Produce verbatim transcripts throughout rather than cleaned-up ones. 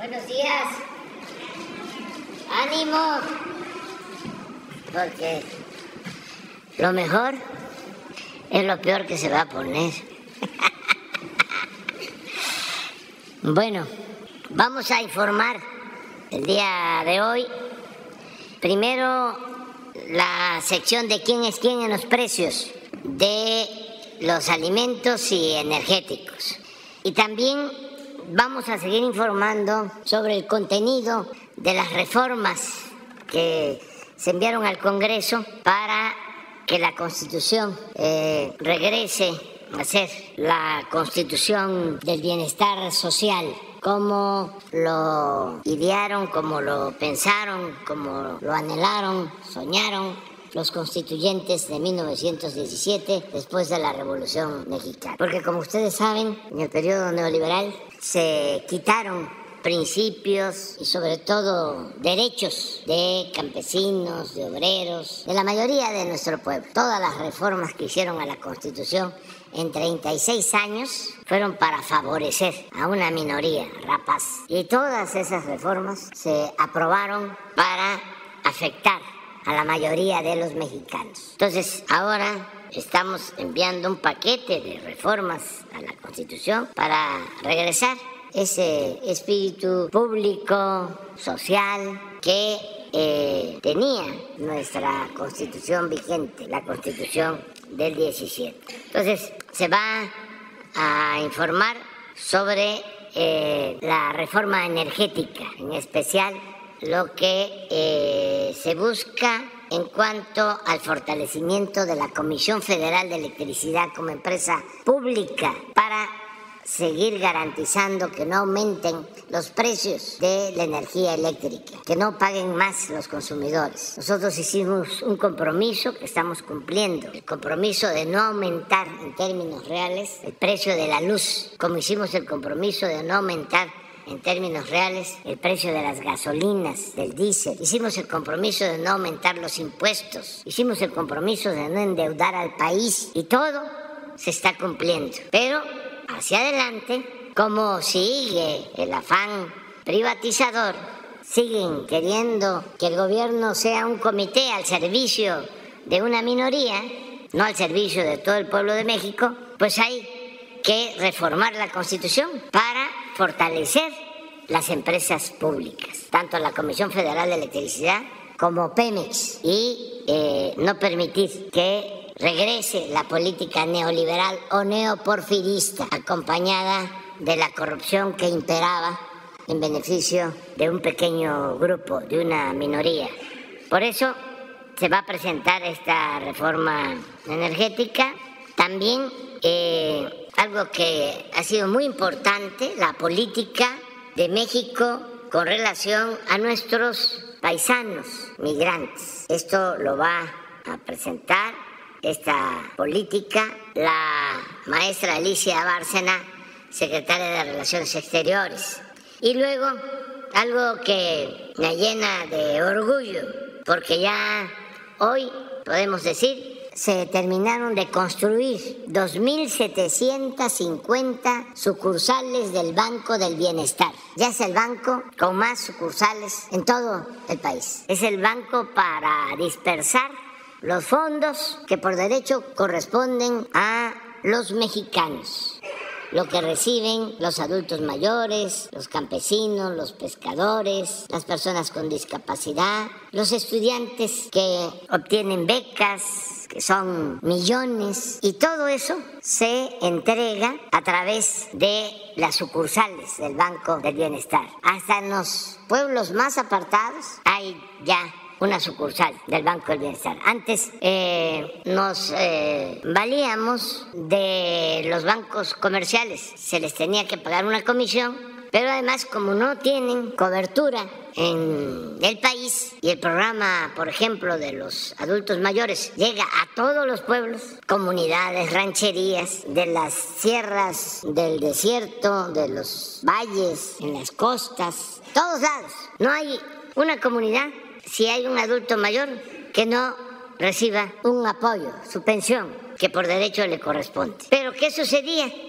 Buenos días. ¡Ánimo! Porque lo mejor es lo peor que se va a poner. Bueno, vamos a informar el día de hoy. Primero, la sección de quién es quién en los precios de los alimentos y energéticos. Y también vamos a seguir informando sobre el contenido de las reformas que se enviaron al Congreso para que la Constitución eh, regrese a ser la Constitución del bienestar social, como lo idearon, como lo pensaron, como lo anhelaron, soñaron los constituyentes de mil novecientos diecisiete, después de la Revolución Mexicana. Porque como ustedes saben, en el periodo neoliberal se quitaron principios y sobre todo derechos de campesinos, de obreros, de la mayoría de nuestro pueblo. Todas las reformas que hicieron a la Constitución en treinta y seis años fueron para favorecer a una minoría rapaz. Y todas esas reformas se aprobaron para afectar a la mayoría de los mexicanos. Entonces, ahora estamos enviando un paquete de reformas a la Constitución para regresar ese espíritu público, social, que eh, tenía nuestra Constitución vigente, la Constitución del diecisiete. Entonces, se va a informar sobre eh, la reforma energética, en especial lo que eh, se busca en cuanto al fortalecimiento de la Comisión Federal de Electricidad como empresa pública para seguir garantizando que no aumenten los precios de la energía eléctrica, que no paguen más los consumidores. Nosotros hicimos un compromiso que estamos cumpliendo, el compromiso de no aumentar en términos reales el precio de la luz, como hicimos el compromiso de no aumentar en términos reales el precio de las gasolinas, del diésel. Hicimos el compromiso de no aumentar los impuestos, hicimos el compromiso de no endeudar al país y todo se está cumpliendo. Pero hacia adelante, como sigue el afán privatizador, siguen queriendo que el gobierno sea un comité al servicio de una minoría, no al servicio de todo el pueblo de México, pues hay que reformar la Constitución para fortalecer las empresas públicas, tanto la Comisión Federal de Electricidad como Pemex, y eh, no permitir que regrese la política neoliberal o neoporfirista acompañada de la corrupción que imperaba en beneficio de un pequeño grupo, de una minoría. Por eso se va a presentar esta reforma energética. También eh, algo que ha sido muy importante, la política de México con relación a nuestros paisanos migrantes. Esto lo va a presentar esta política la maestra Alicia Bárcena, secretaria de Relaciones Exteriores. Y luego, algo que me llena de orgullo, porque ya hoy podemos decir se terminaron de construir dos mil setecientas cincuenta sucursales del Banco del Bienestar. Ya es el banco con más sucursales en todo el país. Es el banco para dispersar los fondos que por derecho corresponden a los mexicanos, lo que reciben los adultos mayores, los campesinos, los pescadores, las personas con discapacidad, los estudiantes que obtienen becas, que son millones, y todo eso se entrega a través de las sucursales del Banco del Bienestar. Hasta en los pueblos más apartados hay ya una sucursal del Banco del Bienestar. Antes eh, nos eh, valíamos de los bancos comerciales, se les tenía que pagar una comisión, pero además como no tienen cobertura en el país y el programa, por ejemplo, de los adultos mayores llega a todos los pueblos, comunidades, rancherías, de las sierras, del desierto, de los valles, en las costas, todos lados. No hay una comunidad, si hay un adulto mayor, que no reciba un apoyo, su pensión, que por derecho le corresponde. Pero ¿qué sucedía?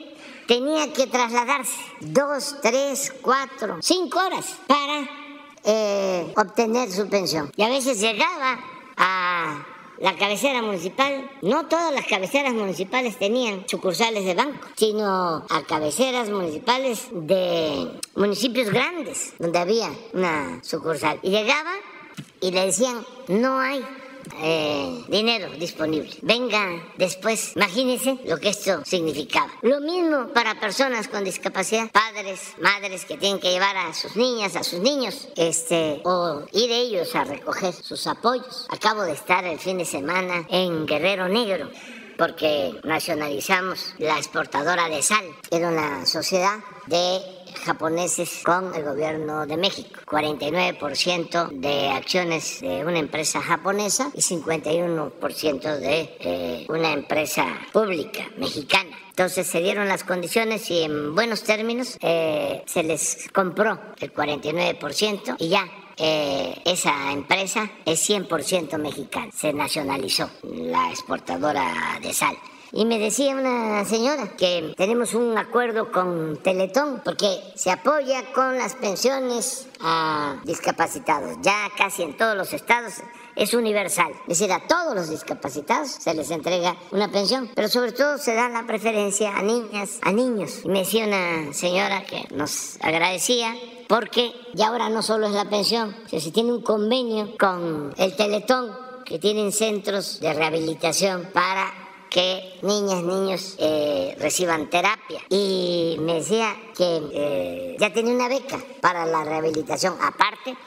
tenía que trasladarse dos, tres, cuatro, cinco horas para eh, obtener su pensión. Y a veces llegaba a la cabecera municipal. No todas las cabeceras municipales tenían sucursales de banco, sino a cabeceras municipales de municipios grandes, donde había una sucursal. Y llegaba y le decían, no hay Eh, dinero disponible, venga después. Imagínense lo que esto significaba. Lo mismo para personas con discapacidad, padres, madres que tienen que llevar a sus niñas, a sus niños, este, o ir ellos a recoger sus apoyos. Acabo de estar el fin de semana en Guerrero Negro, porque nacionalizamos la exportadora de sal. Era una sociedad de japoneses con el gobierno de México. cuarenta y nueve por ciento de acciones de una empresa japonesa y cincuenta y uno por ciento de eh, una empresa pública mexicana. Entonces se dieron las condiciones y en buenos términos eh, se les compró el cuarenta y nueve por ciento y ya Eh, esa empresa es cien por ciento mexicana. Se nacionalizó la exportadora de sal. Y me decía una señora que tenemos un acuerdo con Teletón porque se apoya con las pensiones a discapacitados. Ya casi en todos los estados es universal. Es decir, a todos los discapacitados se les entrega una pensión, pero sobre todo se da la preferencia a niñas, a niños. Y me decía una señora que nos agradecía porque ya ahora no solo es la pensión, sino se tiene un convenio con el Teletón, que tienen centros de rehabilitación para que niñas, niños eh, reciban terapia. Y me decía que eh, ya tenía una beca para la rehabilitación, aparte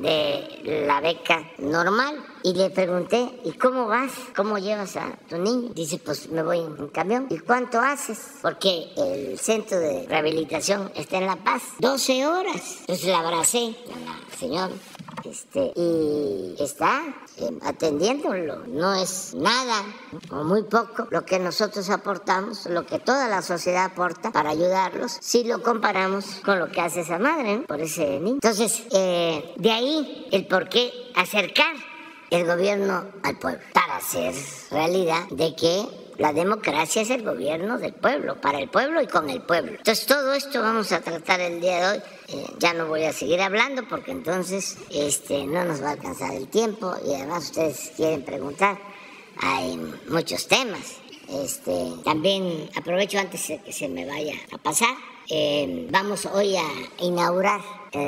de la beca normal. Y le pregunté, ¿y cómo vas? ¿Cómo llevas a tu niño? Dice, pues me voy en camión. ¿Y cuánto haces? Porque el centro de rehabilitación está en La Paz. doce horas. Entonces la abracé a la señora. Este, y está eh, atendiéndolo. No es nada o muy poco lo que nosotros aportamos, lo que toda la sociedad aporta para ayudarlos, si lo comparamos con lo que hace esa madre, ¿no? Por ese niño. Entonces, eh, de ahí el por qué acercar el gobierno al pueblo, para hacer realidad de que la democracia es el gobierno del pueblo, para el pueblo y con el pueblo. Entonces todo esto vamos a tratar el día de hoy. Eh, ya no voy a seguir hablando porque entonces este, no nos va a alcanzar el tiempo y además ustedes quieren preguntar. Hay muchos temas. Este, también aprovecho antes de que se me vaya a pasar. Eh, vamos hoy a inaugurar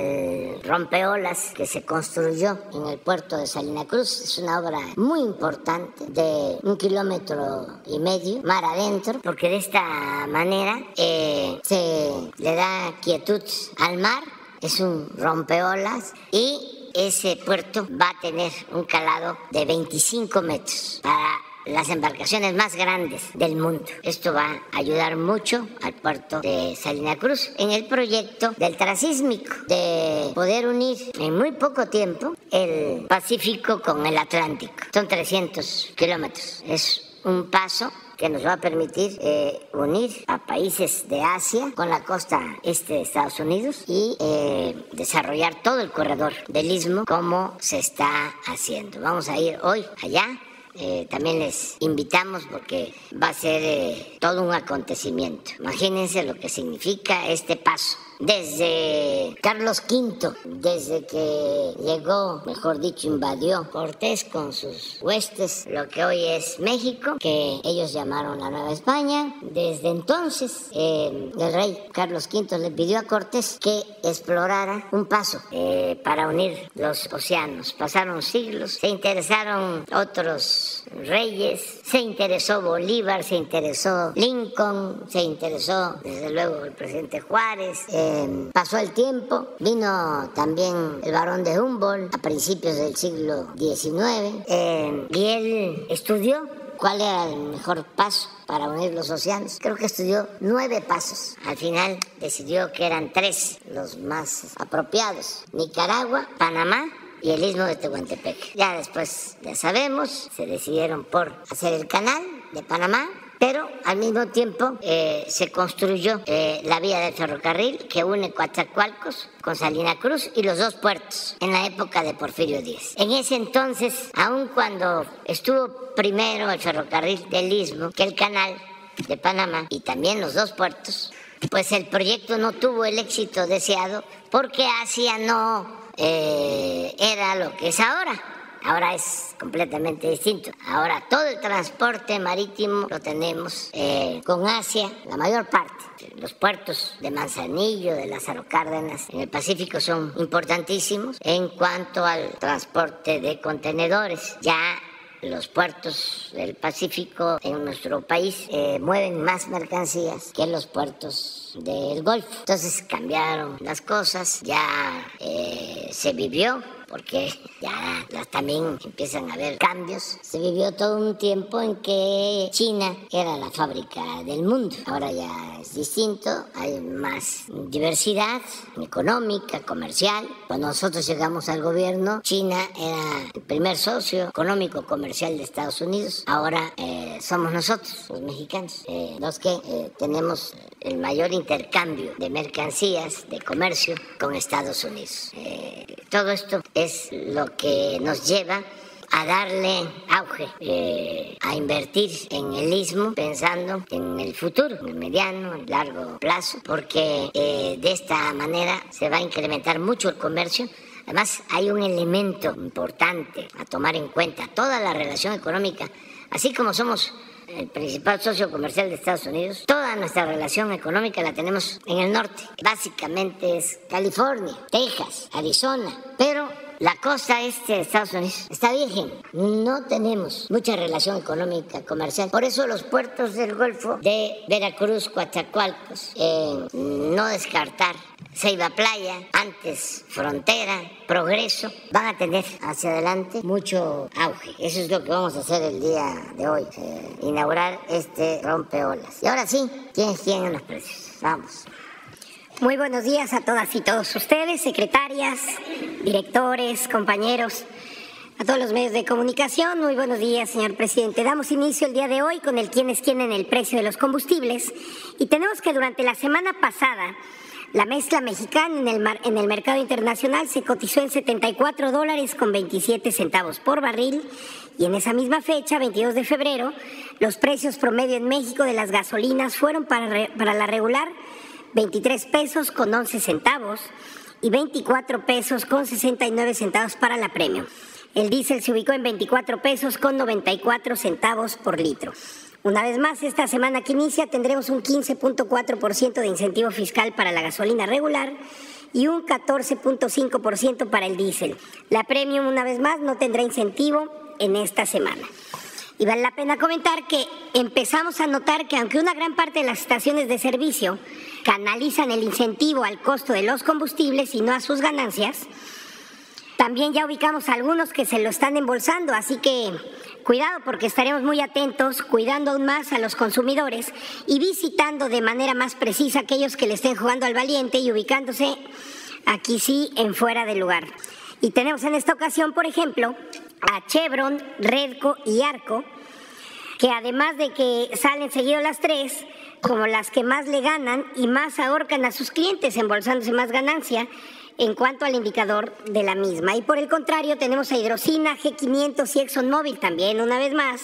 el rompeolas que se construyó en el puerto de Salina Cruz. Es una obra muy importante de un kilómetro y medio mar adentro, porque de esta manera eh, se le da quietud al mar. Es un rompeolas y ese puerto va a tener un calado de veinticinco metros para las embarcaciones más grandes del mundo. Esto va a ayudar mucho al puerto de Salina Cruz en el proyecto del transísmico, de poder unir en muy poco tiempo el Pacífico con el Atlántico. Son trescientos kilómetros. Es un paso que nos va a permitir eh, unir a países de Asia con la costa este de Estados Unidos y eh, desarrollar todo el corredor del Istmo como se está haciendo. Vamos a ir hoy allá. Eh, también les invitamos porque va a ser eh, todo un acontecimiento. Imagínense lo que significa este paso. Desde Carlos Quinto, desde que llegó, mejor dicho, invadió Cortés con sus huestes, lo que hoy es México, que ellos llamaron la Nueva España. Desde entonces, eh, el rey Carlos Quinto le pidió a Cortés que explorara un paso eh, para unir los océanos. Pasaron siglos, se interesaron otros reyes, se interesó Bolívar, se interesó Lincoln, se interesó, desde luego, el presidente Juárez. Eh, Pasó el tiempo, vino también el barón de Humboldt a principios del siglo diecinueve eh, y él estudió cuál era el mejor paso para unir los océanos. Creo que estudió nueve pasos. Al final decidió que eran tres los más apropiados: Nicaragua, Panamá y el Istmo de Tehuantepec. Ya después, ya sabemos, se decidieron por hacer el canal de Panamá, pero al mismo tiempo eh, se construyó eh, la vía del ferrocarril que une Coatzacoalcos con Salina Cruz y los dos puertos en la época de Porfirio Díaz. En ese entonces, aun cuando estuvo primero el ferrocarril del Istmo que el canal de Panamá y también los dos puertos, pues el proyecto no tuvo el éxito deseado porque Asia no eh, era lo que es ahora. Ahora es completamente distinto. Ahora todo el transporte marítimo lo tenemos eh, con Asia, la mayor parte. Los puertos de Manzanillo, de Lázaro Cárdenas, en el Pacífico son importantísimos en cuanto al transporte de contenedores. Ya los puertos del Pacífico en nuestro país eh, mueven más mercancías que los puertos del Golfo. Entonces cambiaron las cosas, ya eh, se vivió, porque ya, ya también empiezan a haber cambios. Se vivió todo un tiempo en que China era la fábrica del mundo. Ahora ya es distinto, hay más diversidad económica, comercial. Cuando nosotros llegamos al gobierno, China era el primer socio económico comercial de Estados Unidos. Ahora eh, somos nosotros, los mexicanos, eh, los que eh, tenemos el mayor intercambio de mercancías, de comercio con Estados Unidos. Eh, todo esto es lo que nos lleva a darle auge, eh, a invertir en el istmo pensando en el futuro, en el mediano, en el largo plazo, porque eh, de esta manera se va a incrementar mucho el comercio. Además, hay un elemento importante a tomar en cuenta: toda la relación económica, así como somos el principal socio comercial de Estados Unidos, toda nuestra relación económica la tenemos en el norte. Básicamente es California, Texas, Arizona, pero la costa este de Estados Unidos está virgen. No tenemos mucha relación económica comercial. Por eso los puertos del Golfo de Veracruz, Coatzacoalcos, eh, no descartar Ceiba Playa, antes Frontera, Progreso, van a tener hacia adelante mucho auge. Eso es lo que vamos a hacer el día de hoy, eh, inaugurar este rompeolas. Y ahora sí, ¿quiénes tienen los precios? Vamos. Muy buenos días a todas y todos ustedes, secretarias, directores, compañeros, a todos los medios de comunicación. Muy buenos días, señor presidente. Damos inicio el día de hoy con el quién es quién en el precio de los combustibles, y tenemos que durante la semana pasada la mezcla mexicana en el, mar, en el mercado internacional se cotizó en setenta y cuatro dólares con veintisiete centavos por barril, y en esa misma fecha, veintidós de febrero, los precios promedio en México de las gasolinas fueron para, re, para la regular veintitrés pesos con once centavos y veinticuatro pesos con sesenta y nueve centavos para la premium. El diésel se ubicó en veinticuatro pesos con noventa y cuatro centavos por litro. Una vez más, esta semana que inicia tendremos un quince punto cuatro por ciento de incentivo fiscal para la gasolina regular y un catorce punto cinco por ciento para el diésel. La premium, una vez más, no tendrá incentivo en esta semana. Y vale la pena comentar que empezamos a notar que aunque una gran parte de las estaciones de servicio canalizan el incentivo al costo de los combustibles y no a sus ganancias, también ya ubicamos a algunos que se lo están embolsando, así que cuidado, porque estaremos muy atentos, cuidando aún más a los consumidores y visitando de manera más precisa a aquellos que le estén jugando al valiente y ubicándose aquí sí en fuera de lugar. Y tenemos en esta ocasión, por ejemplo, a Chevron, Redco y Arco, que además de que salen seguido las tres como las que más le ganan y más ahorcan a sus clientes, embolsándose más ganancia en cuanto al indicador de la misma. Y por el contrario tenemos a Hidrocina, G quinientos y ExxonMobil también, una vez más,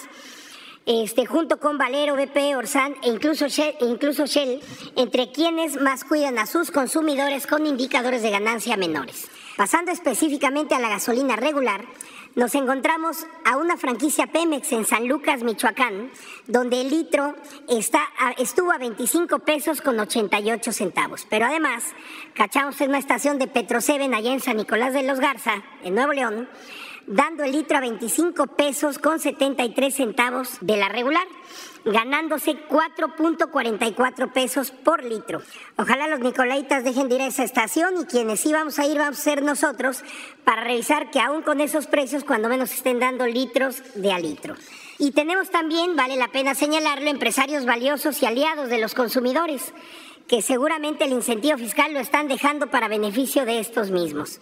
este, junto con Valero, B P, Orsan e incluso Shell, incluso Shell, entre quienes más cuidan a sus consumidores con indicadores de ganancia menores. Pasando específicamente a la gasolina regular, nos encontramos a una franquicia Pemex en San Lucas, Michoacán, donde el litro está a, estuvo a veinticinco pesos con ochenta y ocho centavos. Pero además, cachamos en una estación de Petroseven allá en San Nicolás de los Garza, en Nuevo León, dando el litro a veinticinco pesos con setenta y tres centavos de la regular, ganándose cuatro punto cuarenta y cuatro pesos por litro. Ojalá los nicolaitas dejen de ir a esa estación, y quienes sí vamos a ir vamos a ser nosotros, para revisar que aún con esos precios cuando menos estén dando litros de a litro. Y tenemos también, vale la pena señalarlo, empresarios valiosos y aliados de los consumidores, que seguramente el incentivo fiscal lo están dejando para beneficio de estos mismos.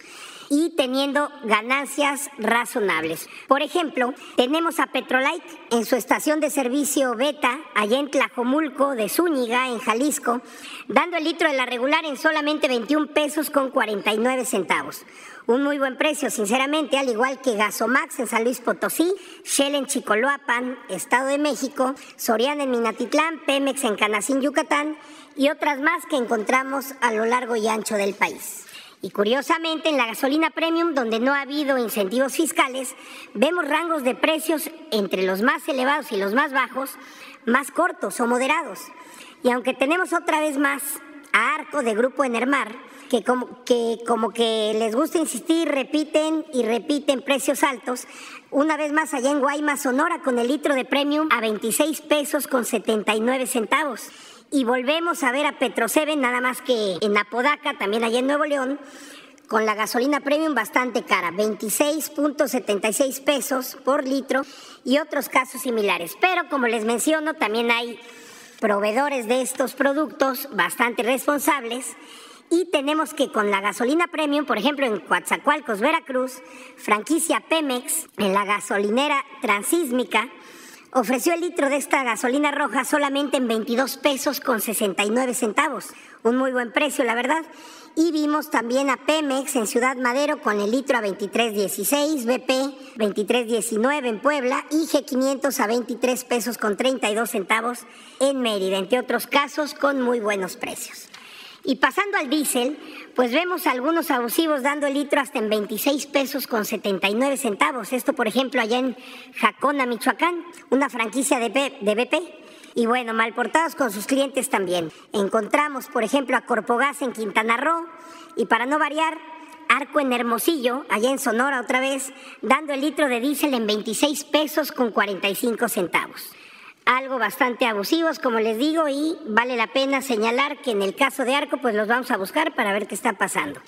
y teniendo ganancias razonables. Por ejemplo, tenemos a Petrolite en su estación de servicio Beta, allá en Tlajomulco de Zúñiga, en Jalisco, dando el litro de la regular en solamente veintiún pesos con cuarenta y nueve centavos. Un muy buen precio, sinceramente, al igual que Gasomax en San Luis Potosí, Shell en Chicoloapan, Estado de México, Soriana en Minatitlán, Pemex en Canacín, Yucatán y otras más que encontramos a lo largo y ancho del país. Y curiosamente, en la gasolina premium, donde no ha habido incentivos fiscales, vemos rangos de precios entre los más elevados y los más bajos, más cortos o moderados. Y aunque tenemos otra vez más a Arco de Grupo Enermar, que como, que como que les gusta insistir, repiten y repiten precios altos, una vez más allá en Guaymas, Sonora, con el litro de premium a veintiséis pesos con setenta y nueve centavos. Y volvemos a ver a Petroseven, nada más que en Apodaca, también allá en Nuevo León, con la gasolina premium bastante cara, veintiséis punto setenta y seis pesos por litro y otros casos similares. Pero como les menciono, también hay proveedores de estos productos bastante responsables y tenemos que con la gasolina premium, por ejemplo en Coatzacoalcos, Veracruz, franquicia Pemex, en la gasolinera Transísmica, ofreció el litro de esta gasolina roja solamente en veintidós pesos con sesenta y nueve centavos, un muy buen precio la verdad. Y vimos también a Pemex en Ciudad Madero con el litro a veintitrés dieciséis, B P veintitrés diecinueve en Puebla y G quinientos a veintitrés pesos con treinta y dos centavos en Mérida, entre otros casos con muy buenos precios. Y pasando al diésel, pues vemos algunos abusivos dando el litro hasta en veintiséis pesos con setenta y nueve centavos. Esto, por ejemplo, allá en Jacona, Michoacán, una franquicia de B P. Y bueno, mal portados con sus clientes también. Encontramos, por ejemplo, a Corpogas en Quintana Roo y, para no variar, Arco en Hermosillo, allá en Sonora otra vez, dando el litro de diésel en veintiséis pesos con cuarenta y cinco centavos. Algo bastante abusivos, como les digo, y vale la pena señalar que en el caso de Arco, pues los vamos a buscar para ver qué está pasando.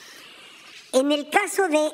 En el caso de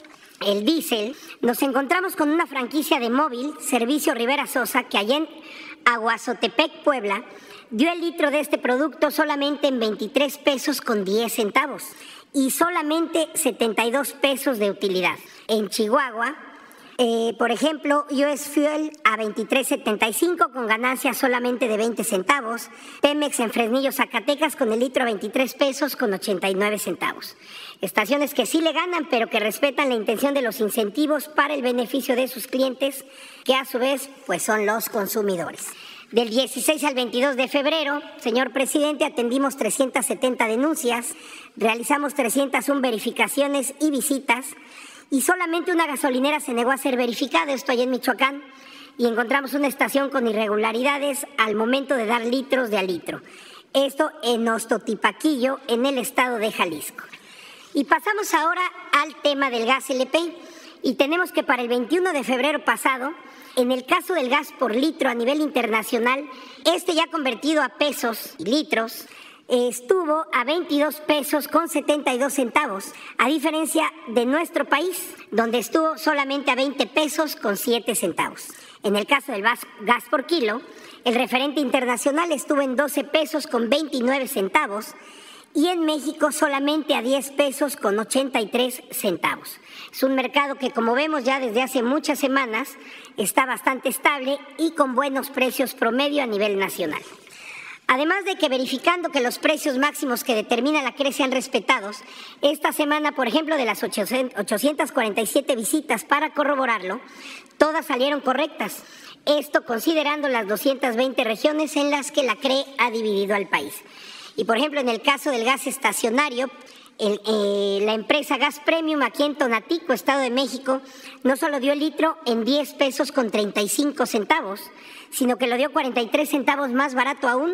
el diésel, nos encontramos con una franquicia de Móvil, Servicio Rivera Sosa, que allá en Aguazotepec, Puebla, dio el litro de este producto solamente en veintitrés pesos con diez centavos y solamente setenta y dos pesos de utilidad. En Chihuahua, Eh, por ejemplo, U S Fuel a veintitrés setenta y cinco con ganancias solamente de veinte centavos. Pemex en Fresnillo, Zacatecas con el litro a veintitrés pesos con ochenta y nueve centavos. Estaciones que sí le ganan, pero que respetan la intención de los incentivos para el beneficio de sus clientes, que a su vez pues son los consumidores. Del dieciséis al veintidós de febrero, señor presidente, atendimos trescientas setenta denuncias, realizamos trescientas una verificaciones y visitas, y solamente una gasolinera se negó a ser verificada, esto allá en Michoacán, y encontramos una estación con irregularidades al momento de dar litros de a litro. Esto en Ostotipaquillo, en el estado de Jalisco. Y pasamos ahora al tema del gas L P, y tenemos que para el veintiuno de febrero pasado, en el caso del gas por litro a nivel internacional, este ya convertido a pesos y litros, estuvo a veintidós pesos con setenta y dos centavos, a diferencia de nuestro país, donde estuvo solamente a veinte pesos con siete centavos. En el caso del gas por kilo, el referente internacional estuvo en doce pesos con veintinueve centavos y en México solamente a diez pesos con ochenta y tres centavos. Es un mercado que, como vemos ya desde hace muchas semanas, está bastante estable y con buenos precios promedio a nivel nacional. Además de que verificando que los precios máximos que determina la C R E sean respetados, esta semana, por ejemplo, de las ochocientas cuarenta y siete visitas para corroborarlo, todas salieron correctas. Esto considerando las doscientas veinte regiones en las que la C R E ha dividido al país. Y, por ejemplo, en el caso del gas estacionario, el, eh, la empresa Gas Premium aquí en Tonatico, Estado de México, no solo dio el litro en diez pesos con treinta y cinco centavos, sino que lo dio cuarenta y tres centavos más barato aún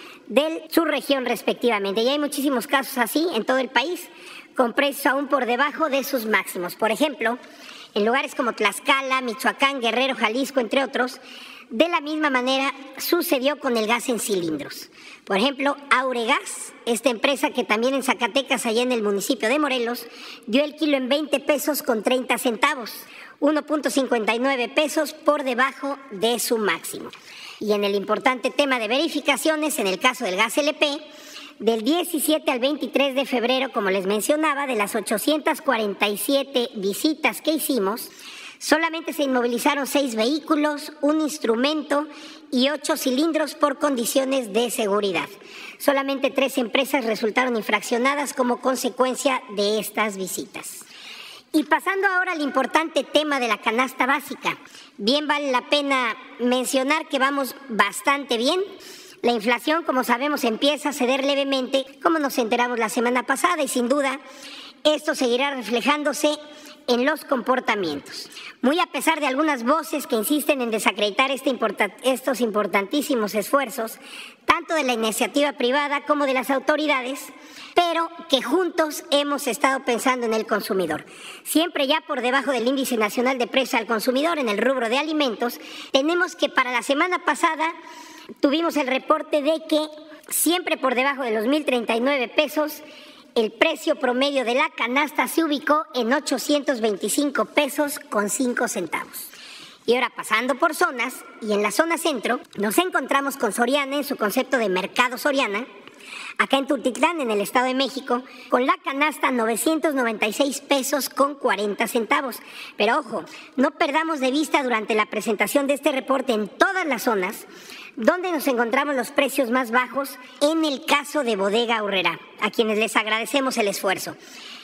de su región respectivamente. Y hay muchísimos casos así en todo el país, con precios aún por debajo de sus máximos. Por ejemplo, en lugares como Tlaxcala, Michoacán, Guerrero, Jalisco, entre otros, de la misma manera sucedió con el gas en cilindros. Por ejemplo, Auregas, esta empresa que también en Zacatecas, allá en el municipio de Morelos, dio el kilo en veinte pesos con treinta centavos, uno punto cincuenta y nueve pesos por debajo de su máximo. Y en el importante tema de verificaciones, en el caso del gas L P, Del diecisiete al veintitrés de febrero, como les mencionaba, de las ochocientas cuarenta y siete visitas que hicimos, solamente se inmovilizaron seis vehículos, un instrumento y ocho cilindros por condiciones de seguridad. Solamente tres empresas resultaron infraccionadas como consecuencia de estas visitas. Y pasando ahora al importante tema de la canasta básica, bien vale la pena mencionar que vamos bastante bien. La inflación, como sabemos, empieza a ceder levemente, como nos enteramos la semana pasada, y sin duda esto seguirá reflejándose en los comportamientos. Muy a pesar de algunas voces que insisten en desacreditar este importan- estos importantísimos esfuerzos, tanto de la iniciativa privada como de las autoridades, pero que juntos hemos estado pensando en el consumidor. Siempre ya por debajo del índice nacional de precios al consumidor en el rubro de alimentos, tenemos que para la semana pasada tuvimos el reporte de que siempre por debajo de los mil treinta y nueve pesos, el precio promedio de la canasta se ubicó en ochocientos veinticinco pesos con cinco centavos. Y ahora pasando por zonas, y en la zona centro, nos encontramos con Soriana en su concepto de Mercado Soriana, acá en Tultitlán, en el Estado de México, con la canasta novecientos noventa y seis pesos con cuarenta centavos. Pero ojo, no perdamos de vista durante la presentación de este reporte en todas las zonas, donde nos encontramos los precios más bajos en el caso de Bodega Aurrerá, a quienes les agradecemos el esfuerzo.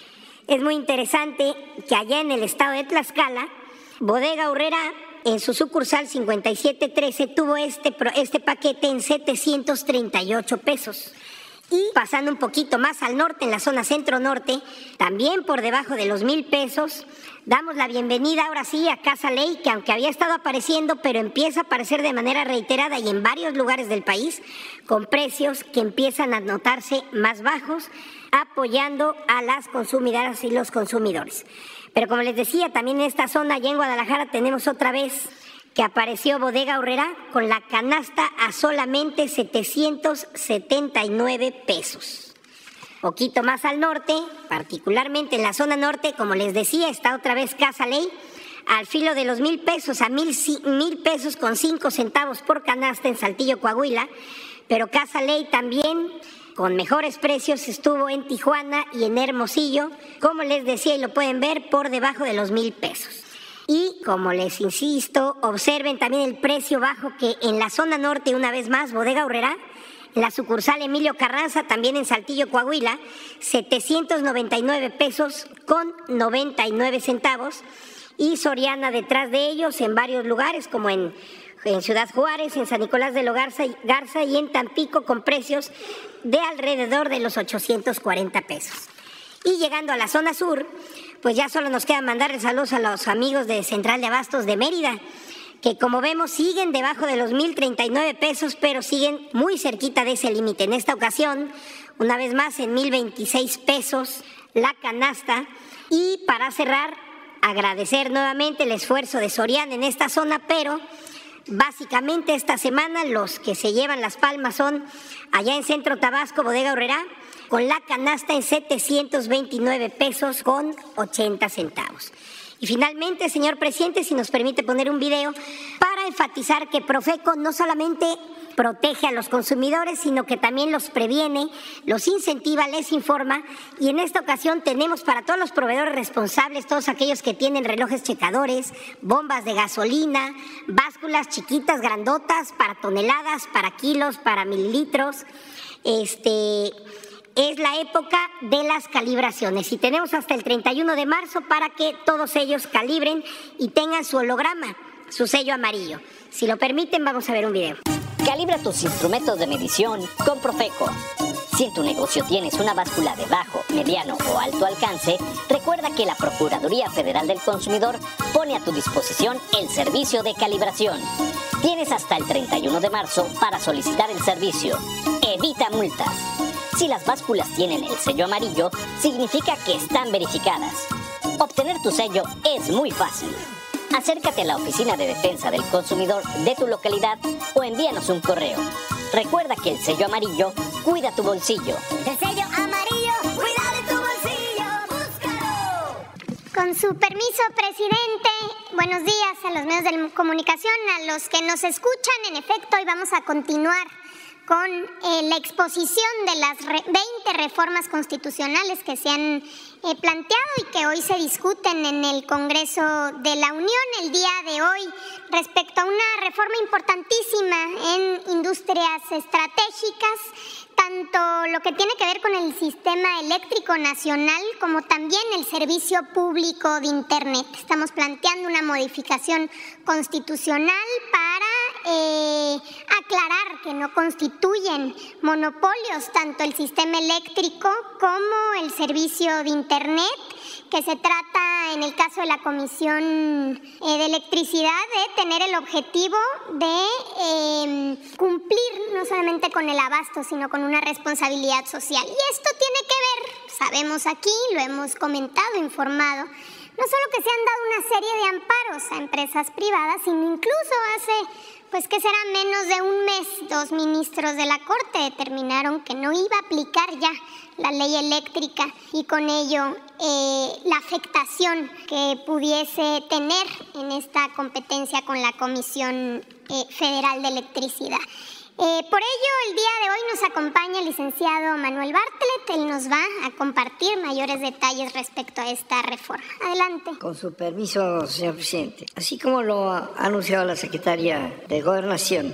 Es muy interesante que allá en el estado de Tlaxcala, Bodega Aurrerá, en su sucursal cincuenta y siete trece, tuvo este, este paquete en setecientos treinta y ocho pesos. Y pasando un poquito más al norte, en la zona centro-norte, también por debajo de los mil pesos, damos la bienvenida ahora sí a Casa Ley, que aunque había estado apareciendo, pero empieza a aparecer de manera reiterada y en varios lugares del país, con precios que empiezan a notarse más bajos, apoyando a las consumidoras y los consumidores. Pero como les decía, también en esta zona, allá en Guadalajara, tenemos otra vez que apareció Bodega Aurrerá con la canasta a solamente setecientos setenta y nueve pesos. Poquito más al norte, particularmente en la zona norte, como les decía, está otra vez Casa Ley, al filo de los mil pesos, a mil, mil pesos con cinco centavos por canasta en Saltillo, Coahuila, pero Casa Ley también con mejores precios estuvo en Tijuana y en Hermosillo, como les decía y lo pueden ver, por debajo de los mil pesos. Y como les insisto, observen también el precio bajo que en la zona norte, una vez más, Bodega Aurrerá, en la sucursal Emilio Carranza, también en Saltillo, Coahuila, setecientos noventa y nueve pesos con noventa y nueve centavos. Y Soriana detrás de ellos en varios lugares, como en, en Ciudad Juárez, en San Nicolás de los Garza, Garza y en Tampico, con precios de alrededor de los ochocientos cuarenta pesos. Y llegando a la zona sur, pues ya solo nos queda mandarles saludos a los amigos de Central de Abastos de Mérida, que como vemos siguen debajo de los mil treinta y nueve pesos, pero siguen muy cerquita de ese límite. En esta ocasión, una vez más, en mil veintiséis pesos la canasta. Y para cerrar, agradecer nuevamente el esfuerzo de Soriana en esta zona, pero básicamente esta semana los que se llevan las palmas son allá en Centro Tabasco, Bodega Aurrerá, con la canasta en setecientos veintinueve pesos con ochenta centavos. Y finalmente, señor presidente, si nos permite poner un video para enfatizar que Profeco no solamente protege a los consumidores, sino que también los previene, los incentiva, les informa, y en esta ocasión tenemos para todos los proveedores responsables, todos aquellos que tienen relojes checadores, bombas de gasolina, básculas chiquitas, grandotas, para toneladas, para kilos, para mililitros, este... es la época de las calibraciones y tenemos hasta el treinta y uno de marzo para que todos ellos calibren y tengan su holograma, su sello amarillo. Si lo permiten, vamos a ver un video. Calibra tus instrumentos de medición con Profeco. Si en tu negocio tienes una báscula de bajo, mediano o alto alcance, recuerda que la Procuraduría Federal del Consumidor pone a tu disposición el servicio de calibración. Tienes hasta el treinta y uno de marzo para solicitar el servicio. Evita multas. Si las básculas tienen el sello amarillo, significa que están verificadas. Obtener tu sello es muy fácil. Acércate a la Oficina de Defensa del Consumidor de tu localidad o envíanos un correo. Recuerda que el sello amarillo cuida tu bolsillo. El sello amarillo cuida de tu bolsillo, búscalo. Con su permiso, presidente, buenos días a los medios de comunicación, a los que nos escuchan. En efecto, hoy vamos a continuar con eh, la exposición de las re- veinte reformas constitucionales que se han eh, planteado y que hoy se discuten en el Congreso de la Unión el día de hoy respecto a una reforma importantísima en industrias estratégicas, tanto lo que tiene que ver con el sistema eléctrico nacional como también el servicio público de Internet. Estamos planteando una modificación constitucional para eh, aclarar que no constituyen monopolios tanto el sistema eléctrico como el servicio de Internet, que se trata en el caso de la Comisión eh, de Electricidad de tener el objetivo de eh, cumplir no solamente con el abasto, sino con una responsabilidad social. Y esto tiene que ver, sabemos aquí, lo hemos comentado, informado, no solo que se han dado una serie de amparos a empresas privadas, sino incluso hace, pues que será menos de un mes, dos ministros de la Corte determinaron que no iba a aplicar ya la ley eléctrica y con ello eh, la afectación que pudiese tener en esta competencia con la Comisión eh, Federal de Electricidad. Eh, por ello, el día de hoy nos acompaña el licenciado Manuel Bartlett. Él nos va a compartir mayores detalles respecto a esta reforma. Adelante. Con su permiso, señor presidente. Así como lo ha anunciado la secretaria de Gobernación,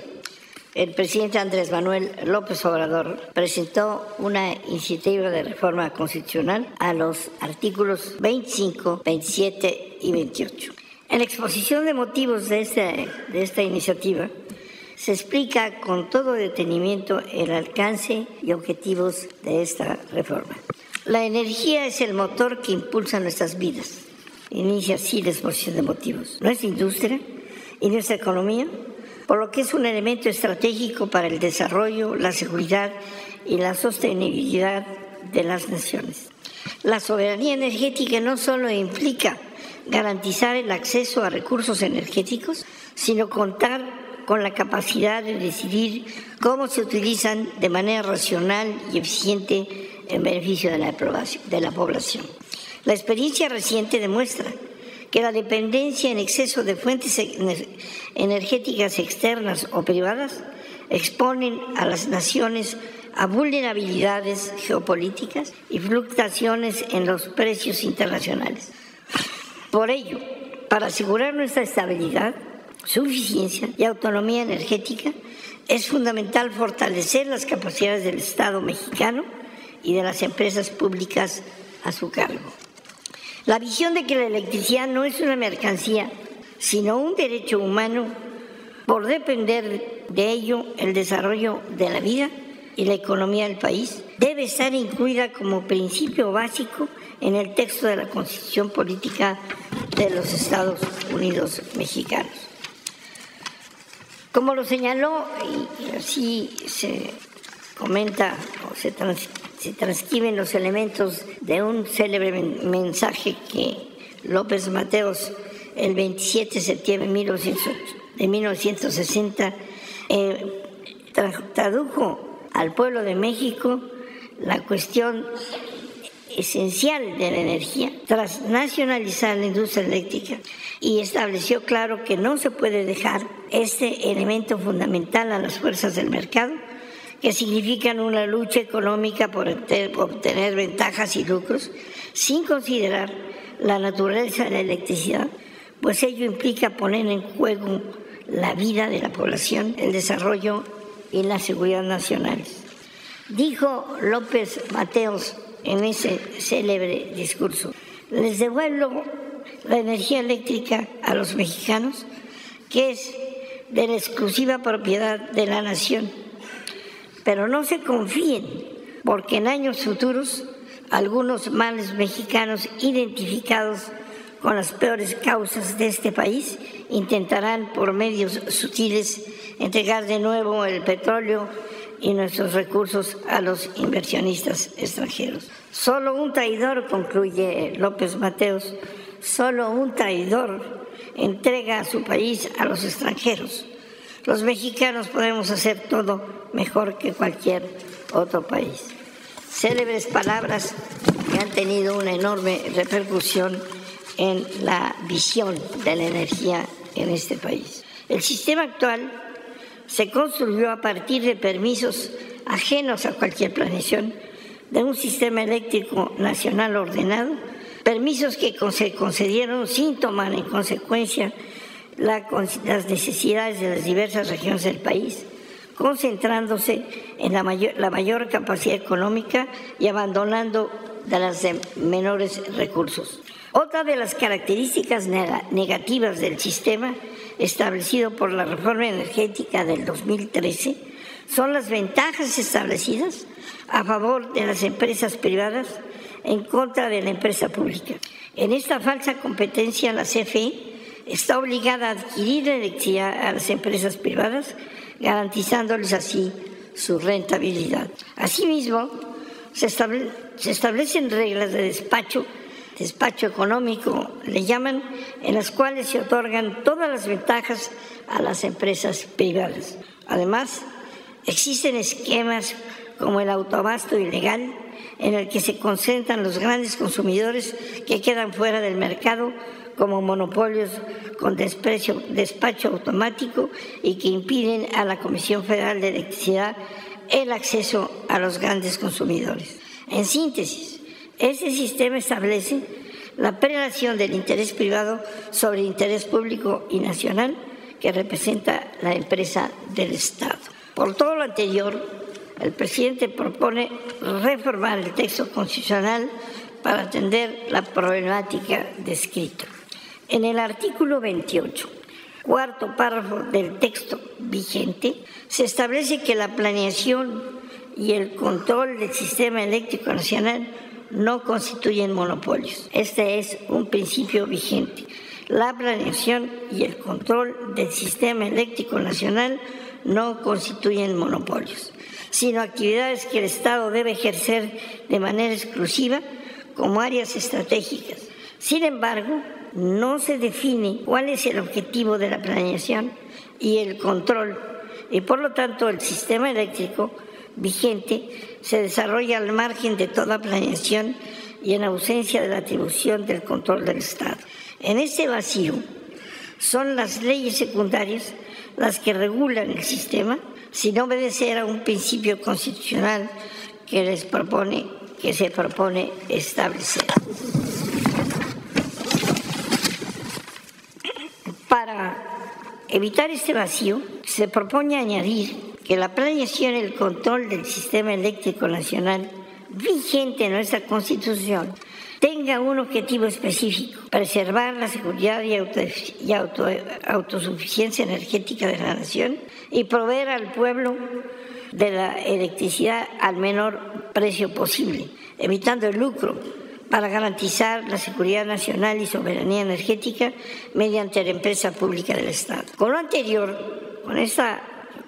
el presidente Andrés Manuel López Obrador presentó una iniciativa de reforma constitucional a los artículos veinticinco, veintisiete y veintiocho. En la exposición de motivos de esta, de esta iniciativa, se explica con todo detenimiento el alcance y objetivos de esta reforma. La energía es el motor que impulsa nuestras vidas. Inicia así la exposición de motivos. Nuestra industria y nuestra economía, por lo que es un elemento estratégico para el desarrollo, la seguridad y la sostenibilidad de las naciones. La soberanía energética no solo implica garantizar el acceso a recursos energéticos, sino contar con la capacidad de decidir cómo se utilizan de manera racional y eficiente en beneficio de la, de la población. La experiencia reciente demuestra que la dependencia en exceso de fuentes energéticas externas o privadas exponen a las naciones a vulnerabilidades geopolíticas y fluctuaciones en los precios internacionales. Por ello, para asegurar nuestra estabilidad, suficiencia y autonomía energética, es fundamental fortalecer las capacidades del Estado mexicano y de las empresas públicas a su cargo. La visión de que la electricidad no es una mercancía, sino un derecho humano, por depender de ello el desarrollo de la vida y la economía del país, debe estar incluida como principio básico en el texto de la Constitución Política de los Estados Unidos Mexicanos. Como lo señaló, y así se comenta o se, trans, se transcriben los elementos de un célebre mensaje que López Mateos, el veintisiete de septiembre de mil novecientos sesenta, eh, tradujo al pueblo de México la cuestión esencial de la energía, tras nacionalizar la industria eléctrica, y estableció claro que no se puede dejar este elemento fundamental a las fuerzas del mercado, que significan una lucha económica por obtener ventajas y lucros, sin considerar la naturaleza de la electricidad, pues ello implica poner en juego la vida de la población, el desarrollo y la seguridad nacionales. Dijo López Mateos en ese célebre discurso: les devuelvo la energía eléctrica a los mexicanos, que es de la exclusiva propiedad de la nación. Pero no se confíen, porque en años futuros algunos males mexicanos identificados con las peores causas de este país intentarán por medios sutiles entregar de nuevo el petróleo y nuestros recursos a los inversionistas extranjeros. Solo un traidor, concluye López Mateos, solo un traidor entrega a su país a los extranjeros. Los mexicanos podemos hacer todo mejor que cualquier otro país. Célebres palabras que han tenido una enorme repercusión en la visión de la energía en este país. El sistema actual se construyó a partir de permisos ajenos a cualquier planeación de un sistema eléctrico nacional ordenado, permisos que se concedieron sin tomar en consecuencia la, las necesidades de las diversas regiones del país, concentrándose en la mayor, la mayor capacidad económica y abandonando de las de menores recursos. Otra de las características negativas del sistema establecido por la reforma energética del dos mil trece son las ventajas establecidas a favor de las empresas privadas en contra de la empresa pública. En esta falsa competencia, la C F E está obligada a adquirir electricidad a las empresas privadas, garantizándoles así su rentabilidad. Asimismo, se, estable, se establecen reglas de despacho, despacho económico, le llaman, en las cuales se otorgan todas las ventajas a las empresas privadas. Además, existen esquemas como el autoabasto ilegal, en el que se concentran los grandes consumidores que quedan fuera del mercado como monopolios con desprecio, despacho automático y que impiden a la Comisión Federal de Electricidad el acceso a los grandes consumidores. En síntesis, este sistema establece la prelación del interés privado sobre el interés público y nacional que representa la empresa del Estado. Por todo lo anterior, el presidente propone reformar el texto constitucional para atender la problemática descrita. En el artículo veintiocho, cuarto párrafo del texto vigente, se establece que la planeación y el control del sistema eléctrico nacional no constituyen monopolios. Este es un principio vigente. La planeación y el control del sistema eléctrico nacional no constituyen monopolios, sino actividades que el Estado debe ejercer de manera exclusiva como áreas estratégicas. Sin embargo, no se define cuál es el objetivo de la planeación y el control, y por lo tanto el sistema eléctrico vigente se desarrolla al margen de toda planeación y en ausencia de la atribución del control del Estado. En este vacío son las leyes secundarias las que regulan el sistema sin obedecer a un principio constitucional que les propone, que se propone establecer. Para evitar este vacío, se propone añadir que la planeación y el control del sistema eléctrico nacional vigente en nuestra Constitución tenga un objetivo específico: preservar la seguridad y, auto, y auto, autosuficiencia energética de la nación y proveer al pueblo de la electricidad al menor precio posible, evitando el lucro, para garantizar la seguridad nacional y soberanía energética mediante la empresa pública del Estado. Con lo anterior, con esta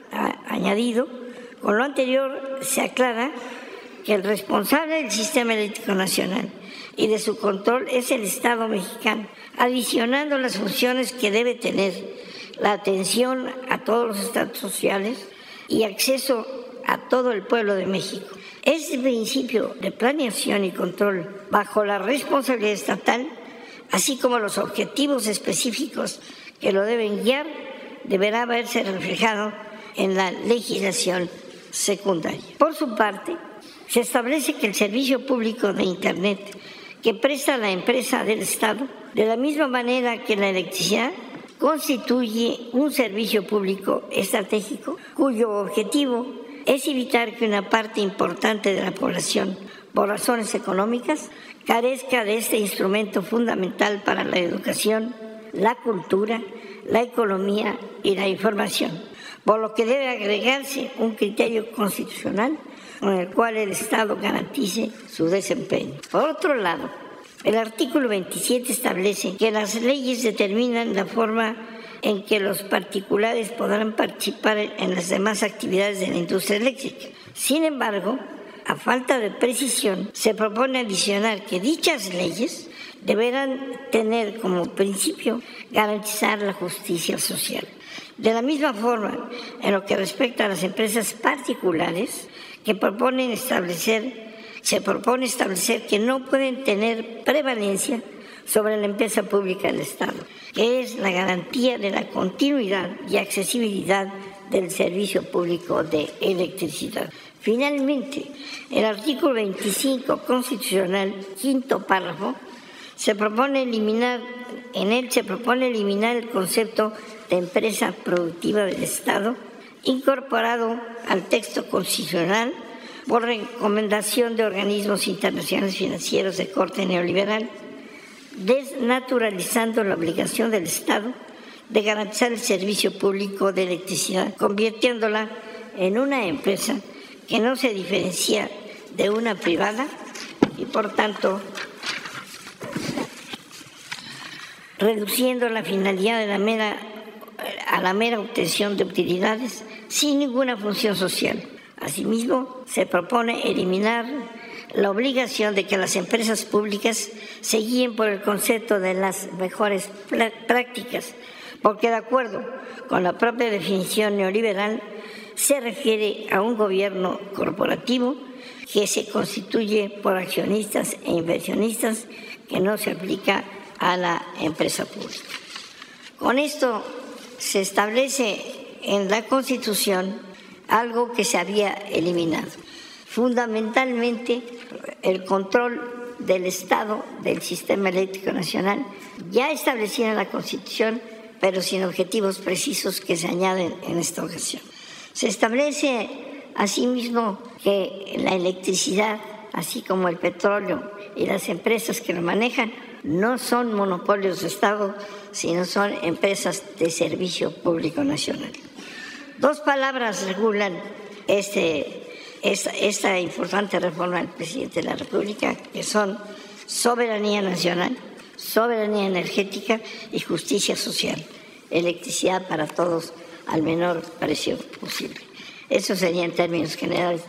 añadido, con lo anterior se aclara que el responsable del sistema eléctrico nacional y de su control es el Estado mexicano, adicionando las funciones que debe tener: la atención a todos los estratos sociales y acceso a todo el pueblo de México. Este principio de planeación y control bajo la responsabilidad estatal, así como los objetivos específicos que lo deben guiar, deberá verse reflejado en la legislación secundaria. Por su parte, se establece que el servicio público de Internet que presta la empresa del Estado, de la misma manera que la electricidad, constituye un servicio público estratégico cuyo objetivo es evitar que una parte importante de la población, por razones económicas, carezca de este instrumento fundamental para la educación, la cultura, la economía y la información, por lo que debe agregarse un criterio constitucional con el cual el Estado garantice su desempeño. Por otro lado, el artículo veintisiete establece que las leyes determinan la forma en que los particulares podrán participar en las demás actividades de la industria eléctrica. Sin embargo, a falta de precisión, se propone adicionar que dichas leyes deberán tener como principio garantizar la justicia social. De la misma forma, en lo que respecta a las empresas particulares, que proponen establecer, se propone establecer que no pueden tener prevalencia sobre la empresa pública del Estado, que es la garantía de la continuidad y accesibilidad del servicio público de electricidad. Finalmente, el artículo veinticinco constitucional, quinto párrafo, se propone eliminar, en él se propone eliminar el concepto de empresa productiva del Estado, incorporado al texto constitucional por recomendación de organismos internacionales financieros de corte neoliberal, desnaturalizando la obligación del Estado de garantizar el servicio público de electricidad, convirtiéndola en una empresa que no se diferencia de una privada y, por tanto, reduciendo la finalidad de la mera, a la mera obtención de utilidades sin ninguna función social. Asimismo, se propone eliminar la obligación de que las empresas públicas se guíen por el concepto de las mejores prácticas, porque de acuerdo con la propia definición neoliberal, se refiere a un gobierno corporativo que se constituye por accionistas e inversionistas, que no se aplica a la empresa pública. Con esto se establece en la Constitución algo que se había eliminado, fundamentalmente el control del Estado del sistema eléctrico nacional, ya establecido en la Constitución, pero sin objetivos precisos que se añaden en esta ocasión. Se establece asimismo que la electricidad, así como el petróleo y las empresas que lo manejan, no son monopolios de Estado, sino son empresas de servicio público nacional. Dos palabras regulan este, esta, esta importante reforma del presidente de la República, que son soberanía nacional, soberanía energética y justicia social. Electricidad para todos al menor precio posible. Eso sería en términos generales.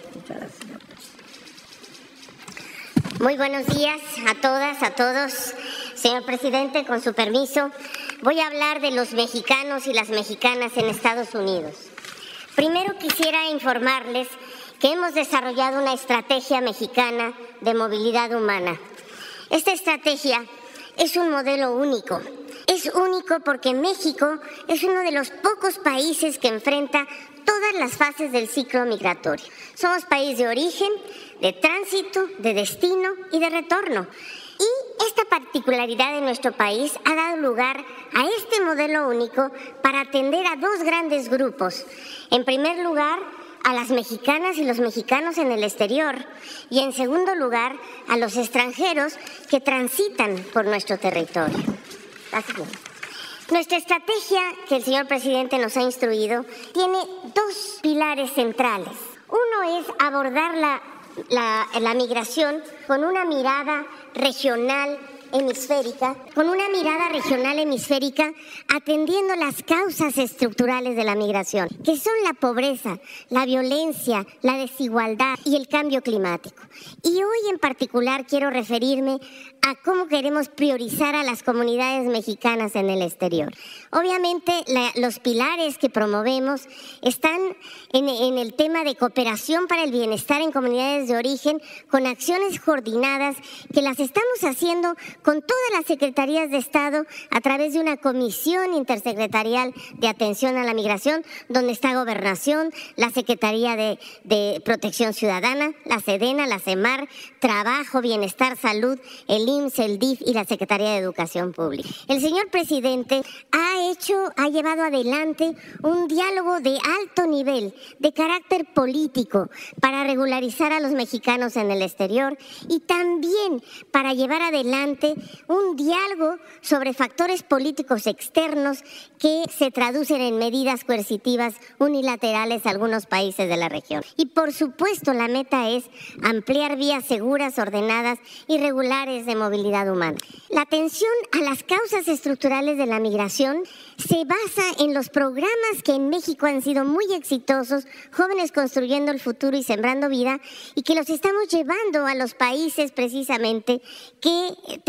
Muy buenos días a todas, a todos. Señor presidente, con su permiso, voy a hablar de los mexicanos y las mexicanas en Estados Unidos. Primero quisiera informarles que hemos desarrollado una estrategia mexicana de movilidad humana. Esta estrategia es un modelo único. Es único porque México es uno de los pocos países que enfrenta todas las fases del ciclo migratorio. Somos país de origen, de tránsito, de destino y de retorno. Y esta particularidad de nuestro país ha dado lugar a este modelo único para atender a dos grandes grupos. En primer lugar, a las mexicanas y los mexicanos en el exterior, y en segundo lugar, a los extranjeros que transitan por nuestro territorio. Así que, nuestra estrategia que el señor presidente nos ha instruido tiene dos pilares centrales. Uno es abordar la, la, la migración con una mirada regional hemisférica, con una mirada regional hemisférica, atendiendo las causas estructurales de la migración, que son la pobreza, la violencia, la desigualdad y el cambio climático. Y hoy en particular quiero referirme a cómo queremos priorizar a las comunidades mexicanas en el exterior. Obviamente la, los pilares que promovemos están en, en el tema de cooperación para el bienestar en comunidades de origen, con acciones coordinadas que las estamos haciendo con todas las secretarías de Estado a través de una comisión intersecretarial de atención a la migración, donde está Gobernación, la Secretaría de, de Protección Ciudadana, la SEDENA, la CEMAR, Trabajo, Bienestar, Salud, el I M S S, el D I F y la Secretaría de Educación Pública. El señor presidente ha hecho, ha llevado adelante un diálogo de alto nivel, de carácter político, para regularizar a los mexicanos en el exterior y también para llevar adelante un diálogo sobre factores políticos externos que se traducen en medidas coercitivas unilaterales a algunos países de la región. Y por supuesto la meta es ampliar vías seguras, ordenadas y regulares de movilidad humana. La atención a las causas estructurales de la migración se basa en los programas que en México han sido muy exitosos, Jóvenes Construyendo el Futuro y Sembrando Vida, y que los estamos llevando a los países precisamente que tenemos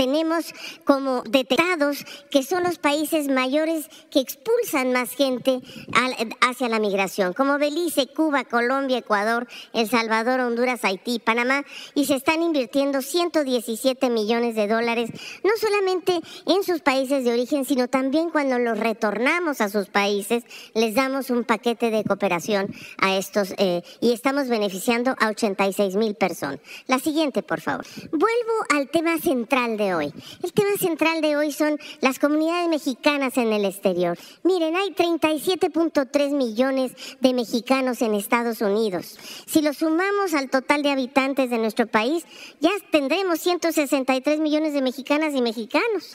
tenemos como detectados que son los países mayores que expulsan más gente hacia la migración, como Belice, Cuba, Colombia, Ecuador, El Salvador, Honduras, Haití, Panamá, y se están invirtiendo ciento diecisiete millones de dólares, no solamente en sus países de origen, sino también cuando los retornamos a sus países, les damos un paquete de cooperación a estos eh, y estamos beneficiando a ochenta y seis mil personas. La siguiente, por favor. Vuelvo al tema central de hoy. El tema central de hoy son las comunidades mexicanas en el exterior. Miren, hay treinta y siete punto tres millones de mexicanos en Estados Unidos. Si lo sumamos al total de habitantes de nuestro país, ya tendremos ciento sesenta y tres millones de mexicanas y mexicanos.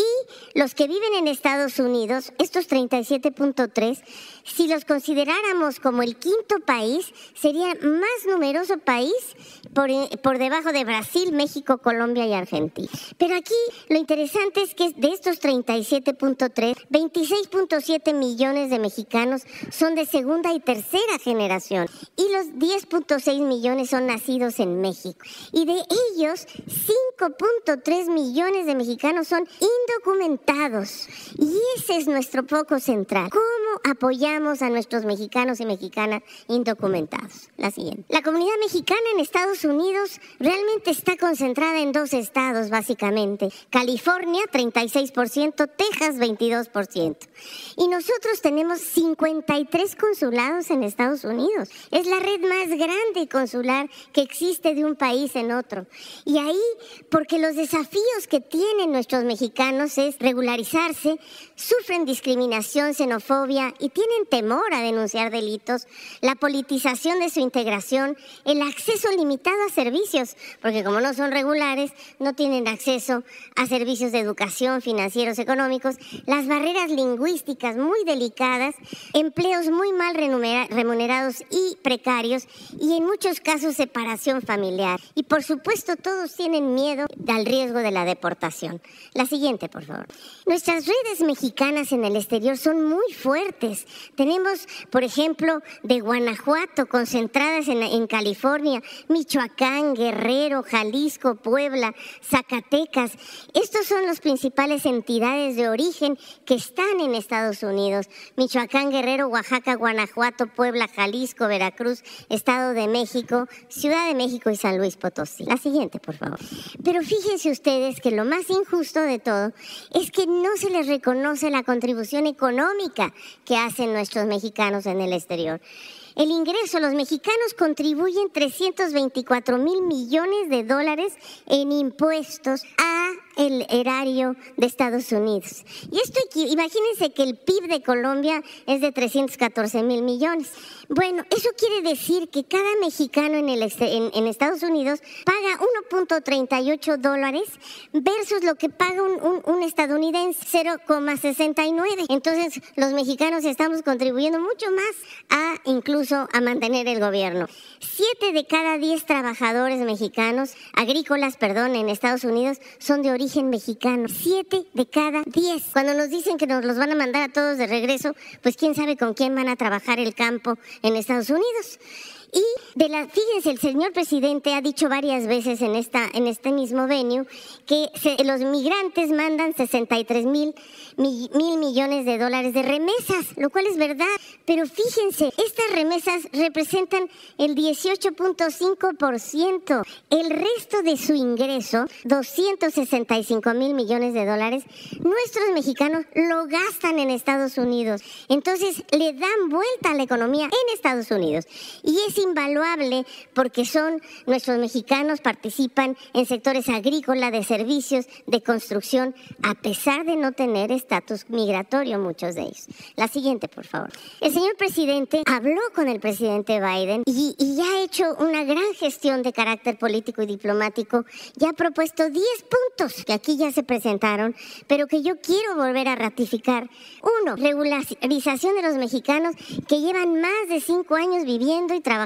Y los que viven en Estados Unidos, estos treinta y siete punto tres, si los consideráramos como el quinto país, sería más numeroso país por, por debajo de Brasil, México, Colombia y Argentina. Pero aquí lo interesante es que de estos treinta y siete punto tres, veintiséis punto siete millones de mexicanos son de segunda y tercera generación y los diez punto seis millones son nacidos en México. Y de ellos, cinco punto tres millones de mexicanos son indocumentados. Y ese es nuestro foco central. ¿Cómo apoyamos a nuestros mexicanos y mexicanas indocumentados? La siguiente. La comunidad mexicana en Estados Unidos realmente está concentrada en dos estados, básicamente. California, treinta y seis por ciento, Texas, veintidós por ciento. Y nosotros tenemos cincuenta y tres consulados en Estados Unidos. Es la red más grande consular que existe de un país en otro. Y ahí, porque los desafíos que tienen nuestros mexicanos es regularizarse, sufren discriminación, xenofobia y tienen temor a denunciar delitos, la politización de su integración, el acceso limitado a servicios, porque como no son regulares, no tienen acceso a servicios de educación, financieros, económicos, las barreras lingüísticas muy delicadas, empleos muy mal remunerados y precarios, y en muchos casos separación familiar. Y por supuesto todos tienen miedo al riesgo de la deportación. La siguiente, por favor. Nuestras redes mexicanas en el exterior son muy fuertes. Tenemos, por ejemplo, de Guanajuato, concentradas en, en California, Michoacán, Guerrero, Jalisco, Puebla, Zacatecas. Estos son las principales entidades de origen que están en Estados Unidos. Michoacán, Guerrero, Oaxaca, Guanajuato, Puebla, Jalisco, Veracruz, Estado de México, Ciudad de México y San Luis Potosí. La siguiente, por favor. Pero fíjense ustedes que lo más injusto de todo es que no se les reconoce la contribución económica que hacen nuestros mexicanos en el exterior. El ingreso, los mexicanos contribuyen trescientos veinticuatro mil millones de dólares en impuestos a el erario de Estados Unidos. Y esto, imagínense que el P I B de Colombia es de trescientos catorce mil millones. Bueno, eso quiere decir que cada mexicano en, el, en, en Estados Unidos paga uno punto treinta y ocho dólares versus lo que paga un, un, un estadounidense, cero coma sesenta y nueve. Entonces, los mexicanos estamos contribuyendo mucho más a incluso a mantener el gobierno. Siete de cada diez trabajadores mexicanos, agrícolas, perdón, en Estados Unidos son de origen mexicano. Siete de cada diez. Cuando nos dicen que nos los van a mandar a todos de regreso, pues quién sabe con quién van a trabajar el campo en Estados Unidos. Y de la, fíjense, el señor presidente ha dicho varias veces en esta en este mismo venue que se, los migrantes mandan sesenta y tres mil mil millones de dólares de remesas, lo cual es verdad. Pero fíjense, estas remesas representan el dieciocho punto cinco por ciento. El resto de su ingreso, doscientos sesenta y cinco mil millones de dólares, nuestros mexicanos lo gastan en Estados Unidos. Entonces le dan vuelta a la economía en Estados Unidos. Y es invaluable porque son nuestros mexicanos, participan en sectores agrícola, de servicios, de construcción, a pesar de no tener estatus migratorio muchos de ellos. La siguiente, por favor. El señor presidente habló con el presidente Biden y, y ya ha hecho una gran gestión de carácter político y diplomático. Ya ha propuesto diez puntos que aquí ya se presentaron, pero que yo quiero volver a ratificar. Uno, regularización de los mexicanos que llevan más de cinco años viviendo y trabajando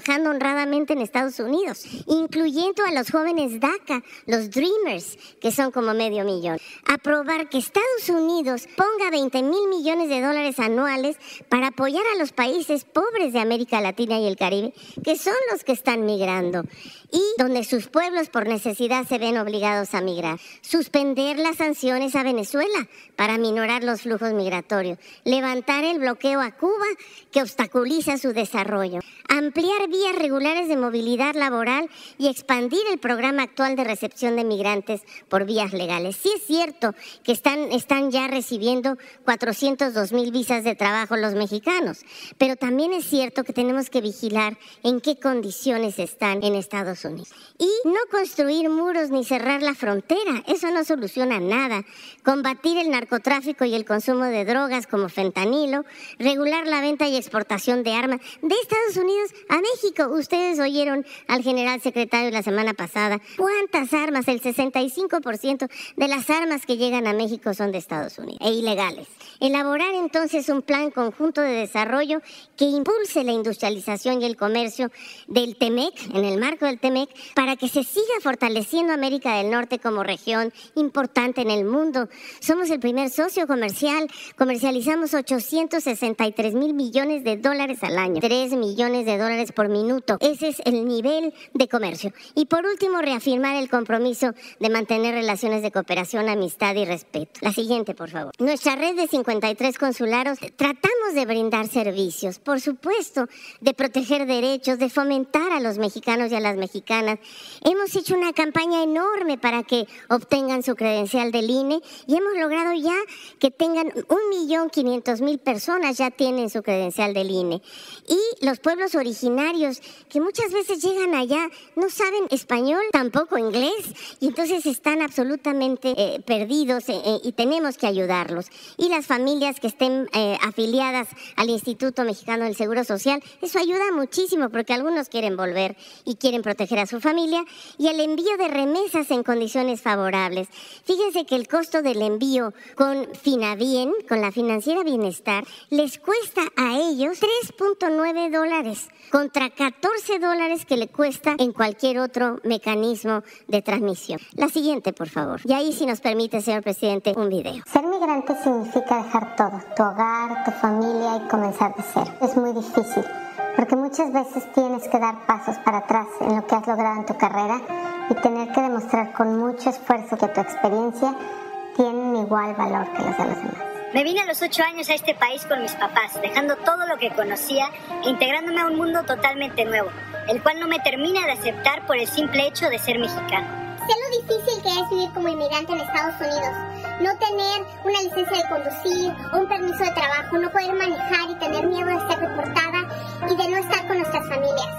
trabajando honradamente en Estados Unidos, incluyendo a los jóvenes DACA, los Dreamers, que son como medio millón. Aprobar que Estados Unidos ponga veinte mil millones de dólares anuales para apoyar a los países pobres de América Latina y el Caribe, que son los que están migrando y donde sus pueblos por necesidad se ven obligados a migrar. Suspender las sanciones a Venezuela para minorar los flujos migratorios. Levantar el bloqueo a Cuba que obstaculiza su desarrollo. Ampliar vías regulares de movilidad laboral y expandir el programa actual de recepción de migrantes por vías legales. Sí es cierto que están, están ya recibiendo cuatrocientos dos mil visas de trabajo los mexicanos, pero también es cierto que tenemos que vigilar en qué condiciones están en Estados Unidos. Y no construir muros ni cerrar la frontera, eso no soluciona nada. Combatir el narcotráfico y el consumo de drogas como fentanilo, regular la venta y exportación de armas de Estados Unidos a México. Ustedes oyeron al general secretario la semana pasada cuántas armas, el sesenta y cinco por ciento de las armas que llegan a México son de Estados Unidos e ilegales. Elaborar entonces un plan conjunto de desarrollo que impulse la industrialización y el comercio del TEMEC, en el marco del TEMEC, para que se siga fortaleciendo América del Norte como región importante en el mundo. Somos el primer socio comercial, comercializamos ochocientos sesenta y tres mil millones de dólares al año, tres millones de dólares por minuto. Ese es el nivel de comercio. Y por último, reafirmar el compromiso de mantener relaciones de cooperación, amistad y respeto. La siguiente, por favor. Nuestra red de cincuenta y tres consulados tratamos de brindar servicios, por supuesto, de proteger derechos, de fomentar a los mexicanos y a las mexicanas. Hemos hecho una campaña enorme para que obtengan su credencial del I N E y hemos logrado ya que tengan un millón quinientos mil personas ya tienen su credencial del I N E. Y los pueblos originarios que muchas veces llegan allá no saben español, tampoco inglés, y entonces están absolutamente eh, perdidos eh, eh, y tenemos que ayudarlos. Y las familias que estén eh, afiliadas al Instituto Mexicano del Seguro Social, eso ayuda muchísimo porque algunos quieren volver y quieren proteger a su familia, y el envío de remesas en condiciones favorables. Fíjense que el costo del envío con Finabien, con la Financiera Bienestar, les cuesta a ellos tres punto nueve dólares contra catorce dólares que le cuesta en cualquier otro mecanismo de transmisión. La siguiente, por favor. Y ahí, si nos permite, señor presidente, un video. Ser migrante significa dejar todo, tu hogar, tu familia y comenzar de cero. Es muy difícil, porque muchas veces tienes que dar pasos para atrás en lo que has logrado en tu carrera y tener que demostrar con mucho esfuerzo que tu experiencia tiene igual valor que las de los demás. Me vine a los ocho años a este país con mis papás, dejando todo lo que conocía e integrándome a un mundo totalmente nuevo, el cual no me termina de aceptar por el simple hecho de ser mexicano. Sé lo difícil que es vivir como inmigrante en Estados Unidos. No tener una licencia de conducir, un permiso de trabajo, no poder manejar y tener miedo de ser deportada y de no estar con nuestras familias.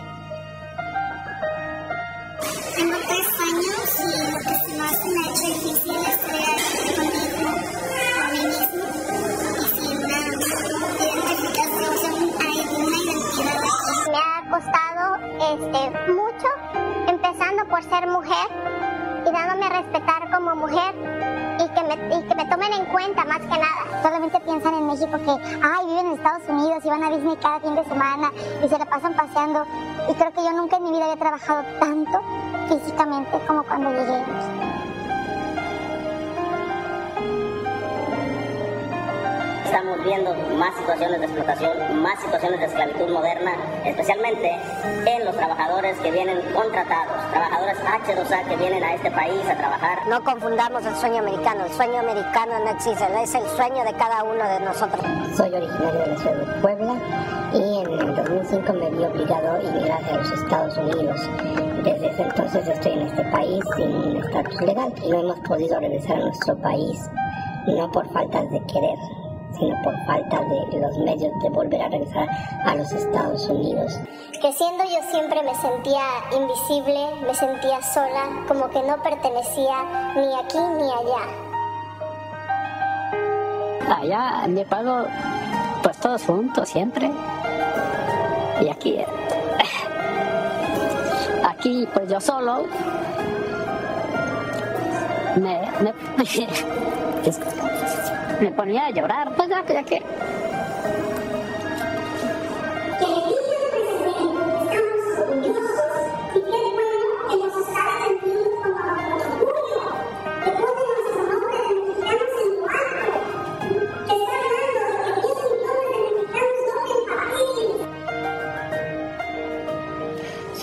Tengo tres años y lo que más me ha hecho difícil es crear conmigo, por mí mismo, y sin una identificación, hay una identidad. Me ha costado este, mucho, empezando por ser mujer y dándome a respetar como mujer y que, me, y que me tomen en cuenta más que nada. Solamente piensan en México que, ay, viven en Estados Unidos y van a Disney cada fin de semana y se la pasan paseando. Y creo que yo nunca en mi vida había trabajado tanto físicamente como cuando llegué. Estamos viendo más situaciones de explotación, más situaciones de esclavitud moderna, especialmente en los trabajadores que vienen contratados, trabajadores hache dos a que vienen a este país a trabajar. No confundamos el sueño americano, el sueño americano no existe, es el sueño de cada uno de nosotros. Soy originario de la ciudad de Puebla y en el dos mil cinco me vi obligado a emigrar a los Estados Unidos. Desde ese entonces estoy en este país sin un estatus legal. No hemos podido regresar a nuestro país, no por falta de querer, sino por falta de los medios de volver a regresar a los Estados Unidos. Creciendo yo siempre me sentía invisible, me sentía sola, como que no pertenecía ni aquí ni allá. Allá en mi pueblo, pues todos juntos siempre. Y aquí, aquí pues yo solo me... me me ponía a llorar, pues ya que... Ya que...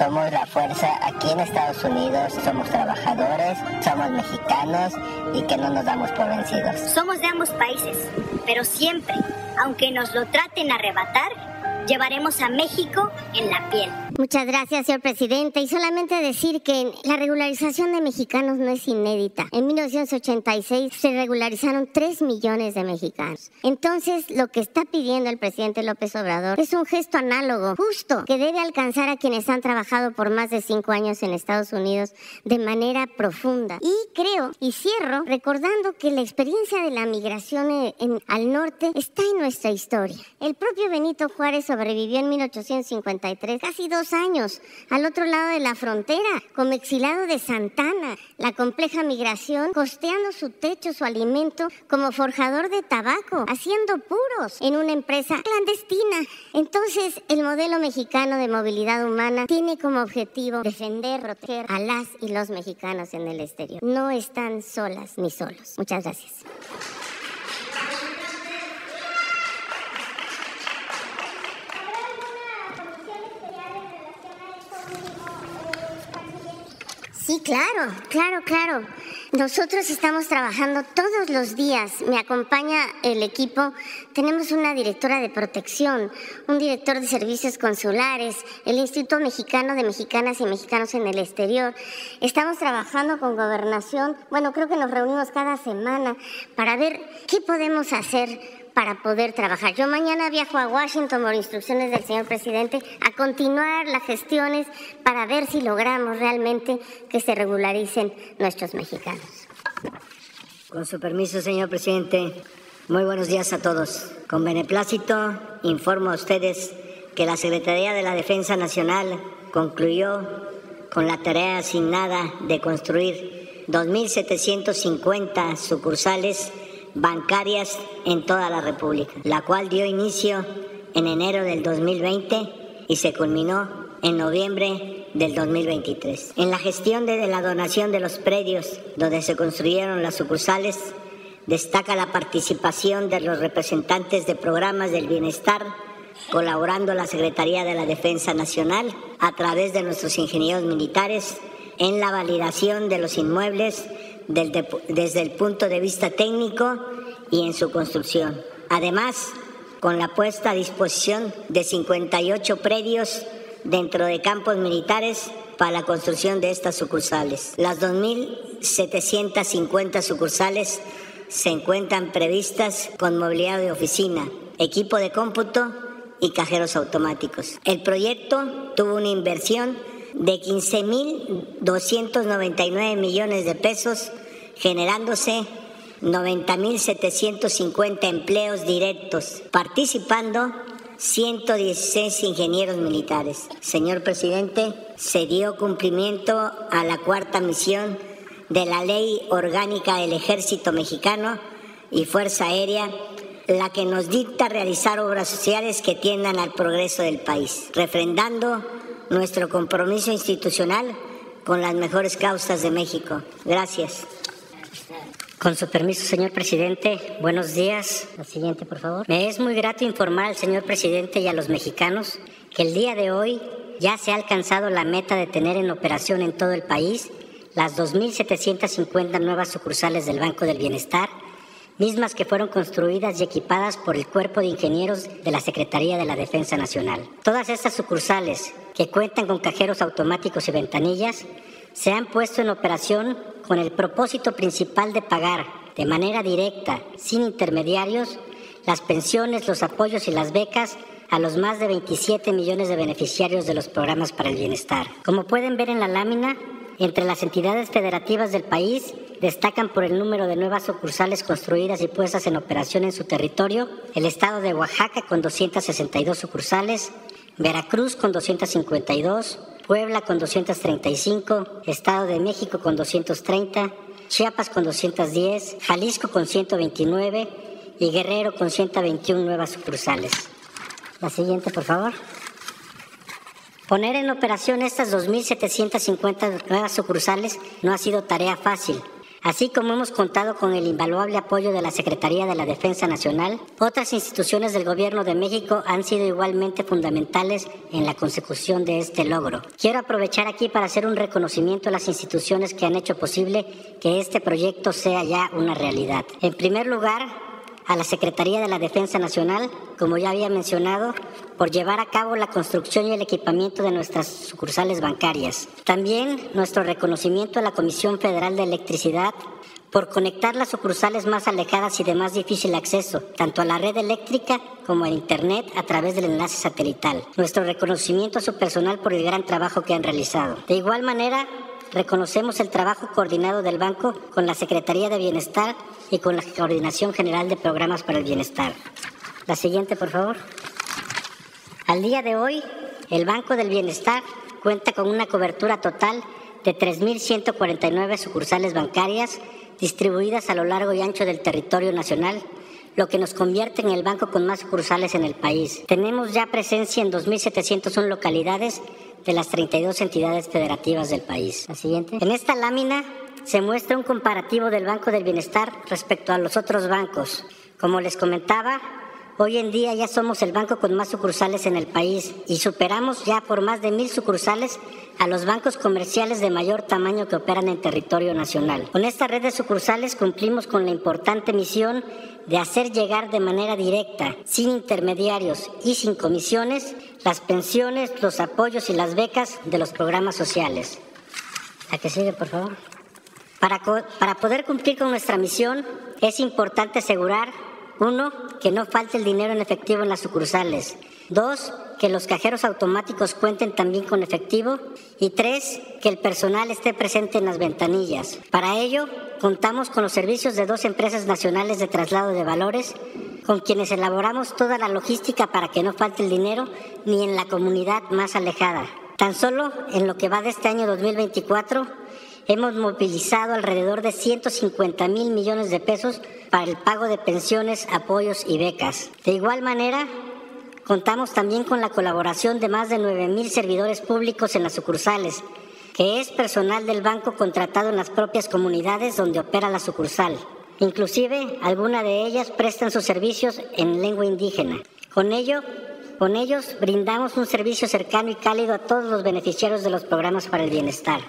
somos la fuerza aquí en Estados Unidos, somos trabajadores, somos mexicanos y que no nos damos por vencidos. Somos de ambos países, pero siempre, aunque nos lo traten a arrebatar, llevaremos a México en la piel. Muchas gracias, señor presidente. Y solamente decir que la regularización de mexicanos no es inédita. En mil novecientos ochenta y seis se regularizaron tres millones de mexicanos. Entonces, lo que está pidiendo el presidente López Obrador es un gesto análogo, justo, que debe alcanzar a quienes han trabajado por más de cinco años en Estados Unidos de manera profunda. Y creo, y cierro, recordando que la experiencia de la migración en, en, al norte está en nuestra historia. El propio Benito Juárez sobrevivió en mil ochocientos cincuenta y tres, casi dos años, al otro lado de la frontera, como exilado de Santa Ana. La compleja migración, costeando su techo, su alimento, como forjador de tabaco, haciendo puros en una empresa clandestina. Entonces, el modelo mexicano de movilidad humana tiene como objetivo defender, proteger a las y los mexicanos en el exterior. No están solas ni solos. Muchas gracias. Sí, claro, claro, claro. Nosotros estamos trabajando todos los días. Me acompaña el equipo. Tenemos una directora de protección, un director de servicios consulares, el Instituto Mexicano de Mexicanas y Mexicanos en el Exterior. Estamos trabajando con Gobernación. Bueno, creo que nos reunimos cada semana para ver qué podemos hacer para poder trabajar. Yo mañana viajo a Washington por instrucciones del señor presidente a continuar las gestiones para ver si logramos realmente que se regularicen nuestros mexicanos. Con su permiso, señor presidente, muy buenos días a todos. Con beneplácito informo a ustedes que la Secretaría de la Defensa Nacional concluyó con la tarea asignada de construir dos mil setecientos cincuenta sucursales bancarias en toda la República, la cual dio inicio en enero del dos mil veinte y se culminó en noviembre del dos mil veintitrés. En la gestión de la donación de los predios donde se construyeron las sucursales, destaca la participación de los representantes de programas del bienestar, colaborando la Secretaría de la Defensa Nacional a través de nuestros ingenieros militares en la validación de los inmuebles desde el punto de vista técnico y en su construcción. Además, con la puesta a disposición de cincuenta y ocho predios dentro de campos militares para la construcción de estas sucursales. Las dos mil setecientas cincuenta sucursales se encuentran previstas con mobiliario de oficina, equipo de cómputo y cajeros automáticos. El proyecto tuvo una inversión de quince mil doscientos noventa y nueve millones de pesos, generándose noventa mil setecientos cincuenta empleos directos, participando ciento dieciséis ingenieros militares. Señor presidente, se dio cumplimiento a la cuarta misión de la Ley Orgánica del Ejército Mexicano y Fuerza Aérea, la que nos dicta realizar obras sociales que tiendan al progreso del país, refrendando nuestro compromiso institucional con las mejores causas de México. Gracias. Con su permiso, señor presidente, buenos días. La siguiente, por favor. Me es muy grato informar al señor presidente y a los mexicanos que el día de hoy ya se ha alcanzado la meta de tener en operación en todo el país las dos mil setecientas cincuenta nuevas sucursales del Banco del Bienestar, mismas que fueron construidas y equipadas por el Cuerpo de Ingenieros de la Secretaría de la Defensa Nacional. Todas estas sucursales, que cuentan con cajeros automáticos y ventanillas, se han puesto en operación con el propósito principal de pagar de manera directa, sin intermediarios, las pensiones, los apoyos y las becas a los más de veintisiete millones de beneficiarios de los programas para el bienestar. Como pueden ver en la lámina, entre las entidades federativas del país destacan por el número de nuevas sucursales construidas y puestas en operación en su territorio el estado de Oaxaca con doscientas sesenta y dos sucursales, Veracruz con doscientas cincuenta y dos, Puebla con doscientas treinta y cinco, Estado de México con doscientas treinta, Chiapas con doscientas diez, Jalisco con ciento veintinueve y Guerrero con ciento veintiuna nuevas sucursales. La siguiente, por favor. Poner en operación estas dos mil setecientas cincuenta nuevas sucursales no ha sido tarea fácil, Así como hemos contado con el invaluable apoyo de la Secretaría de la Defensa Nacional, otras instituciones del Gobierno de México han sido igualmente fundamentales en la consecución de este logro. Quiero aprovechar aquí para hacer un reconocimiento a las instituciones que han hecho posible que este proyecto sea ya una realidad. En primer lugar, a la Secretaría de la Defensa Nacional, como ya había mencionado, por llevar a cabo la construcción y el equipamiento de nuestras sucursales bancarias. También nuestro reconocimiento a la Comisión Federal de Electricidad por conectar las sucursales más alejadas y de más difícil acceso, tanto a la red eléctrica como a Internet a través del enlace satelital. Nuestro reconocimiento a su personal por el gran trabajo que han realizado. De igual manera, reconocemos el trabajo coordinado del banco con la Secretaría de Bienestar y con la Coordinación General de Programas para el Bienestar. La siguiente, por favor. Al día de hoy, el Banco del Bienestar cuenta con una cobertura total de tres mil ciento cuarenta y nueve sucursales bancarias distribuidas a lo largo y ancho del territorio nacional, lo que nos convierte en el banco con más sucursales en el país. Tenemos ya presencia en dos mil setecientas una localidades de las treinta y dos entidades federativas del país. La siguiente. En esta lámina se muestra un comparativo del Banco del Bienestar respecto a los otros bancos. Como les comentaba, hoy en día ya somos el banco con más sucursales en el país y superamos ya por más de mil sucursales a los bancos comerciales de mayor tamaño que operan en territorio nacional. Con esta red de sucursales cumplimos con la importante misión de hacer llegar de manera directa, sin intermediarios y sin comisiones, las pensiones, los apoyos y las becas de los programas sociales. La que sigue, por favor. Para, para poder cumplir con nuestra misión, es importante asegurar, uno, que no falte el dinero en efectivo en las sucursales. Dos, que los cajeros automáticos cuenten también con efectivo. Y tres, que el personal esté presente en las ventanillas. Para ello, contamos con los servicios de dos empresas nacionales de traslado de valores, con quienes elaboramos toda la logística para que no falte el dinero ni en la comunidad más alejada. Tan solo en lo que va de este año dos mil veinticuatro, hemos movilizado alrededor de ciento cincuenta mil millones de pesos para el pago de pensiones, apoyos y becas. De igual manera, contamos también con la colaboración de más de nueve mil servidores públicos en las sucursales, que es personal del banco contratado en las propias comunidades donde opera la sucursal. Inclusive, algunas de ellas prestan sus servicios en lengua indígena. Con ello, con ellos brindamos un servicio cercano y cálido a todos los beneficiarios de los programas para el bienestar.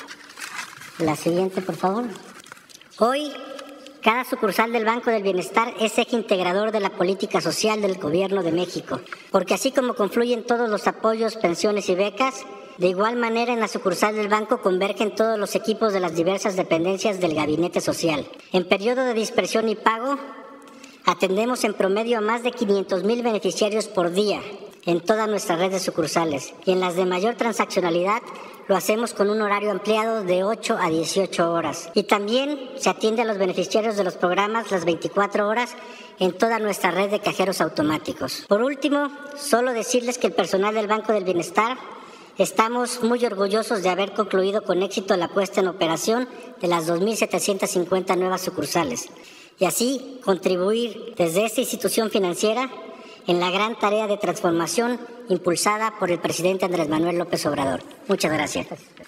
La siguiente, por favor. Hoy, cada sucursal del Banco del Bienestar es eje integrador de la política social del Gobierno de México, porque así como confluyen todos los apoyos, pensiones y becas, de igual manera en la sucursal del banco convergen todos los equipos de las diversas dependencias del Gabinete Social. En periodo de dispersión y pago, atendemos en promedio a más de quinientos mil beneficiarios por día en toda nuestra red de sucursales, y en las de mayor transaccionalidad lo hacemos con un horario ampliado de ocho a dieciocho horas. Y también se atiende a los beneficiarios de los programas las veinticuatro horas en toda nuestra red de cajeros automáticos. Por último, solo decirles que el personal del Banco del Bienestar estamos muy orgullosos de haber concluido con éxito la puesta en operación de las dos mil setecientas cincuenta nuevas sucursales y así contribuir desde esta institución financiera en la gran tarea de transformación impulsada por el presidente Andrés Manuel López Obrador. Muchas gracias.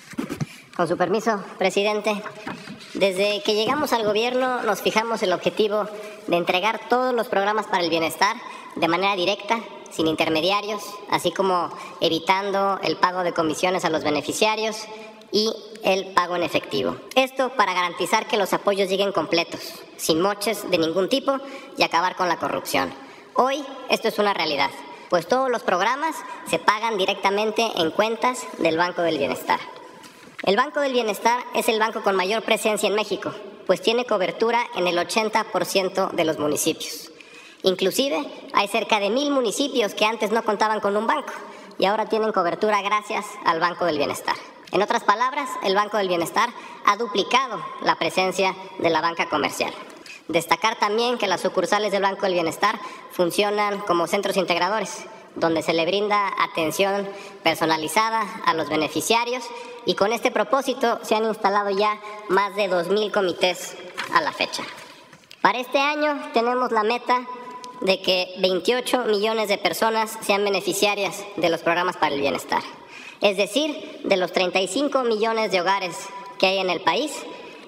Con su permiso, presidente. Desde que llegamos al gobierno nos fijamos el objetivo de entregar todos los programas para el bienestar de manera directa, sin intermediarios, así como evitando el pago de comisiones a los beneficiarios y el pago en efectivo. Esto para garantizar que los apoyos lleguen completos, sin moches de ningún tipo y acabar con la corrupción. Hoy esto es una realidad, pues todos los programas se pagan directamente en cuentas del Banco del Bienestar. El Banco del Bienestar es el banco con mayor presencia en México, pues tiene cobertura en el ochenta por ciento de los municipios. Inclusive hay cerca de mil municipios que antes no contaban con un banco y ahora tienen cobertura gracias al Banco del Bienestar. En otras palabras, el Banco del Bienestar ha duplicado la presencia de la banca comercial. Destacar también que las sucursales del Banco del Bienestar funcionan como centros integradores, donde se le brinda atención personalizada a los beneficiarios y con este propósito se han instalado ya más de dos mil comités a la fecha. Para este año tenemos la meta de que veintiocho millones de personas sean beneficiarias de los programas para el bienestar. Es decir, de los treinta y cinco millones de hogares que hay en el país,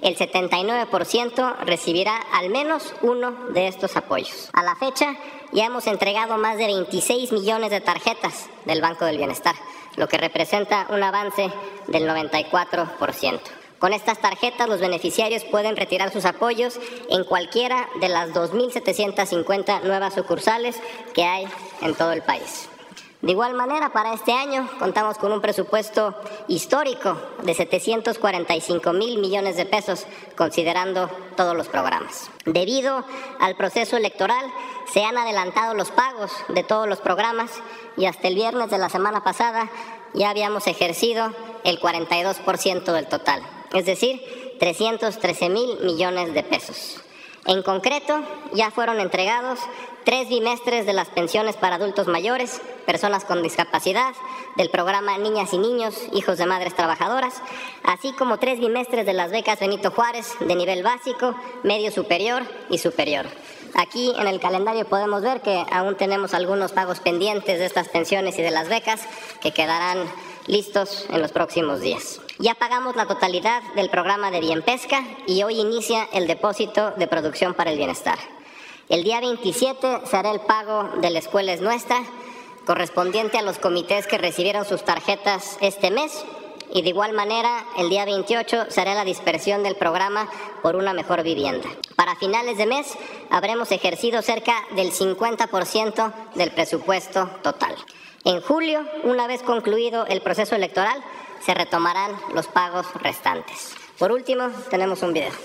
el setenta y nueve por ciento recibirá al menos uno de estos apoyos. A la fecha, ya hemos entregado más de veintiséis millones de tarjetas del Banco del Bienestar, lo que representa un avance del noventa y cuatro por ciento. Con estas tarjetas, los beneficiarios pueden retirar sus apoyos en cualquiera de las dos mil setecientas cincuenta nuevas sucursales que hay en todo el país. De igual manera, para este año contamos con un presupuesto histórico de setecientos cuarenta y cinco mil millones de pesos, considerando todos los programas. Debido al proceso electoral, se han adelantado los pagos de todos los programas y hasta el viernes de la semana pasada ya habíamos ejercido el cuarenta y dos por ciento del total, es decir, trescientos trece mil millones de pesos. En concreto, ya fueron entregados tres bimestres de las pensiones para adultos mayores, personas con discapacidad, del programa Niñas y Niños, Hijos de Madres Trabajadoras, así como tres bimestres de las becas Benito Juárez de nivel básico, medio superior y superior. Aquí en el calendario podemos ver que aún tenemos algunos pagos pendientes de estas pensiones y de las becas que quedarán listos en los próximos días. Ya pagamos la totalidad del programa de Bienpesca y hoy inicia el depósito de producción para el bienestar. El día veintisiete se hará el pago de la Escuela es Nuestra, correspondiente a los comités que recibieron sus tarjetas este mes, y de igual manera el día veintiocho se hará la dispersión del programa por una mejor vivienda. Para finales de mes habremos ejercido cerca del cincuenta por ciento del presupuesto total. En julio, una vez concluido el proceso electoral, se retomarán los pagos restantes. Por último, tenemos un video.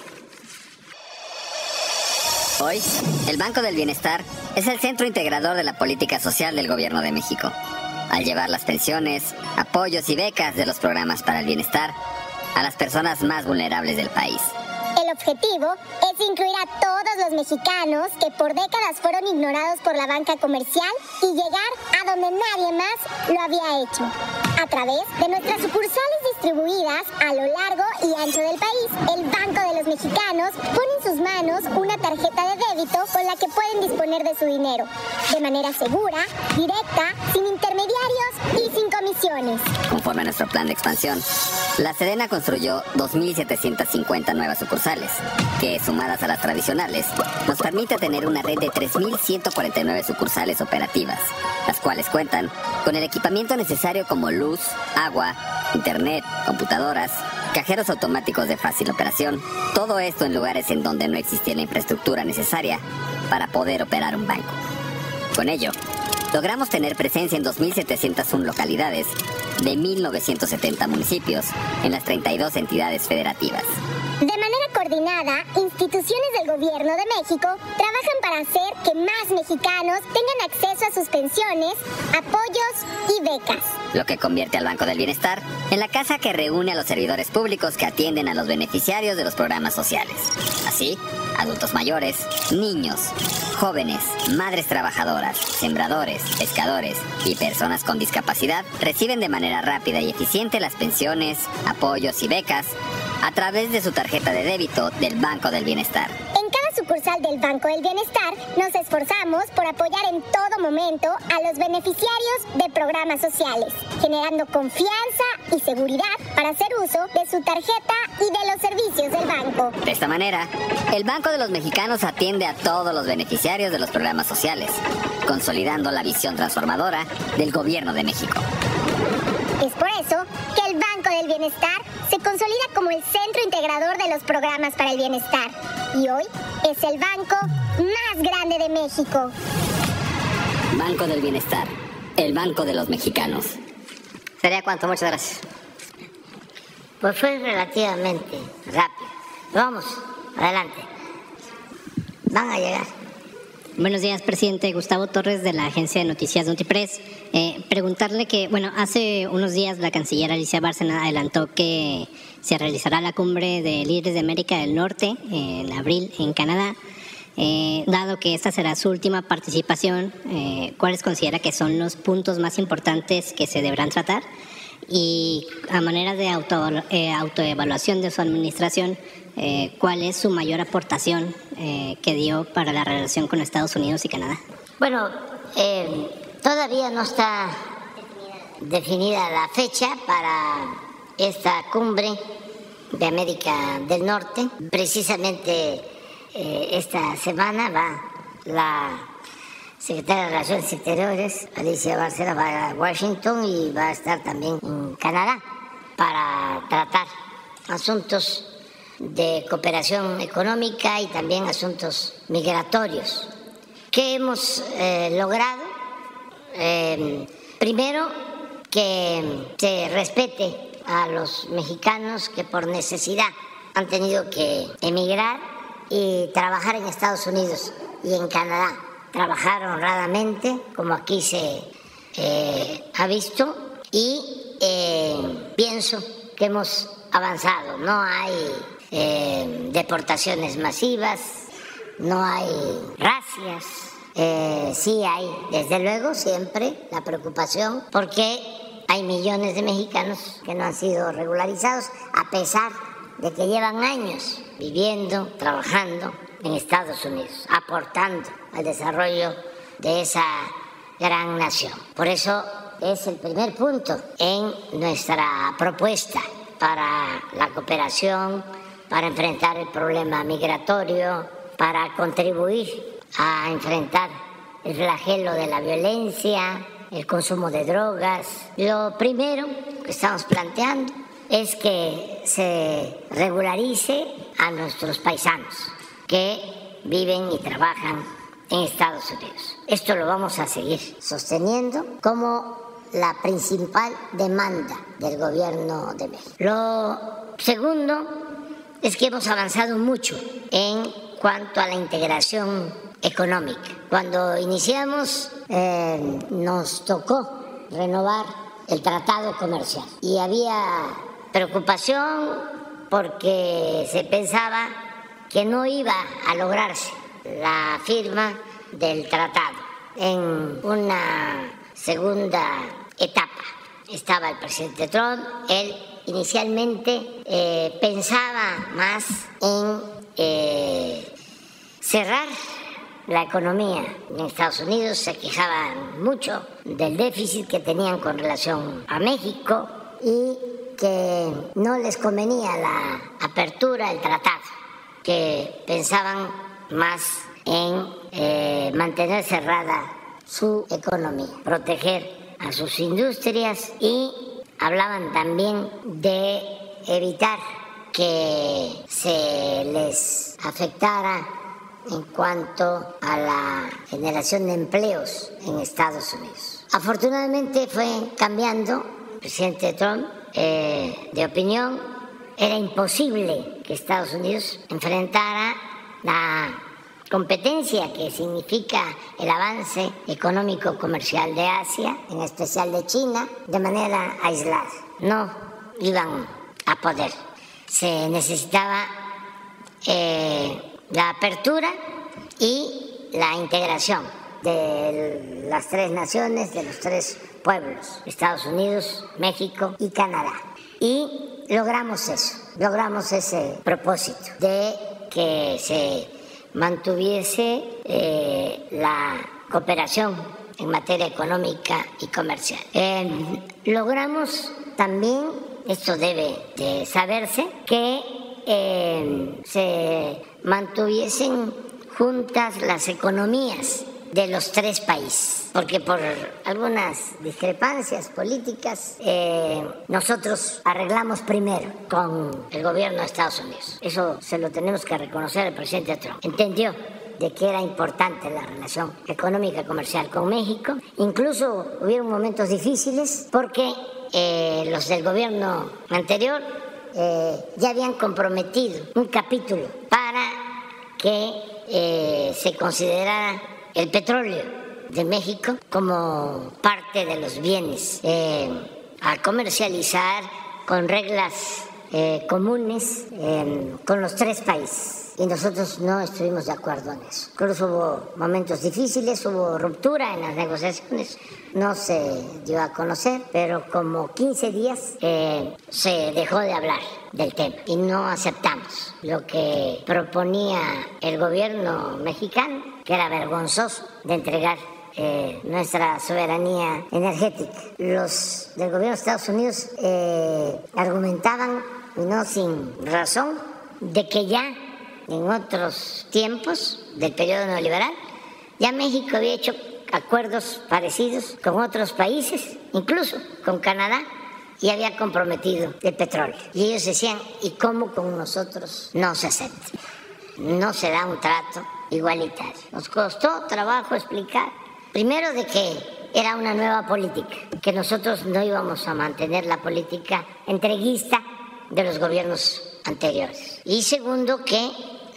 Hoy, el Banco del Bienestar es el centro integrador de la política social del Gobierno de México, al llevar las pensiones, apoyos y becas de los programas para el bienestar a las personas más vulnerables del país. El objetivo es incluir a todos los mexicanos que por décadas fueron ignorados por la banca comercial y llegar a donde nadie más lo había hecho, a través de nuestras sucursales distribuidas a lo largo y ancho del país. El Banco de los Mexicanos pone en sus manos una tarjeta de débito con la que pueden disponer de su dinero, de manera segura, directa, sin intermediarios y sin comisiones. Conforme a nuestro plan de expansión, la Sedena construyó dos mil setecientas cincuenta nuevas sucursales, que, sumadas a las tradicionales, nos permite tener una red de tres mil ciento cuarenta y nueve sucursales operativas, las cuales cuentan con el equipamiento necesario como luz, agua, internet, computadoras, cajeros automáticos de fácil operación, todo esto en lugares en donde no existía la infraestructura necesaria para poder operar un banco. Con ello, logramos tener presencia en dos mil setecientas uno localidades de mil novecientos setenta municipios en las treinta y dos entidades federativas. De manera coordinada, instituciones del Gobierno de México trabajan para hacer que más mexicanos tengan acceso a sus pensiones, apoyos y becas. Lo que convierte al Banco del Bienestar en la casa que reúne a los servidores públicos que atienden a los beneficiarios de los programas sociales. Así, adultos mayores, niños, jóvenes, madres trabajadoras, sembradores, pescadores y personas con discapacidad reciben de manera rápida y eficiente las pensiones, apoyos y becas a través de su tarjeta de débito del Banco del Bienestar. En cada sucursal del Banco del Bienestar nos esforzamos por apoyar en todo momento a los beneficiarios de programas sociales, generando confianza y seguridad para hacer uso de su tarjeta y de los servicios del banco. De esta manera, el Banco de los Mexicanos atiende a todos los beneficiarios de los programas sociales, consolidando la visión transformadora del Gobierno de México. Es por eso que el Banco del Bienestar se consolida como el centro integrador de los programas para el bienestar y hoy es el banco más grande de México. Banco del Bienestar, el Banco de los Mexicanos. Sería cuanto, muchas gracias. Pues fue relativamente rápido. Vamos, adelante. Van a llegar. Buenos días, presidente. Gustavo Torres, de la agencia de noticias Notipress. Eh, preguntarle que, bueno, hace unos días la canciller Alicia Bárcena adelantó que se realizará la cumbre de líderes de América del Norte eh, en abril en Canadá. Eh, dado que esta será su última participación, eh, ¿cuáles considera que son los puntos más importantes que se deberán tratar? Y a manera de auto, eh, autoevaluación de su administración, eh, ¿cuál es su mayor aportación eh, que dio para la relación con Estados Unidos y Canadá? Bueno, eh, todavía no está definida la fecha para esta cumbre de América del Norte. Precisamente eh, esta semana va la secretaria de Relaciones Exteriores, Alicia Bárcena, va a Washington y va a estar también en Canadá para tratar asuntos de cooperación económica y también asuntos migratorios. ¿Qué hemos eh, logrado? Eh, primero, que se respete a los mexicanos que por necesidad han tenido que emigrar y trabajar en Estados Unidos y en Canadá. Trabajar honradamente, como aquí se eh, ha visto, y eh, pienso que hemos avanzado. No hay eh, deportaciones masivas, no hay racias. Eh, sí hay, desde luego, siempre la preocupación porque hay millones de mexicanos que no han sido regularizados, a pesar de que llevan años viviendo, trabajando en Estados Unidos, aportando al desarrollo de esa gran nación. Por eso es el primer punto en nuestra propuesta para la cooperación, para enfrentar el problema migratorio, para contribuir a enfrentar el flagelo de la violencia, el consumo de drogas. Lo primero que estamos planteando es que se regularice a nuestros paisanos que viven y trabajan en Estados Unidos. Esto lo vamos a seguir sosteniendo como la principal demanda del gobierno de México. Lo segundo es que hemos avanzado mucho en cuanto a la integración económica. Cuando iniciamos eh, nos tocó renovar el tratado comercial y había preocupación porque se pensaba que no iba a lograrse la firma del tratado. En una segunda etapa estaba el presidente Trump. Él inicialmente eh, pensaba más en eh, cerrar la economía en Estados Unidos. Se quejaban mucho del déficit que tenían con relación a México y que no les convenía la apertura del tratado, que pensaban más en eh, mantener cerrada su economía, proteger a sus industrias, y hablaban también de evitar que se les afectara en cuanto a la generación de empleos en Estados Unidos. Afortunadamente fue cambiando el presidente Trump eh, de opinión. Era imposible que Estados Unidos enfrentara la competencia que significa el avance económico comercial de Asia, en especial de China, de manera aislada. No iban a poder. Se necesitaba eh, la apertura y la integración de las tres naciones, de los tres pueblos, Estados Unidos, México y Canadá. Y logramos eso, logramos ese propósito de que se mantuviese eh, la cooperación en materia económica y comercial. Eh, logramos también, esto debe de saberse, que eh, se mantuviesen juntas las economías de los tres países, porque por algunas discrepancias políticas eh, nosotros arreglamos primero con el gobierno de Estados Unidos. Eso se lo tenemos que reconocer al presidente Trump. Entendió de que era importante la relación económica y comercial con México. Incluso hubieron momentos difíciles porque eh, los del gobierno anterior eh, ya habían comprometido un capítulo para que eh, se considerara el petróleo de México como parte de los bienes eh, a comercializar con reglas eh, comunes eh, con los tres países. Y nosotros no estuvimos de acuerdo en eso. Incluso hubo momentos difíciles, hubo ruptura en las negociaciones, no se dio a conocer, pero como quince días eh, se dejó de hablar del tema y no aceptamos lo que proponía el gobierno mexicano, que era vergonzoso, de entregar eh, nuestra soberanía energética. Los del gobierno de Estados Unidos eh, argumentaban y no sin razón, de que ya en otros tiempos del periodo neoliberal, ya México había hecho acuerdos parecidos con otros países, incluso con Canadá, y había comprometido el petróleo. Y ellos decían, ¿y cómo con nosotros no se acepta? No se da un trato igualitario. Nos costó trabajo explicar, primero de que era una nueva política, que nosotros no íbamos a mantener la política entreguista de los gobiernos anteriores. Y segundo, que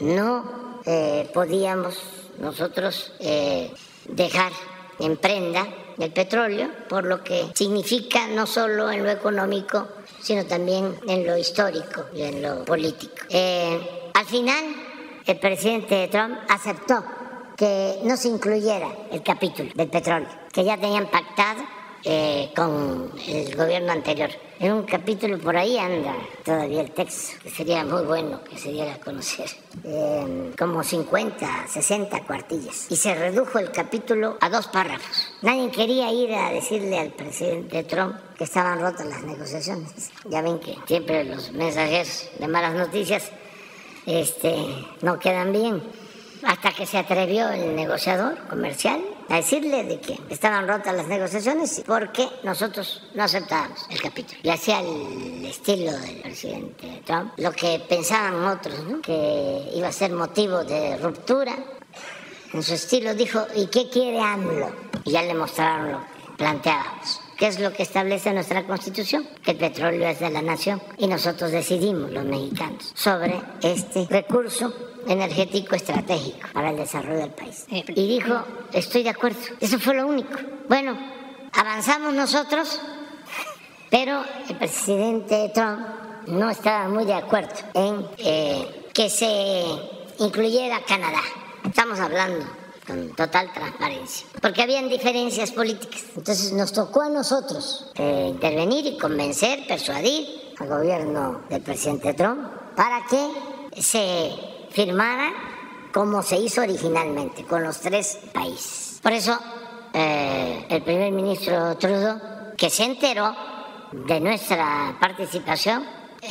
no eh, podíamos nosotros eh, dejar en prenda el petróleo, por lo que significa no solo en lo económico, sino también en lo histórico y en lo político. Eh, al final, el presidente Trump aceptó que no se incluyera el capítulo del petróleo, que ya tenían pactado eh, con el gobierno anterior. En un capítulo por ahí anda todavía el texto, que sería muy bueno que se diera a conocer, eh, como cincuenta, sesenta cuartillas. Y se redujo el capítulo a dos párrafos. Nadie quería ir a decirle al presidente Trump que estaban rotas las negociaciones. Ya ven que siempre los mensajeros de malas noticias este, no quedan bien. Hasta que se atrevió el negociador comercial a decirle de que estaban rotas las negociaciones porque nosotros no aceptábamos el capítulo. Y hacía el estilo del presidente Trump, lo que pensaban otros, ¿no? Que iba a ser motivo de ruptura. En su estilo dijo, ¿y qué quiere AMLO? Y ya le mostraron lo que planteábamos. ¿Qué es lo que establece nuestra Constitución? Que el petróleo es de la nación y nosotros decidimos, los mexicanos, sobre este recurso energético estratégico para el desarrollo del país. Y dijo, estoy de acuerdo. Eso fue lo único. Bueno, avanzamos nosotros, pero el presidente Trump no estaba muy de acuerdo en eh, que se incluyera Canadá. Estamos hablando con total transparencia, porque habían diferencias políticas. Entonces nos tocó a nosotros eh, intervenir y convencer, persuadir al gobierno del presidente Trump para que se firmara como se hizo originalmente, con los tres países. Por eso eh, el primer ministro Trudeau, que se enteró de nuestra participación,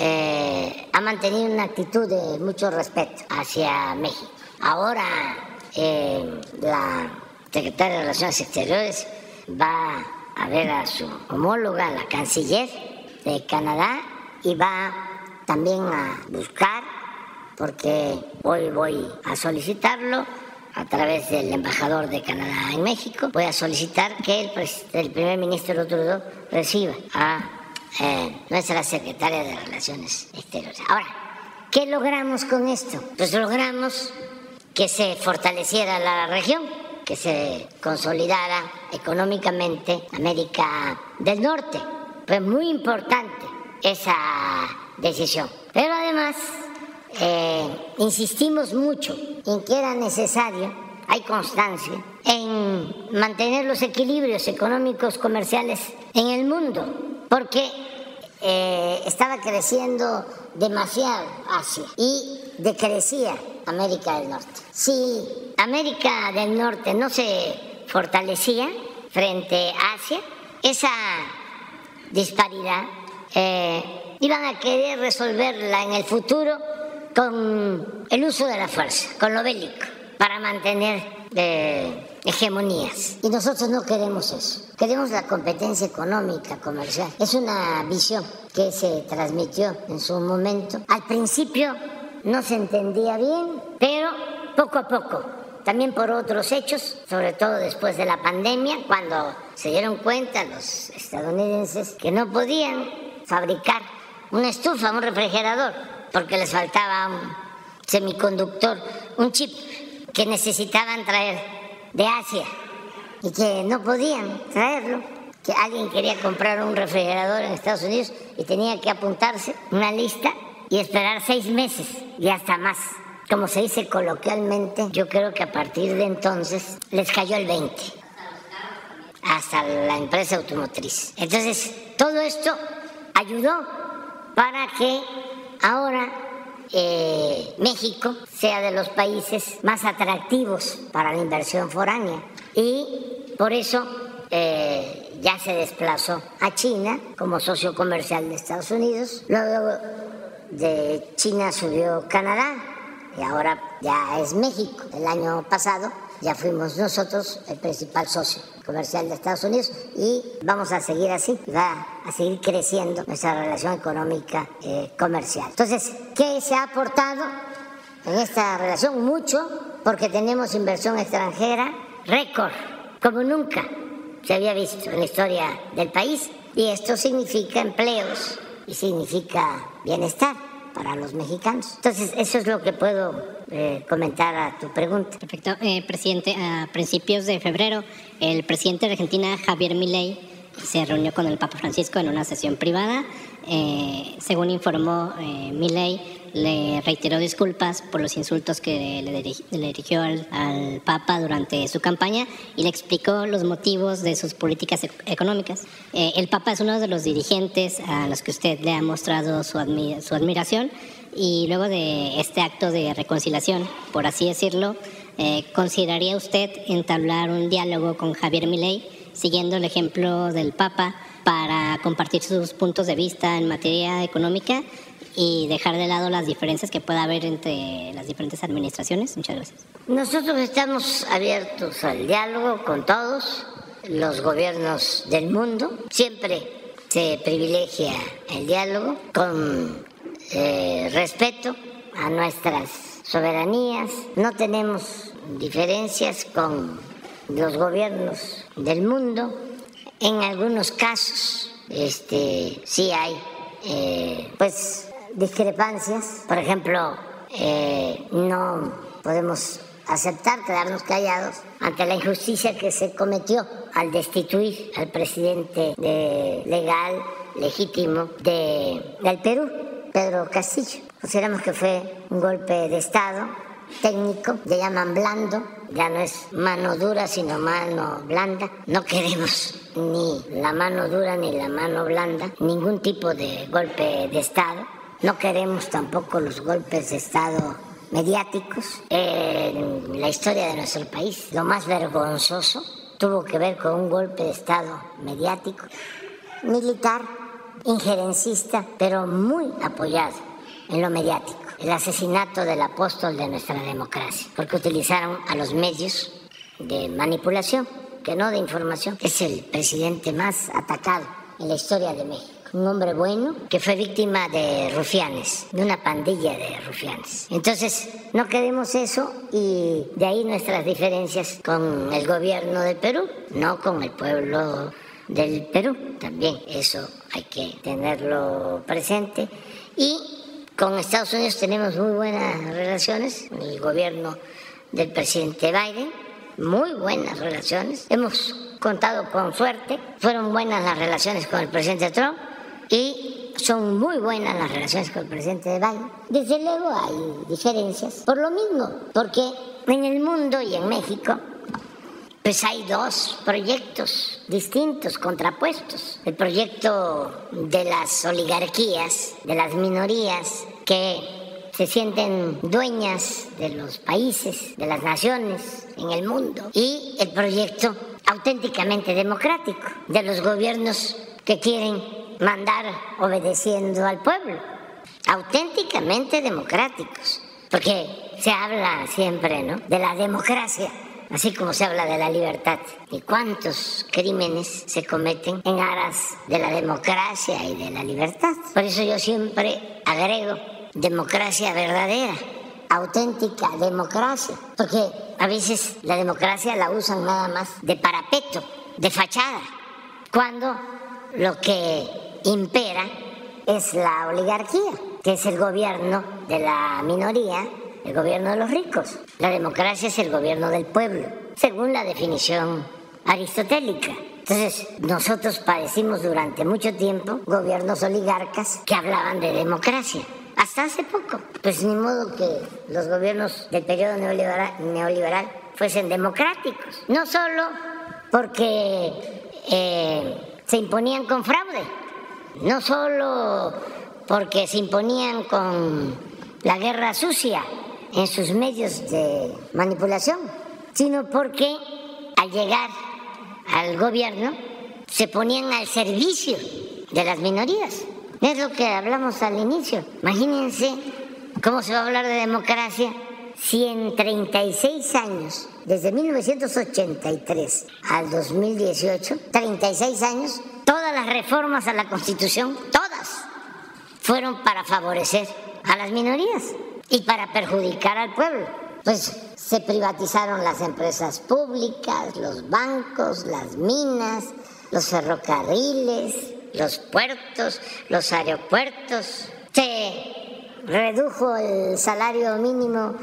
eh, ha mantenido una actitud de mucho respeto hacia México. Ahora eh, la secretaria de Relaciones Exteriores va a ver a su homóloga, la canciller de Canadá, y va también a buscar, porque hoy voy a solicitarlo a través del embajador de Canadá en México, voy a solicitar que el, el primer ministro Trudeau reciba a eh, nuestra secretaria de Relaciones Exteriores. Ahora, ¿qué logramos con esto? Pues logramos que se fortaleciera la región, que se consolidara económicamente América del Norte. Fue muy importante esa decisión. Pero además eh, insistimos mucho en que era necesario, hay constancia, en mantener los equilibrios económicos comerciales en el mundo, porque eh, estaba creciendo demasiado Asia y decrecía América del Norte. Si América del Norte no se fortalecía frente a Asia, esa disparidad eh, iban a querer resolverla en el futuro con el uso de la fuerza, con lo bélico, para mantener eh, hegemonías. Y nosotros no queremos eso. Queremos la competencia económica, comercial. Es una visión que se transmitió en su momento. Al principio no se entendía bien, pero poco a poco, también por otros hechos, sobre todo después de la pandemia, cuando se dieron cuenta los estadounidenses que no podían fabricar una estufa, un refrigerador, porque les faltaba un semiconductor, un chip que necesitaban traer de Asia y que no podían traerlo, que alguien quería comprar un refrigerador en Estados Unidos y tenía que apuntarse una lista y esperar seis meses y hasta más. Como se dice coloquialmente, yo creo que a partir de entonces les cayó el veinte, hasta la empresa automotriz. Entonces, todo esto ayudó para que ahora eh, México sea de los países más atractivos para la inversión foránea. Y por eso eh, ya se desplazó a China como socio comercial de Estados Unidos. Luego de China subió Canadá y ahora ya es México. El año pasado ya fuimos nosotros el principal socio comercial de Estados Unidos y vamos a seguir así, va a seguir creciendo nuestra relación económica eh, comercial. Entonces, ¿qué se ha aportado en esta relación? Mucho, porque tenemos inversión extranjera récord, como nunca se había visto en la historia del país, y esto significa empleos y significa bienestar para los mexicanos. Entonces, eso es lo que puedo eh, comentar a tu pregunta. Perfecto. Eh, presidente, a principios de febrero, el presidente de Argentina, Javier Milei, se reunió con el Papa Francisco en una sesión privada. Eh, según informó eh, Milei, le reiteró disculpas por los insultos que le, dirigi, le dirigió al, al Papa durante su campaña y le explicó los motivos de sus políticas e- económicas. Eh, el Papa es uno de los dirigentes a los que usted le ha mostrado su, admi- su admiración, y luego de este acto de reconciliación, por así decirlo, eh, ¿consideraría usted entablar un diálogo con Javier Milei, siguiendo el ejemplo del Papa, para compartir sus puntos de vista en materia económica y dejar de lado las diferencias que pueda haber entre las diferentes administraciones? Muchas gracias. Nosotros estamos abiertos al diálogo con todos los gobiernos del mundo. Siempre se privilegia el diálogo con eh, respeto a nuestras soberanías. No tenemos diferencias con los gobiernos del mundo. En algunos casos este, sí hay eh, pues discrepancias. Por ejemplo, eh, no podemos aceptar quedarnos callados ante la injusticia que se cometió al destituir al presidente de, legal, legítimo de, del Perú, Pedro Castillo. Consideramos que fue un golpe de Estado técnico, le llaman blando, ya no es mano dura sino mano blanda. No queremos ni la mano dura ni la mano blanda, ningún tipo de golpe de Estado. No queremos tampoco los golpes de Estado mediáticos. En la historia de nuestro país, lo más vergonzoso tuvo que ver con un golpe de Estado mediático, militar, injerencista, pero muy apoyado en lo mediático. El asesinato del apóstol de nuestra democracia, porque utilizaron a los medios de manipulación, que no de información. Es el presidente más atacado en la historia de México. Un hombre bueno que fue víctima de rufianes, de una pandilla de rufianes. Entonces, no queremos eso, y de ahí nuestras diferencias con el gobierno del Perú, no con el pueblo del Perú. También eso hay que tenerlo presente. Y con Estados Unidos tenemos muy buenas relaciones, con el gobierno del presidente Biden, muy buenas relaciones. Hemos contado con suerte, fueron buenas las relaciones con el presidente Trump y son muy buenas las relaciones con el presidente Biden. Desde luego hay diferencias, por lo mismo, porque en el mundo y en México pues hay dos proyectos distintos, contrapuestos. El proyecto de las oligarquías, de las minorías que se sienten dueñas de los países, de las naciones en el mundo, y el proyecto auténticamente democrático de los gobiernos que quieren mandar obedeciendo al pueblo, auténticamente democráticos, porque se habla siempre, ¿no?, de la democracia, así como se habla de la libertad. ¿Y cuántos crímenes se cometen en aras de la democracia y de la libertad? Por eso yo siempre agrego democracia verdadera, auténtica democracia, porque a veces la democracia la usan nada más de parapeto, de fachada, cuando lo que impera es la oligarquía, que es el gobierno de la minoría, el gobierno de los ricos. La democracia es el gobierno del pueblo, según la definición aristotélica. Entonces, nosotros padecimos durante mucho tiempo gobiernos oligarcas que hablaban de democracia. Hasta hace poco. Pues ni modo que los gobiernos del periodo neoliberal, neoliberal fuesen democráticos. No solo porque eh, se imponían con fraude, no solo porque se imponían con la guerra sucia en sus medios de manipulación, sino porque al llegar al gobierno se ponían al servicio de las minorías. Es lo que hablamos al inicio. Imagínense cómo se va a hablar de democracia si en treinta y seis años, desde mil novecientos ochenta y tres al dos mil dieciocho, treinta y seis años, todas las reformas a la Constitución, todas, fueron para favorecer a las minorías y para perjudicar al pueblo. Pues se privatizaron las empresas públicas, los bancos, las minas, los ferrocarriles, los puertos, los aeropuertos. Se redujo el salario mínimo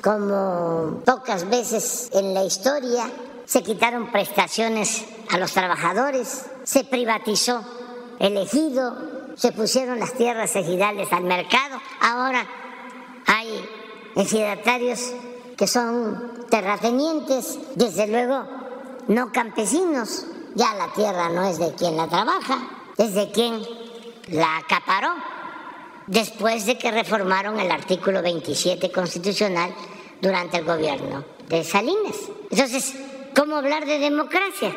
como pocas veces en la historia. Se quitaron prestaciones a los trabajadores, se privatizó el ejido, se pusieron las tierras ejidales al mercado. Ahora hay ejidatarios que son terratenientes, desde luego no campesinos. Ya la tierra no es de quien la trabaja, es de quien la acaparó después de que reformaron el artículo veintisiete constitucional durante el gobierno de Salinas. Entonces, ¿cómo hablar de democracia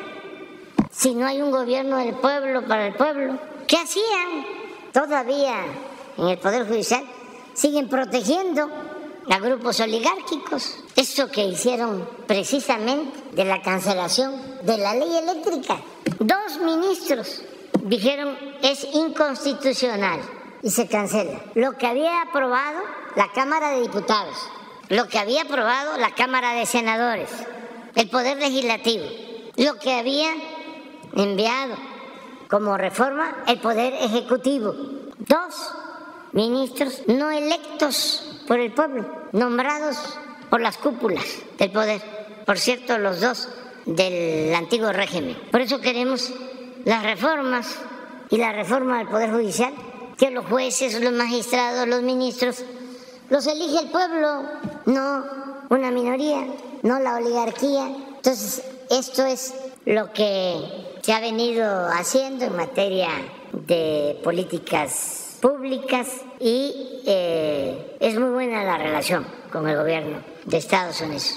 si no hay un gobierno del pueblo para el pueblo? ¿Qué hacían? Todavía en el Poder Judicial siguen protegiendo a grupos oligárquicos. Eso que hicieron precisamente de la cancelación de la ley eléctrica. Dos ministros dijeron es inconstitucional y se cancela. Lo que había aprobado la Cámara de Diputados, lo que había aprobado la Cámara de Senadores, el Poder Legislativo, lo que había enviado como reforma el Poder Ejecutivo. Dos ministros no electos por el pueblo, nombrados por las cúpulas del poder. Por cierto, los dos del antiguo régimen. Por eso queremos las reformas y la reforma del Poder Judicial, que los jueces, los magistrados, los ministros, los elige el pueblo, no una minoría, no la oligarquía. Entonces, esto es lo que se ha venido haciendo en materia de políticas públicas y eh, es muy buena la relación con el gobierno de Estados Unidos.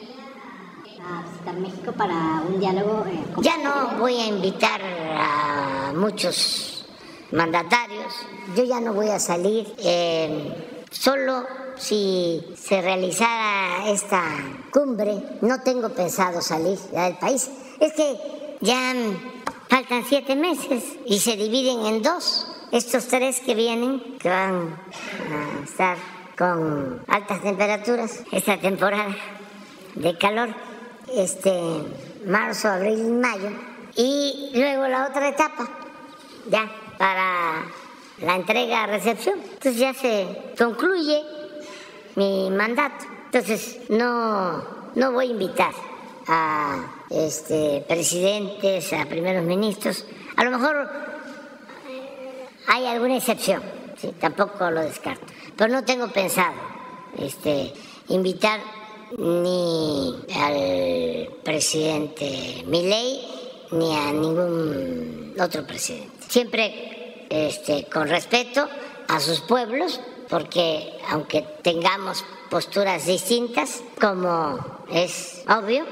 A visitar México para un diálogo. Eh, ya no voy a invitar a muchos mandatarios, yo ya no voy a salir, eh, solo si se realizara esta cumbre, no tengo pensado salir ya del país. Es que ya faltan siete meses y se dividen en dos. Estos tres que vienen, que van a estar con altas temperaturas esta temporada de calor, este marzo, abril y mayo, y luego la otra etapa, ya para la entrega-recepción. Entonces ya se concluye mi mandato. Entonces no, no voy a invitar a este, presidentes, a primeros ministros. A lo mejor hay alguna excepción, ¿sí? Tampoco lo descarto. Pero no tengo pensado este, invitar ni al presidente Milei ni a ningún otro presidente. Siempre este, con respeto a sus pueblos, porque aunque tengamos posturas distintas, como es obvio,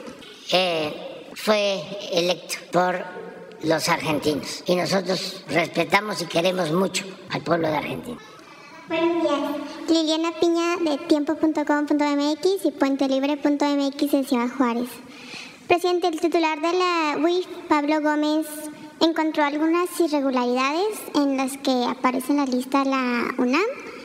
eh, fue electo por los argentinos y nosotros respetamos y queremos mucho al pueblo de Argentina. Buenos días. Liliana Piña de tiempo punto com punto m x y puente libre punto m x en Ciudad Juárez. Presidente, el titular de la U I F, Pablo Gómez, encontró algunas irregularidades en las que aparece en la lista la UNAM,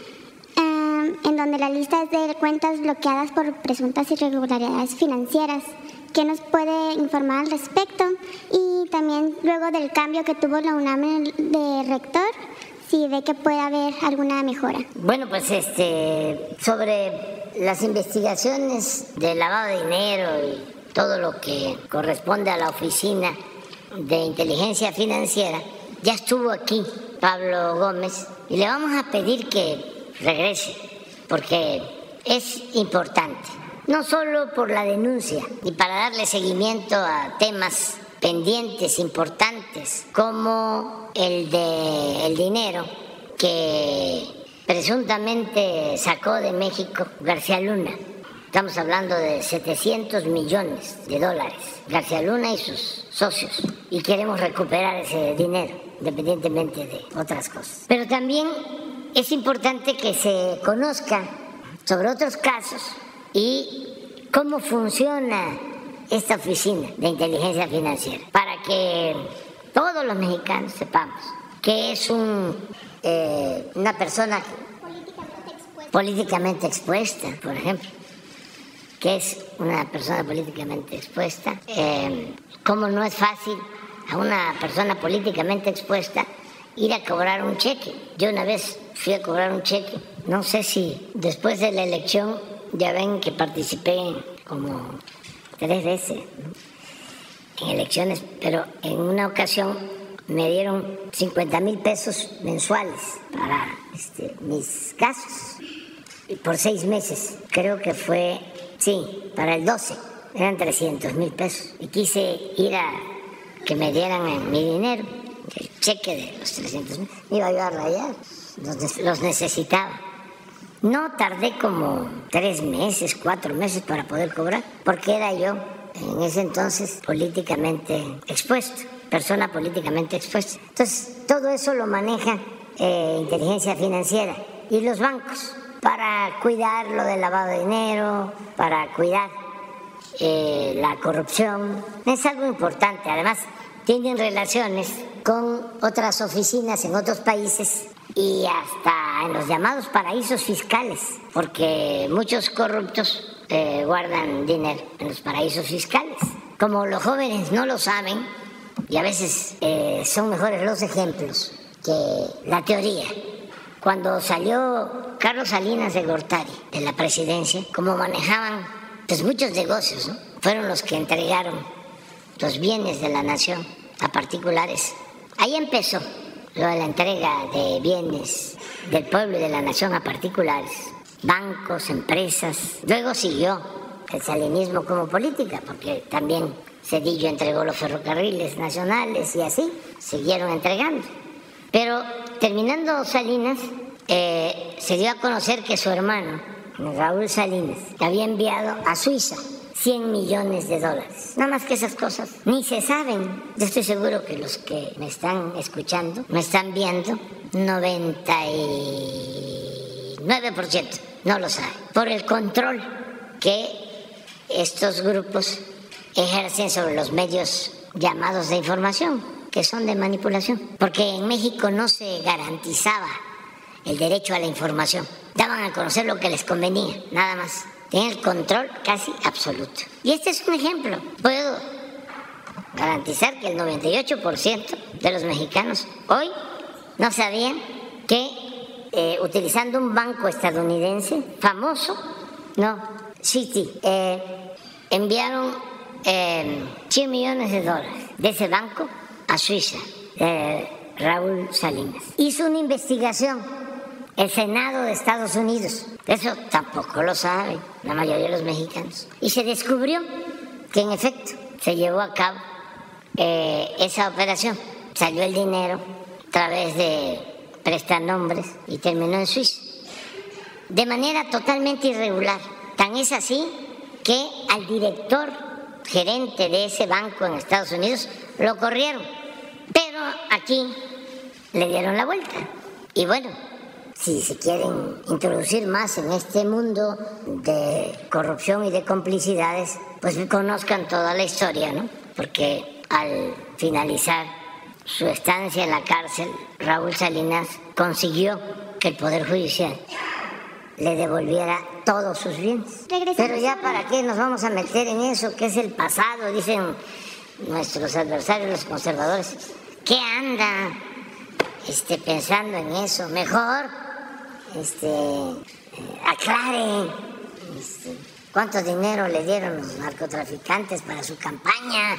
eh, en donde la lista es de cuentas bloqueadas por presuntas irregularidades financieras. ¿Qué nos puede informar al respecto? Y también luego del cambio que tuvo la UNAM de rector, si ve que puede haber alguna mejora. Bueno, pues este sobre las investigaciones de lavado de dinero y todo lo que corresponde a la Oficina de Inteligencia Financiera, ya estuvo aquí Pablo Gómez y le vamos a pedir que regrese, porque es importante. No solo por la denuncia y para darle seguimiento a temas pendientes, importantes, como el de el dinero que presuntamente sacó de México García Luna. Estamos hablando de setecientos millones de dólares. García Luna y sus socios. Y queremos recuperar ese dinero, independientemente de otras cosas. Pero también es importante que se conozca sobre otros casos y cómo funciona esta oficina de inteligencia financiera, para que todos los mexicanos sepamos que es un, eh, una persona políticamente expuesta, por ejemplo, que es una persona políticamente expuesta, eh, cómo no es fácil a una persona políticamente expuesta ir a cobrar un cheque. Yo una vez fui a cobrar un cheque, no sé si después de la elección, ya ven que participé como tres veces, ¿no?, en elecciones, pero en una ocasión me dieron cincuenta mil pesos mensuales para este, mis gastos, y por seis meses, creo que fue, sí, para el doce, eran trescientos mil pesos, y quise ir a que me dieran mi dinero, el cheque de los trescientos mil, me iba a ayudar allá, los, los necesitaba. No tardé como tres meses, cuatro meses para poder cobrar, porque era yo en ese entonces políticamente expuesto, persona políticamente expuesta. Entonces, todo eso lo maneja eh, inteligencia financiera y los bancos para cuidar lo del lavado de dinero, para cuidar eh, la corrupción. Es algo importante. Además, tienen relaciones con otras oficinas en otros países y hasta en los llamados paraísos fiscales, porque muchos corruptos eh, guardan dinero en los paraísos fiscales. Como los jóvenes no lo saben, y a veces eh, son mejores los ejemplos que la teoría. Cuando salió Carlos Salinas de Gortari de la presidencia, como manejaban pues muchos negocios, ¿no?, fueron los que entregaron los bienes de la nación a particulares. Ahí empezó lo de la entrega de bienes del pueblo y de la nación a particulares, bancos, empresas. Luego siguió el salinismo como política, porque también Zedillo entregó los ferrocarriles nacionales y así siguieron entregando. Pero terminando Salinas, eh, se dio a conocer que su hermano, Raúl Salinas, había enviado a Suiza cien millones de dólares. Nada más que esas cosas ni se saben. Yo estoy seguro que los que me están escuchando, me están viendo, noventa y nueve por ciento no lo saben, por el control que estos grupos ejercen sobre los medios llamados de información, que son de manipulación, porque en México no se garantizaba el derecho a la información. Daban a conocer lo que les convenía, nada más. Tenían el control casi absoluto. Y este es un ejemplo. Puedo garantizar que el noventa y ocho por ciento de los mexicanos hoy no sabían que eh, utilizando un banco estadounidense famoso, no, Citi, eh, enviaron eh, cien millones de dólares de ese banco a Suiza, eh, Raúl Salinas. Hizo una investigación el Senado de Estados Unidos. Eso tampoco lo saben la mayoría de los mexicanos. Y se descubrió que en efecto se llevó a cabo eh, esa operación. Salió el dinero a través de prestanombres y terminó en Suiza. De manera totalmente irregular. Tan es así que al director gerente de ese banco en Estados Unidos lo corrieron. Pero aquí le dieron la vuelta. Y bueno, si se quieren introducir más en este mundo de corrupción y de complicidades, pues conozcan toda la historia, ¿no? Porque al finalizar su estancia en la cárcel, Raúl Salinas consiguió que el Poder Judicial le devolviera todos sus bienes. Pero ya para qué nos vamos a meter en eso, que es el pasado, dicen nuestros adversarios, los conservadores. ¿Qué anda este, pensando en eso? Mejor Este, eh, aclare este, cuánto dinero le dieron los narcotraficantes para su campaña.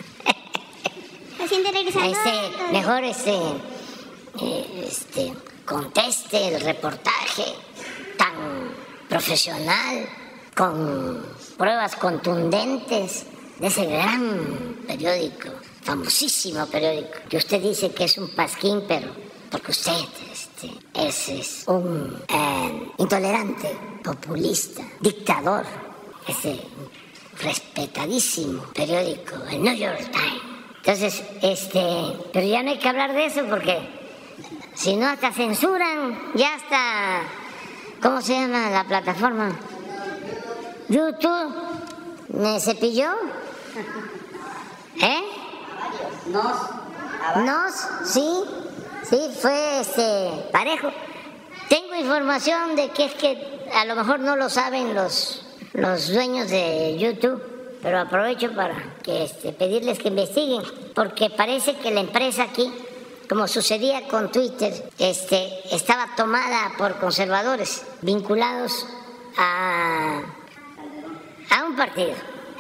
Este, mejor este, eh, este, conteste el reportaje tan profesional, con pruebas contundentes de ese gran periódico, famosísimo periódico, que usted dice que es un pasquín, pero porque usted este, es, es un eh, intolerante, populista, dictador, este respetadísimo periódico, el New York Times. Entonces, este, pero ya no hay que hablar de eso porque si no hasta censuran, ya hasta, ¿cómo se llama la plataforma? YouTube. ¿Me cepilló? ¿Eh? Nos. Nos, sí, sí, fue este parejo. Tengo información de que es que a lo mejor no lo saben los, los dueños de YouTube, pero aprovecho para que, este, pedirles que investiguen, porque parece que la empresa aquí, como sucedía con Twitter, este, estaba tomada por conservadores vinculados a, a un partido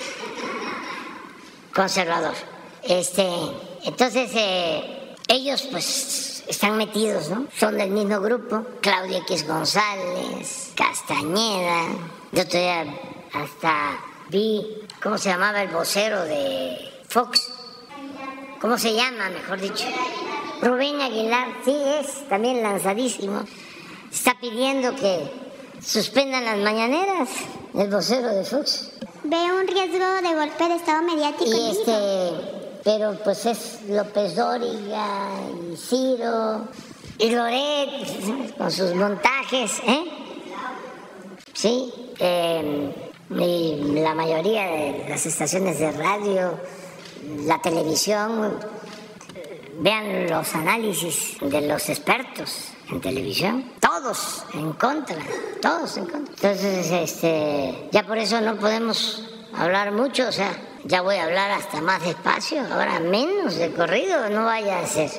conservador. Este, entonces, eh, ellos pues están metidos, ¿no? Son del mismo grupo. Claudia X González, Castañeda. Yo todavía hasta vi, ¿cómo se llamaba el vocero de Fox? ¿Cómo se llama, mejor dicho? Rubén Aguilar, sí, es también lanzadísimo. Está pidiendo que suspendan las mañaneras, el vocero de Fox. Ve un riesgo de golpe de estado mediático. Y este... Pero pues es López Dóriga y Ciro y Loret con sus montajes, ¿eh? Sí, eh, y la mayoría de las estaciones de radio, la televisión, vean los análisis de los expertos en televisión, todos en contra, todos en contra. Entonces, este, ya por eso no podemos hablar mucho, o sea, ya voy a hablar hasta más despacio, ahora menos de corrido, no vaya a ser.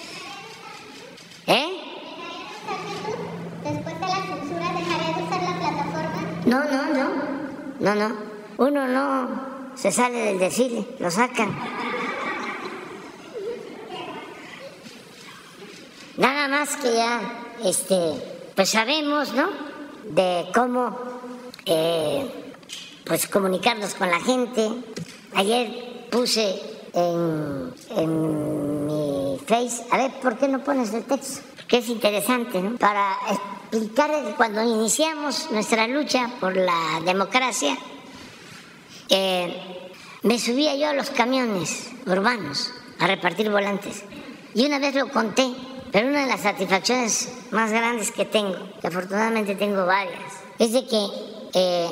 ¿Eh? ¿Después de la censura dejaré de usar la plataforma? No, no, no, no, no. Uno no se sale del desfile, lo sacan. Nada más que ya, este, pues sabemos, ¿no? De cómo, eh, pues comunicarnos con la gente. Ayer puse en, en mi Face, a ver, ¿por qué no pones el texto? Porque es interesante, ¿no? Para explicar que cuando iniciamos nuestra lucha por la democracia, eh, me subía yo a los camiones urbanos a repartir volantes. Y una vez lo conté, pero una de las satisfacciones más grandes que tengo, que afortunadamente tengo varias, es de que eh,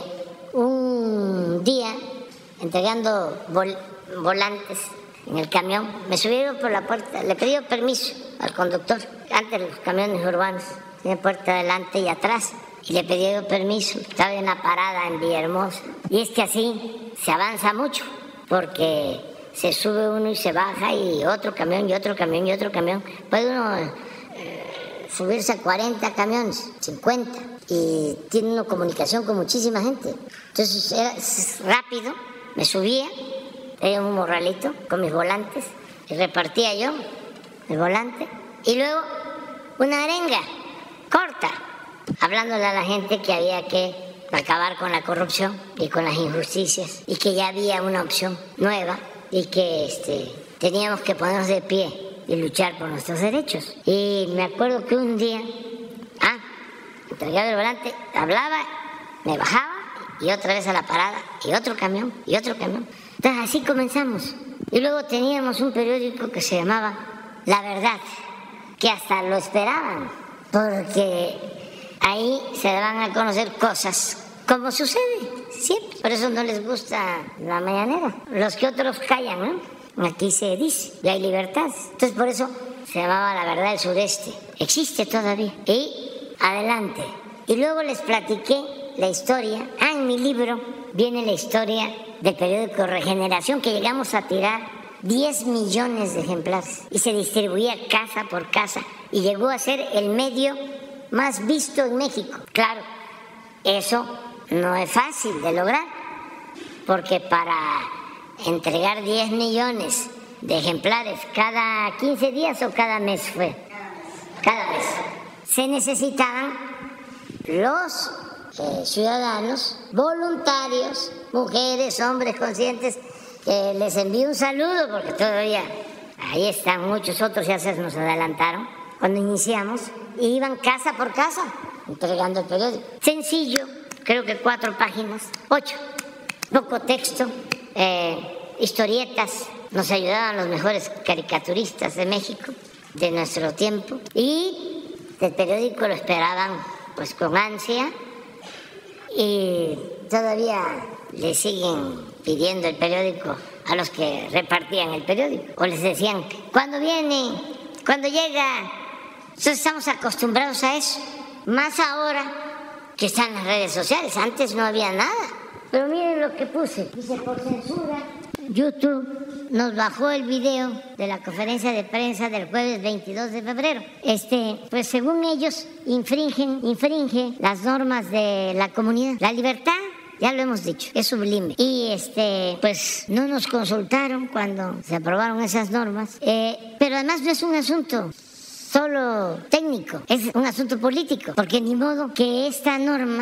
un día, entregando vol volantes en el camión, me subieron por la puerta, le pedí permiso al conductor, antes los camiones urbanos, tiene puerta adelante y atrás, y le pedí permiso, estaba en una parada en Villahermosa, y es que así se avanza mucho, porque se sube uno y se baja, y otro camión, y otro camión, y otro camión, puede uno eh, subirse a cuarenta camiones, cincuenta, y tiene una comunicación con muchísima gente. Entonces era rápido, me subía, tenía un morralito con mis volantes y repartía yo el volante. Y luego una arenga corta, hablándole a la gente que había que acabar con la corrupción y con las injusticias y que ya había una opción nueva y que este, teníamos que ponernos de pie y luchar por nuestros derechos. Y me acuerdo que un día, ah, entregaba el volante, hablaba, me bajaba y otra vez a la parada y otro camión y otro camión. Entonces así comenzamos. Y luego teníamos un periódico que se llamaba La Verdad, que hasta lo esperaban, porque ahí se van a conocer cosas como sucede siempre. Por eso no les gusta la mañanera. Los que otros callan, ¿no? Aquí se dice, y hay libertad. Entonces por eso se llamaba La Verdad del Sureste. Existe todavía. Y adelante. Y luego les platiqué la historia. Ah, en mi libro viene la historia del periódico Regeneración, que llegamos a tirar diez millones de ejemplares y se distribuía casa por casa y llegó a ser el medio más visto en México. Claro, eso no es fácil de lograr, porque para entregar diez millones de ejemplares cada quince días o cada mes fue, cada mes, se necesitaban los eh, ciudadanos voluntarios, mujeres, hombres conscientes, que les envío un saludo porque todavía ahí están muchos, otros ya se nos adelantaron cuando iniciamos, y iban casa por casa entregando el periódico. Sencillo, creo que cuatro páginas, ocho, poco texto, eh, historietas. Nos ayudaban los mejores caricaturistas de México, de nuestro tiempo, y del periódico lo esperaban pues con ansia, y todavía le siguen pidiendo el periódico a los que repartían el periódico, o les decían, ¿cuándo viene? ¿Cuándo llega? Entonces estamos acostumbrados a eso, más ahora que están las redes sociales. Antes no había nada. Pero miren lo que puse, dice, por censura, YouTube nos bajó el video de la conferencia de prensa del jueves veintidós de febrero. Este, pues según ellos, infringen, infringe las normas de la comunidad. La libertad, ya lo hemos dicho, es sublime. Y este, pues no nos consultaron cuando se aprobaron esas normas. Eh, pero además no es un asunto solo técnico, es un asunto político, porque ni modo que esta norma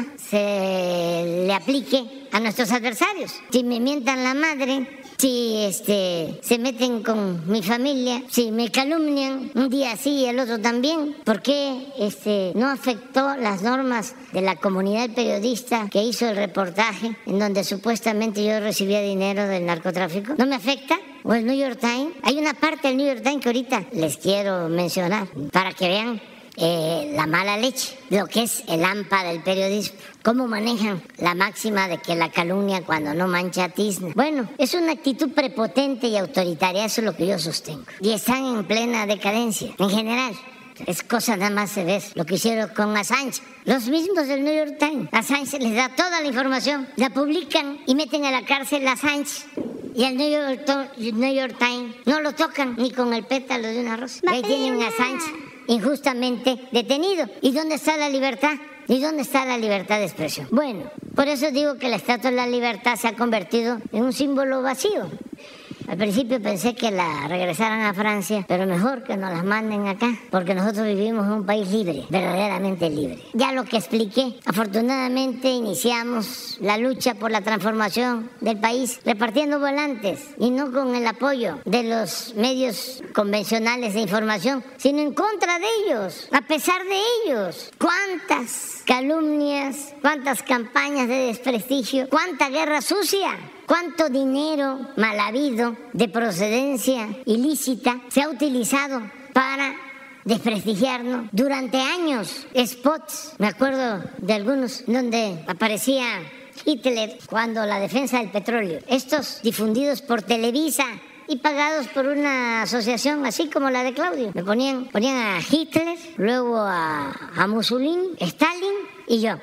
se le aplique a nuestros adversarios. Si me mientan la madre, si este, se meten con mi familia, si me calumnian un día sí y el otro también, ¿por qué este, no afectó las normas de la comunidad periodista que hizo el reportaje en donde supuestamente yo recibía dinero del narcotráfico? ¿No me afecta? ¿O el New York Times? Hay una parte del New York Times que ahorita les quiero mencionar para que vean eh, la mala leche, lo que es el hampa del periodismo. ¿Cómo manejan la máxima de que la calumnia cuando no mancha tizna? Bueno, es una actitud prepotente y autoritaria, eso es lo que yo sostengo. Y están en plena decadencia, en general. Es cosa nada más de ver lo que hicieron con Assange. Los mismos del New York Times. Assange les da toda la información, la publican y meten a la cárcel a Assange. Y el New York, New York Times no lo tocan ni con el pétalo de una rosa. Ahí tienen a Assange injustamente detenido. ¿Y dónde está la libertad? ¿Y dónde está la libertad de expresión? Bueno, por eso digo que la Estatua de la Libertad se ha convertido en un símbolo vacío. Al principio pensé que la regresaran a Francia, pero mejor que nos las manden acá, porque nosotros vivimos en un país libre, verdaderamente libre. Ya lo que expliqué, afortunadamente iniciamos la lucha por la transformación del país repartiendo volantes y no con el apoyo de los medios convencionales de información, sino en contra de ellos, a pesar de ellos. ¿Cuántas calumnias, cuántas campañas de desprestigio, cuánta guerra sucia? ¿Cuánto dinero mal habido de procedencia ilícita se ha utilizado para desprestigiarnos durante años? Spots, me acuerdo de algunos donde aparecía Hitler cuando la defensa del petróleo. Estos difundidos por Televisa y pagados por una asociación así como la de Claudio. Me ponían, ponían a Hitler, luego a, a Mussolini, Stalin y yo.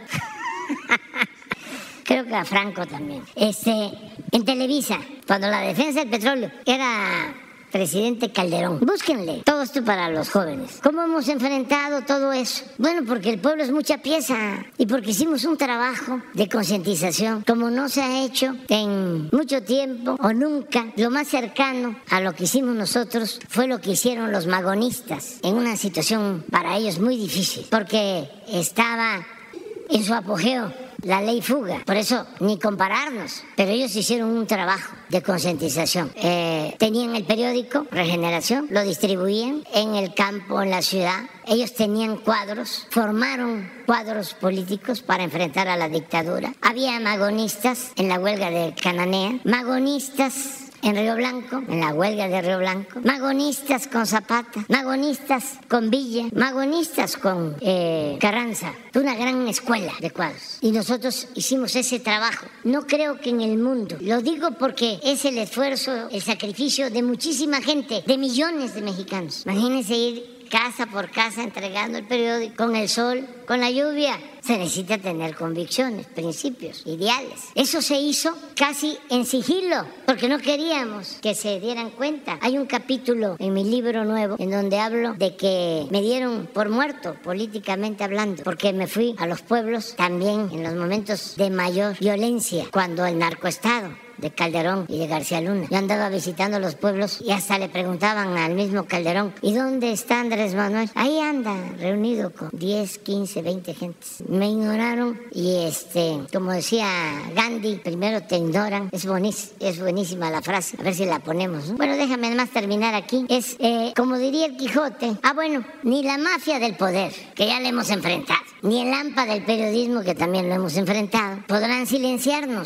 Creo que a Franco también. Este, en Televisa, cuando la defensa del petróleo era presidente Calderón. Búsquenle todo esto para los jóvenes. ¿Cómo hemos enfrentado todo eso? Bueno, porque el pueblo es mucha pieza y porque hicimos un trabajo de concientización como no se ha hecho en mucho tiempo o nunca. Lo más cercano a lo que hicimos nosotros fue lo que hicieron los magonistas en una situación para ellos muy difícil, porque estaba en su apogeo la ley fuga, por eso ni compararnos, pero ellos hicieron un trabajo de concientización. Eh, tenían el periódico Regeneración, lo distribuían en el campo, en la ciudad. Ellos tenían cuadros, formaron cuadros políticos para enfrentar a la dictadura. Había magonistas en la huelga de Cananea, magonistas en Río Blanco, en la huelga de Río Blanco, magonistas con Zapata, magonistas con Villa, magonistas con eh, Carranza, una gran escuela de cuadros. Y nosotros hicimos ese trabajo. No creo que en el mundo, lo digo porque es el esfuerzo, el sacrificio de muchísima gente, de millones de mexicanos. Imagínense ir casa por casa entregando el periódico con el sol, con la lluvia. Se necesita tener convicciones, principios, ideales. Eso se hizo casi en sigilo, porque no queríamos que se dieran cuenta. Hay un capítulo en mi libro nuevo en donde hablo de que me dieron por muerto, políticamente hablando, porque me fui a los pueblos también en los momentos de mayor violencia, cuando el narcoestado de Calderón y de García Luna. Yo andaba visitando los pueblos y hasta le preguntaban al mismo Calderón, ¿y dónde está Andrés Manuel? Ahí anda, reunido con diez, quince, veinte gentes. Me ignoraron y, este, como decía Gandhi, primero te ignoran. Es, buenísima, es buenísima la frase, a ver si la ponemos, ¿no? Bueno, déjame además terminar aquí. Es, eh, como diría el Quijote, ah, bueno, ni la mafia del poder, que ya la hemos enfrentado, ni el hampa del periodismo, que también lo hemos enfrentado, podrán silenciarnos.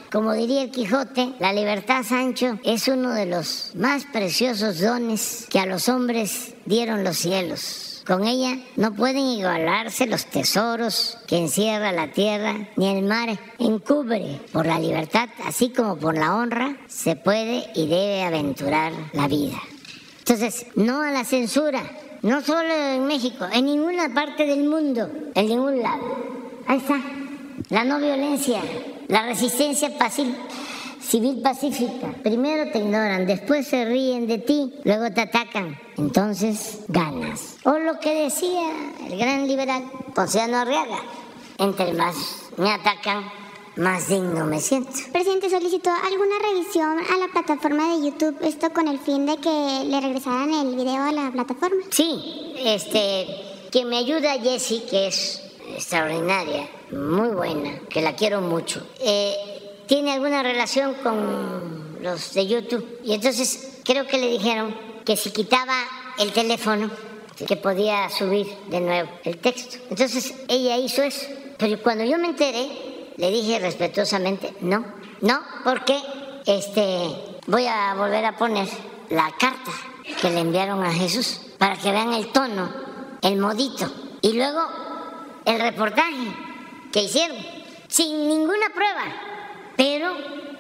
Como diría el Quijote, la libertad, Sancho, es uno de los más preciosos dones que a los hombres dieron los cielos. Con ella no pueden igualarse los tesoros que encierra la tierra, ni el mar encubre. Por la libertad, así como por la honra, se puede y debe aventurar la vida. Entonces, no a la censura, no solo en México, en ninguna parte del mundo, en ningún lado. Ahí está, la no violencia, la resistencia pacífica. Civil pacífica. Primero te ignoran, después se ríen de ti, luego te atacan. Entonces ganas. O lo que decía el gran liberal Ponciano Arriaga: entre más me atacan, más digno me siento. Presidente, solicitó alguna revisión a la plataforma de YouTube, esto con el fin de que le regresaran el video a la plataforma. Sí, este, que me ayuda Jessie, que es extraordinaria, muy buena, que la quiero mucho. Eh, tiene alguna relación con los de YouTube y entonces creo que le dijeron que si quitaba el teléfono que podía subir de nuevo el texto. Entonces ella hizo eso, pero cuando yo me enteré le dije respetuosamente no, no, porque este, voy a volver a poner la carta que le enviaron a Jesús para que vean el tono, el modito y luego el reportaje que hicieron sin ninguna prueba, pero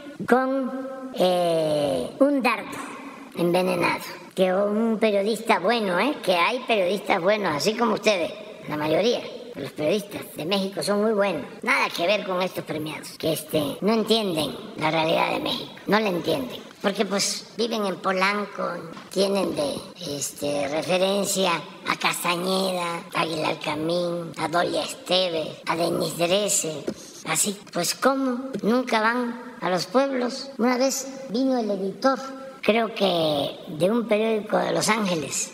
con eh, un dardo envenenado. Que un periodista bueno, ¿eh? Que hay periodistas buenos, así como ustedes, la mayoría de los periodistas de México son muy buenos. Nada que ver con estos premiados, que este, no entienden la realidad de México, no la entienden. Porque pues viven en Polanco, tienen de este, referencia a Castañeda, a Aguilar Camín, a Dolia Esteves, a Denis Dresser. Así, pues ¿cómo? Nunca van a los pueblos. Una vez vino el editor, creo que de un periódico de Los Ángeles,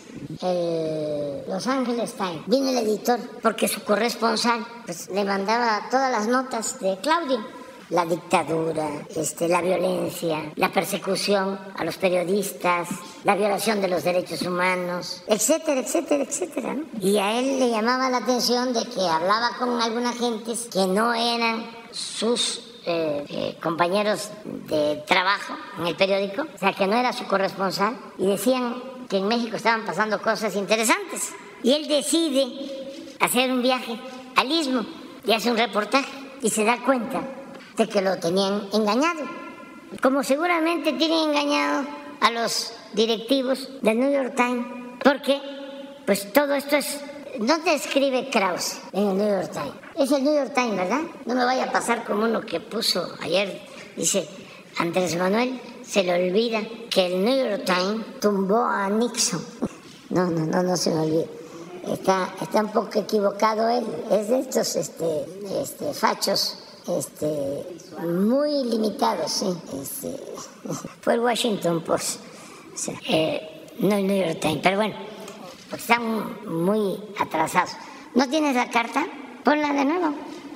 el Los Angeles Times. Vino el editor porque su corresponsal pues, le mandaba todas las notas de Claudio. La dictadura, este, la violencia, la persecución a los periodistas, la violación de los derechos humanos, etcétera, etcétera, etcétera, ¿no? Y a él le llamaba la atención de que hablaba con algunas gentes que no eran sus eh, eh, compañeros de trabajo en el periódico, o sea, que no era su corresponsal, y decían que en México estaban pasando cosas interesantes. Y él decide hacer un viaje al Istmo y hace un reportaje y se da cuenta de que lo tenían engañado, como seguramente tienen engañado a los directivos del New York Times, porque pues todo esto es, no te escribe Krause en el New York Times, es el New York Times, ¿verdad? No me vaya a pasar como uno que puso ayer, dice, Andrés Manuel se le olvida que el New York Times tumbó a Nixon. No, no, no, no se me olvida. Está, está un poco equivocado él, es de estos este, este, fachos Este, muy limitados, sí. Este, fue el Washington Post, o sea, eh, no el New York Times, pero bueno, porque están muy atrasados. ¿No tienes la carta? Ponla de nuevo.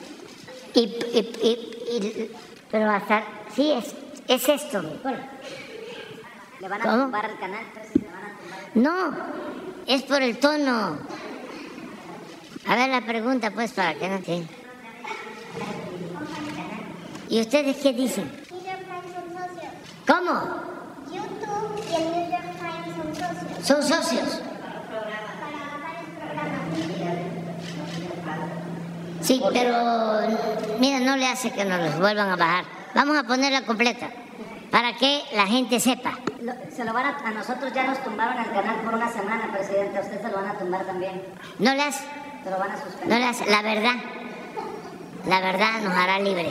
Y, y, y, y pero hasta, sí, es, es esto. Bueno. ¿Le van a ¿Cómo? tumbar el canal? ¿Le van a tumbar? No, es por el tono. A ver la pregunta, pues, para que no te... ¿Y ustedes qué dicen? New York Times son socios. ¿Cómo? YouTube y el New York Times son socios. ¿Son socios? Sí, pero mira, no le hace que nos los vuelvan a bajar. Vamos a ponerla completa para que la gente sepa. Lo, se lo van a, a nosotros ya nos tumbaron el canal por una semana, presidente. A usted se lo van a tumbar también. No le hace. Se lo van a suspender. No le hace. La verdad, la verdad nos hará libre.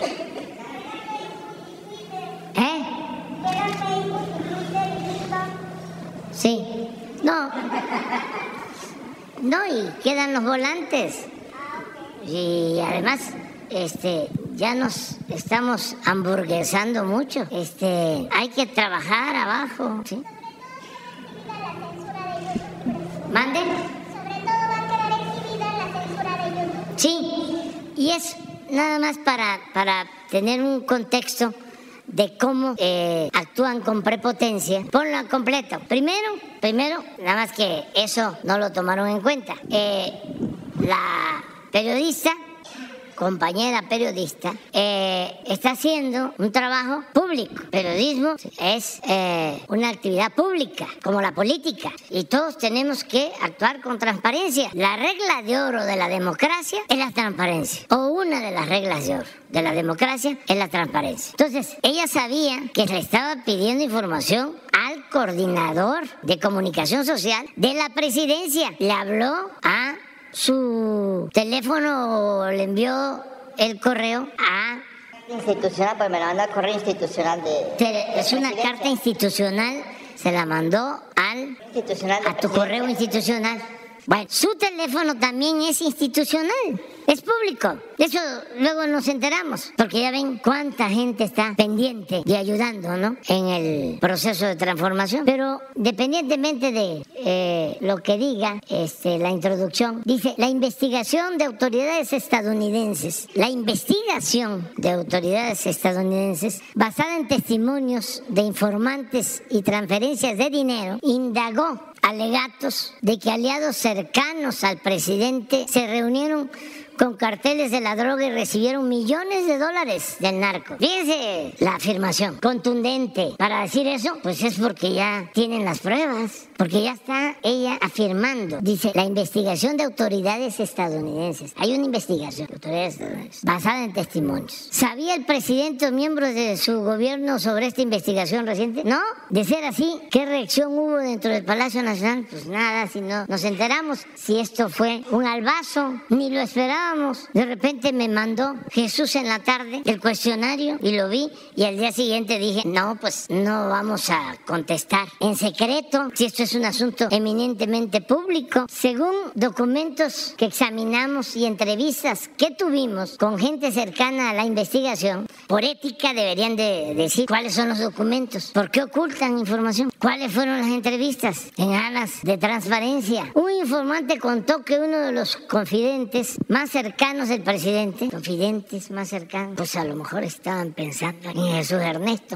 ¿Eh? Sí. No. No, y quedan los volantes. Y además, este, ya nos estamos hamburguesando mucho. Este, hay que trabajar abajo, ¿sí? ¿Mande? Sobre todo va a quedar exhibida la censura de YouTube. Sí, y es nada más para, para tener un contexto de cómo eh, actúan con prepotencia. Ponlo completo. Primero, primero, nada más que eso no lo tomaron en cuenta. Eh, la periodista compañera periodista, eh, está haciendo un trabajo público. Periodismo es eh, una actividad pública, como la política, y todos tenemos que actuar con transparencia. La regla de oro de la democracia es la transparencia, o una de las reglas de oro de la democracia es la transparencia. Entonces, ella sabía que le estaba pidiendo información al coordinador de comunicación social de la presidencia. Le habló a su teléfono, le envió el correo a... Institucional, pues me la mandó al correo institucional de... Es una carta institucional, se la mandó al... Institucional a tu correo institucional. Bueno, su teléfono también es institucional, es público. De eso luego nos enteramos, porque ya ven cuánta gente está pendiente y ayudando, ¿no?, en el proceso de transformación. Pero independientemente de eh, lo que diga este, la introducción, dice, la investigación de autoridades estadounidenses, la investigación de autoridades estadounidenses basada en testimonios de informantes y transferencias de dinero, indagó alegatos de que aliados cercanos al presidente se reunieron con carteles de la droga y recibieron millones de dólares del narco. Fíjense la afirmación contundente. Para decir eso, pues es porque ya tienen las pruebas, porque ya está ella afirmando. Dice, la investigación de autoridades estadounidenses. Hay una investigación de autoridades estadounidenses basada en testimonios. ¿Sabía el presidente o miembros de su gobierno sobre esta investigación reciente? No. De ser así, ¿qué reacción hubo dentro del Palacio Nacional? Pues nada, si no nos enteramos si esto fue un albazo, ni lo esperábamos. De repente me mandó Jesús en la tarde el cuestionario y lo vi, y al día siguiente dije, no, pues no vamos a contestar en secreto si esto es un asunto eminentemente público. Según documentos que examinamos y entrevistas que tuvimos con gente cercana a la investigación, por ética deberían de decir cuáles son los documentos, por qué ocultan información, cuáles fueron las entrevistas, en aras de transparencia. Un informante contó que uno de los confidentes más cercanos del presidente, confidentes más cercanos, pues a lo mejor estaban pensando en Jesús Ernesto,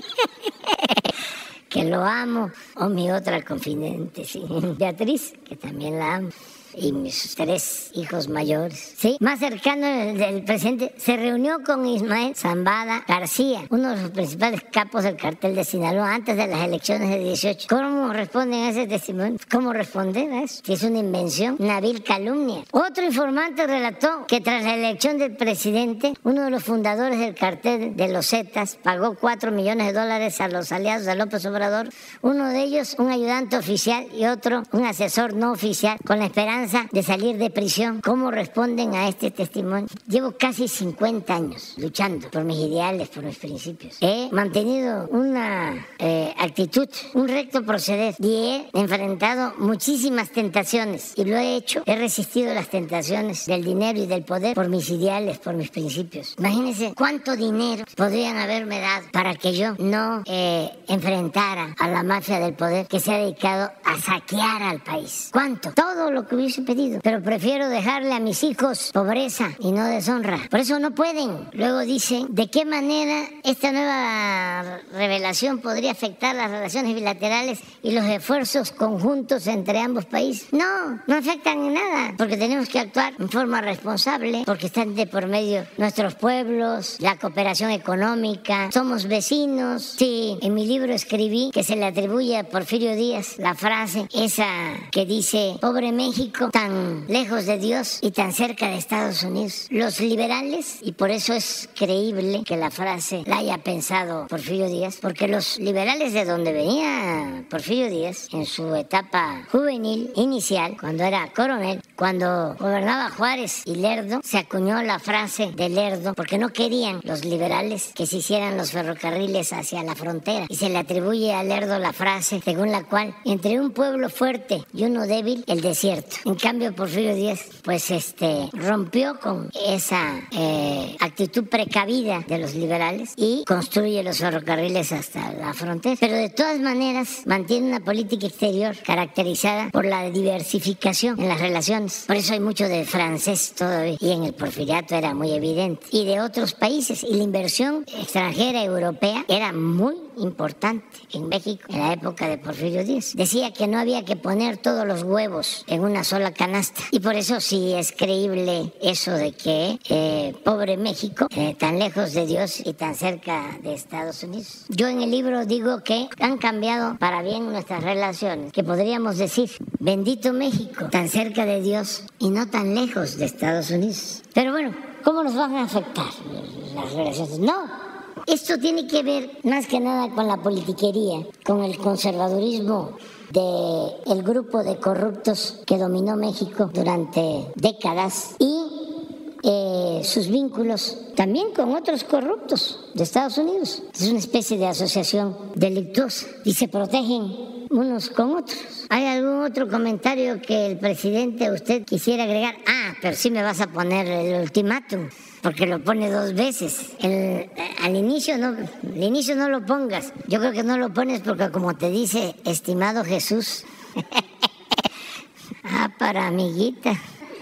que lo amo, o mi otra confidente, sí, Beatriz, que también la amo, y mis tres hijos mayores, ¿sí? Más cercano del presidente, se reunió con Ismael Zambada García, uno de los principales capos del cartel de Sinaloa antes de las elecciones de dieciocho. ¿Cómo responden a ese testimonio? ¿Cómo responder a eso? Si es una invención, una vil calumnia. Otro informante relató que tras la elección del presidente, uno de los fundadores del cartel de los Zetas pagó cuatro millones de dólares a los aliados de López Obrador, uno de ellos un ayudante oficial y otro un asesor no oficial, con la esperanza de salir de prisión. ¿Cómo responden a este testimonio? Llevo casi cincuenta años luchando por mis ideales, por mis principios. He mantenido una eh, actitud, un recto proceder, y he enfrentado muchísimas tentaciones, y lo he hecho. He resistido las tentaciones del dinero y del poder por mis ideales, por mis principios. Imagínense cuánto dinero podrían haberme dado para que yo no eh, enfrentara a la mafia del poder que se ha dedicado a saquear al país. ¿Cuánto? Todo lo que hubiese pedido, pero prefiero dejarle a mis hijos pobreza y no deshonra. Por eso no pueden. Luego dicen, ¿de qué manera esta nueva revelación podría afectar las relaciones bilaterales y los esfuerzos conjuntos entre ambos países? No, no afectan en nada, porque tenemos que actuar en forma responsable, porque están de por medio nuestros pueblos, la cooperación económica, somos vecinos. Sí, en mi libro escribí que se le atribuye a Porfirio Díaz la frase esa que dice, pobre México, tan lejos de Dios y tan cerca de Estados Unidos. Los liberales, y por eso es creíble que la frase la haya pensado Porfirio Díaz, porque los liberales de donde venía Porfirio Díaz, en su etapa juvenil, inicial, cuando era coronel, cuando gobernaba Juárez y Lerdo, se acuñó la frase de Lerdo, porque no querían los liberales que se hicieran los ferrocarriles hacia la frontera, y se le atribuye a Lerdo la frase según la cual, entre un pueblo fuerte y uno débil, el desierto. En cambio, Porfirio Díaz, pues este, rompió con esa eh, actitud precavida de los liberales y construye los ferrocarriles hasta la frontera. Pero de todas maneras, mantiene una política exterior caracterizada por la diversificación en las relaciones mexicanos. Por eso hay mucho de francés todavía. Y en el porfiriato era muy evidente. Y de otros países. Y la inversión extranjera europea era muy importante en México en la época de Porfirio Díaz. Decía que no había que poner todos los huevos en una sola canasta. Y por eso sí es creíble eso de que eh, pobre México, eh, tan lejos de Dios y tan cerca de Estados Unidos. Yo en el libro digo que han cambiado para bien nuestras relaciones, que podríamos decir, bendito México, tan cerca de Dios y no tan lejos de Estados Unidos. Pero bueno, ¿cómo nos van a afectar las relaciones? No. Esto tiene que ver más que nada con la politiquería, con el conservadurismo del grupo de corruptos que dominó México durante décadas y eh, sus vínculos también con otros corruptos de Estados Unidos. Es una especie de asociación delictuosa y se protegen unos con otros. ¿Hay algún otro comentario que el presidente usted quisiera agregar? Ah, pero sí me vas a poner el ultimátum, porque lo pone dos veces. El, al inicio no, al inicio no lo pongas. Yo creo que no lo pones porque como te dice, estimado Jesús. Ah, para amiguita.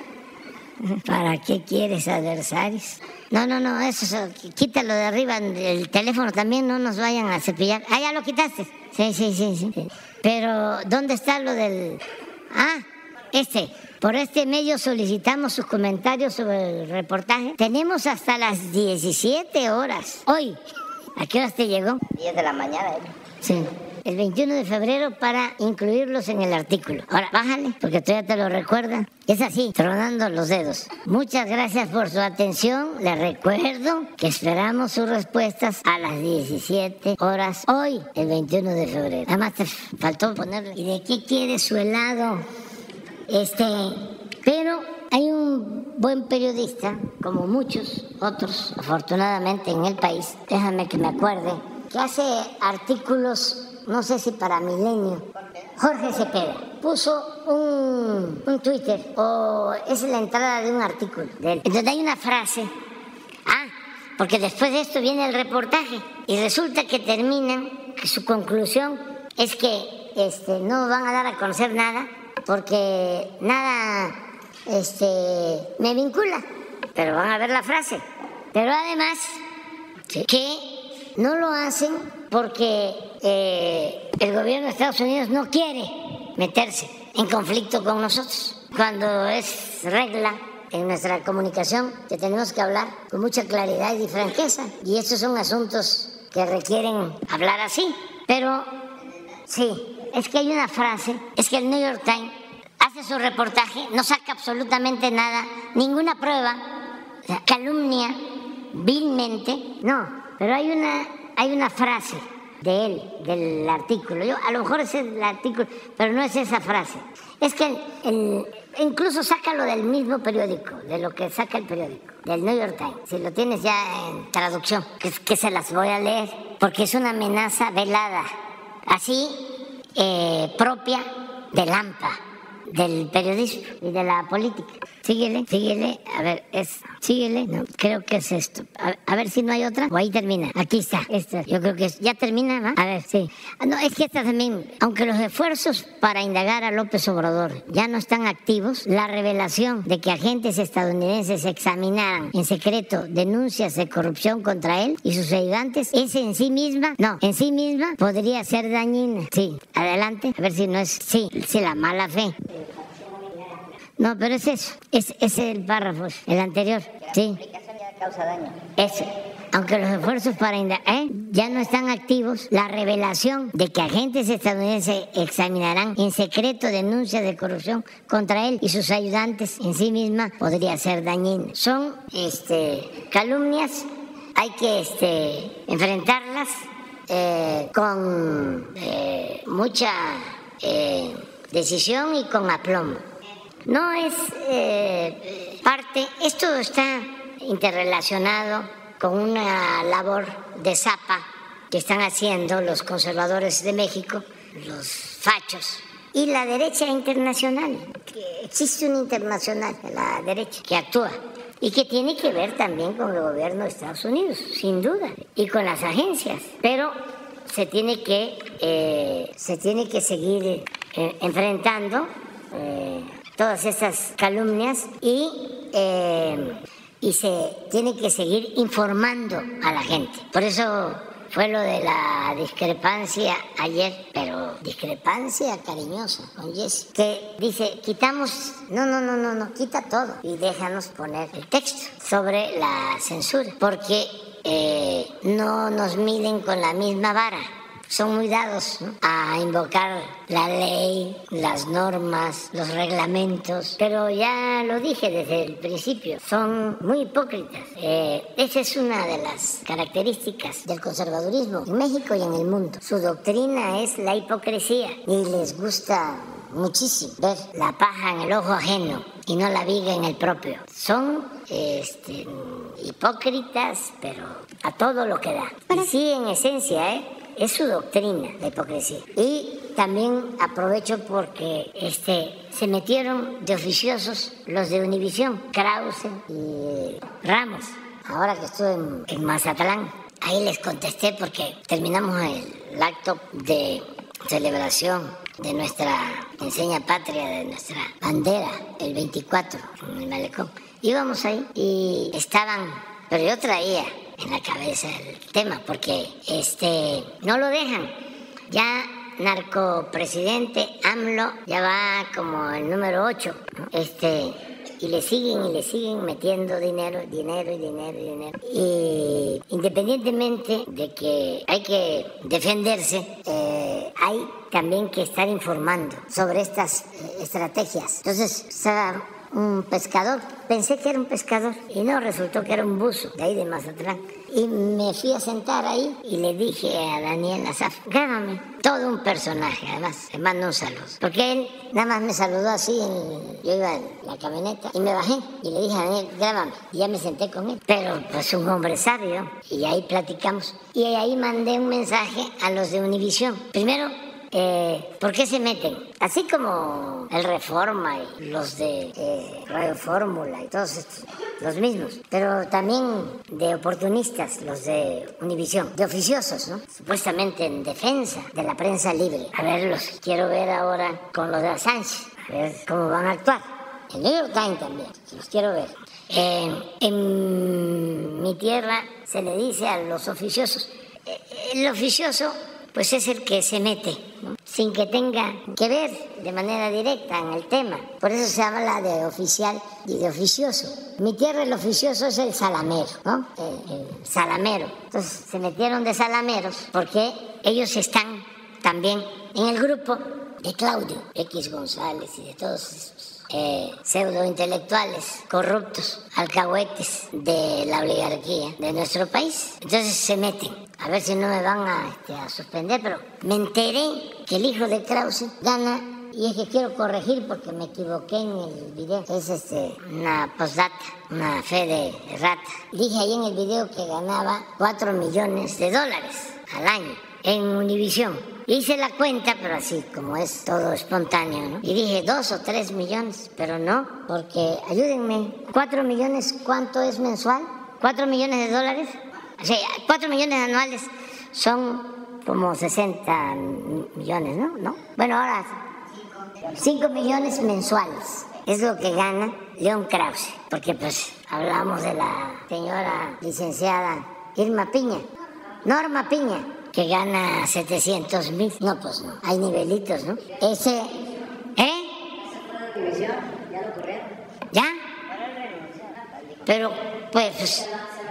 ¿Para qué quieres adversarios? No, no, no, eso, eso, quítalo de arriba, el teléfono también, no nos vayan a cepillar. Ah, ya lo quitaste. Sí, sí, sí, sí. Pero, ¿dónde está lo del...? Ah, este. Por este medio solicitamos sus comentarios sobre el reportaje. Tenemos hasta las diecisiete horas. Hoy. ¿A qué horas te llegó? diez de la mañana. ¿eh? Sí. El veintiuno de febrero para incluirlos en el artículo. Ahora, bájale, porque todavía te lo recuerda. Es así, tronando los dedos. Muchas gracias por su atención. Les recuerdo que esperamos sus respuestas a las diecisiete horas hoy, el veintiuno de febrero. Además, te faltó ponerle. ¿Y de qué quiere su helado? Este, pero hay un buen periodista, como muchos otros, afortunadamente en el país, déjame que me acuerde, que hace artículos, no sé si para Milenio, Jorge Cepeda, puso un, un Twitter, o es la entrada de un artículo de él, donde hay una frase, ah, porque después de esto viene el reportaje, y resulta que terminan, que su conclusión es que este, no van a dar a conocer nada, porque nada este, me vincula, pero van a ver la frase. Pero además, sí, que no lo hacen porque eh, el gobierno de Estados Unidos no quiere meterse en conflicto con nosotros, cuando es regla en nuestra comunicación que tenemos que hablar con mucha claridad y franqueza, y estos son asuntos que requieren hablar así. Pero sí, es que hay una frase, es que el New York Times hace su reportaje, no saca absolutamente nada, ninguna prueba, o sea, calumnia vilmente, no, pero hay una, hay una frase de él, del artículo, yo, a lo mejor es el artículo, pero no es esa frase, es que el, el, incluso saca lo del mismo periódico, de lo que saca el periódico, del New York Times, si lo tienes ya en traducción, que, que se las voy a leer, porque es una amenaza velada, así, eh, propia del AMPA, del periodismo y de la política. Síguele, síguele, a ver, es, síguele, no, creo que es esto. A, a ver si no hay otra, o ahí termina. Aquí está, esta, yo creo que es, ya termina, ¿no? A ver, sí. No, es que esta también, aunque los esfuerzos para indagar a López Obrador ya no están activos, la revelación de que agentes estadounidenses examinaran en secreto denuncias de corrupción contra él y sus ayudantes, es en sí misma, no, en sí misma podría ser dañina. Sí, adelante, a ver si no es, sí, sí, la mala fe. No, pero es eso, es, es el párrafo, el anterior, sí. La aplicación ya causa daño. Eso. Aunque los esfuerzos para indagar ¿eh? ya no están activos, la revelación de que agentes estadounidenses examinarán en secreto denuncias de corrupción contra él y sus ayudantes en sí misma podría ser dañina. Son este, calumnias, hay que este, enfrentarlas eh, con eh, mucha eh, decisión y con aplomo. No es eh, parte, esto está interrelacionado con una labor de zapa que están haciendo los conservadores de México, los fachos, y la derecha internacional. Que existe una internacional de la derecha que actúa y que tiene que ver también con el gobierno de Estados Unidos, sin duda, y con las agencias, pero se tiene que, eh, se tiene que seguir eh, enfrentando eh, todas esas calumnias y, eh, y se tiene que seguir informando a la gente. Por eso fue lo de la discrepancia ayer, pero discrepancia cariñosa con Jesse, que dice, quitamos, no, no, no, no, no, quita todo y déjanos poner el texto sobre la censura, porque eh, no nos miden con la misma vara. Son muy dados, ¿no?, a invocar la ley, las normas, los reglamentos, pero ya lo dije desde el principio, son muy hipócritas. Eh, esa es una de las características del conservadurismo en México y en el mundo. Su doctrina es la hipocresía y les gusta muchísimo ver la paja en el ojo ajeno y no la viga en el propio. Son este, hipócritas, pero a todo lo que da. Y sí, en esencia, ¿eh? Es su doctrina, la hipocresía. Y también aprovecho porque este, se metieron de oficiosos los de Univisión, Krause y Ramos. Ahora que estuve en, en Mazatlán, ahí les contesté porque terminamos el acto de celebración de nuestra enseña patria, de nuestra bandera, el veinticuatro, en el Malecón. Íbamos ahí y estaban, pero yo traía en la cabeza el tema, porque este no lo dejan. Ya narcopresidente AMLO ya va como el número ocho, ¿no? Este, y le siguen y le siguen metiendo dinero, dinero y dinero y dinero. Y independientemente de que hay que defenderse, eh, hay también que estar informando sobre estas eh, estrategias. Entonces, estaba un pescador, pensé que era un pescador y no, resultó que era un buzo de ahí de Mazatlán. Y me fui a sentar ahí y le dije a Daniel Asaf, grábame. Todo un personaje, además, le mando un saludo. Porque él nada más me saludó así, en, yo iba en la camioneta y me bajé y le dije a Daniel, grábame. Y ya me senté con él. Pero pues un hombre sabio y ahí platicamos. Y ahí mandé un mensaje a los de Univisión. Primero, Eh, ¿por qué se meten? Así como el Reforma y los de eh, Radio Fórmula y todos estos, los mismos, pero también de oportunistas, los de Univisión, de oficiosos, ¿no? Supuestamente en defensa de la prensa libre. A ver, los quiero ver ahora con los de Assange, a ver cómo van a actuar. El New York Times también, los quiero ver. Eh, en mi tierra se le dice a los oficiosos, eh, el oficioso pues es el que se mete, ¿no?, sin que tenga que ver de manera directa en el tema. Por eso se habla de oficial y de oficioso. En mi tierra el oficioso es el salamero, ¿no? El, el salamero. Entonces se metieron de salameros porque ellos están también en el grupo de Claudio X González y de todos esos eh, pseudointelectuales corruptos, alcahuetes de la oligarquía de nuestro país. Entonces se meten. A ver si no me van a, este, a suspender, pero me enteré que el hijo de Krause gana, y es que quiero corregir porque me equivoqué en el video. Es este, una postdata, una fe de rata. Dije ahí en el video que ganaba cuatro millones de dólares al año en Univisión. Hice la cuenta, pero así como es todo espontáneo, ¿no? Y dije dos o tres millones, pero no, porque ayúdenme, cuatro millones, ¿cuánto es mensual? ¿Cuatro millones de dólares? O sea, cuatro millones anuales son como sesenta millones, ¿no? ¿No? Bueno, ahora cinco millones mensuales es lo que gana León Krause, porque pues hablamos de la señora licenciada Irma Piña, Norma Piña, que gana setecientos mil. No, pues no, hay nivelitos, ¿no? Ese, ¿eh? ¿Ya lo corrieron? ¿Ya? Pero, pues, pues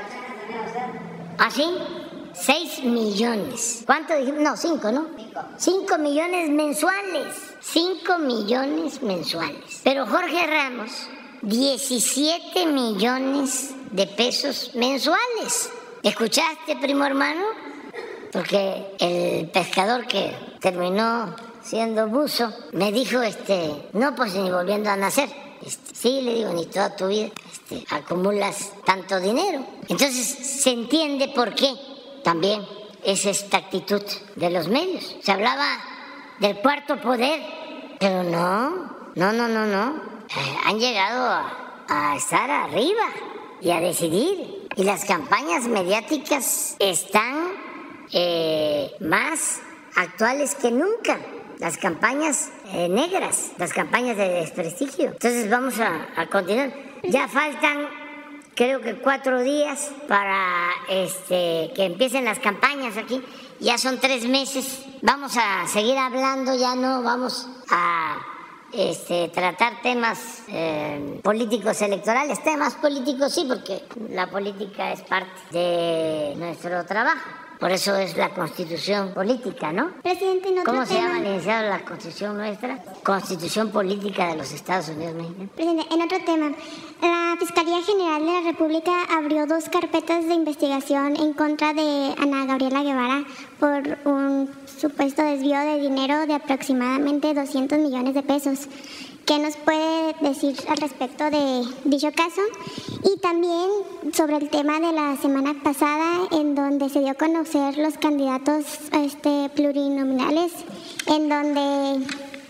¿ah, sí? Seis millones. ¿Cuánto dijimos? No, cinco, ¿no? Cinco. Cinco millones mensuales. Cinco millones mensuales. Pero Jorge Ramos, diecisiete millones de pesos mensuales. ¿Escuchaste, primo hermano? Porque el pescador que terminó siendo buzo me dijo, este, no, pues ni volviendo a nacer. Este, sí, le digo, ni toda tu vida este, acumulas tanto dinero. Entonces se entiende por qué también es esta actitud de los medios. Se hablaba del cuarto poder, pero no, no, no, no, no. Eh, han llegado a, a estar arriba y a decidir. Y las campañas mediáticas están eh, más actuales que nunca. las campañas eh, negras, las campañas de desprestigio. Entonces vamos a, a continuar. Ya faltan, creo que cuatro días para este, que empiecen las campañas aquí. Ya son tres meses. Vamos a seguir hablando, ya no vamos a este, tratar temas eh, políticos electorales. Temas políticos sí, porque la política es parte de nuestro trabajo. Por eso es la Constitución política, ¿no? Presidente, en otro ¿Cómo se tema, llama, licenciado, la Constitución nuestra? Constitución política de los Estados Unidos mexicanos. Presidente, en otro tema, la Fiscalía General de la República abrió dos carpetas de investigación en contra de Ana Gabriela Guevara por un supuesto desvío de dinero de aproximadamente doscientos millones de pesos. ¿Qué nos puede decir al respecto de dicho caso? Y también sobre el tema de la semana pasada, en donde se dio a conocer los candidatos este, plurinominales, en donde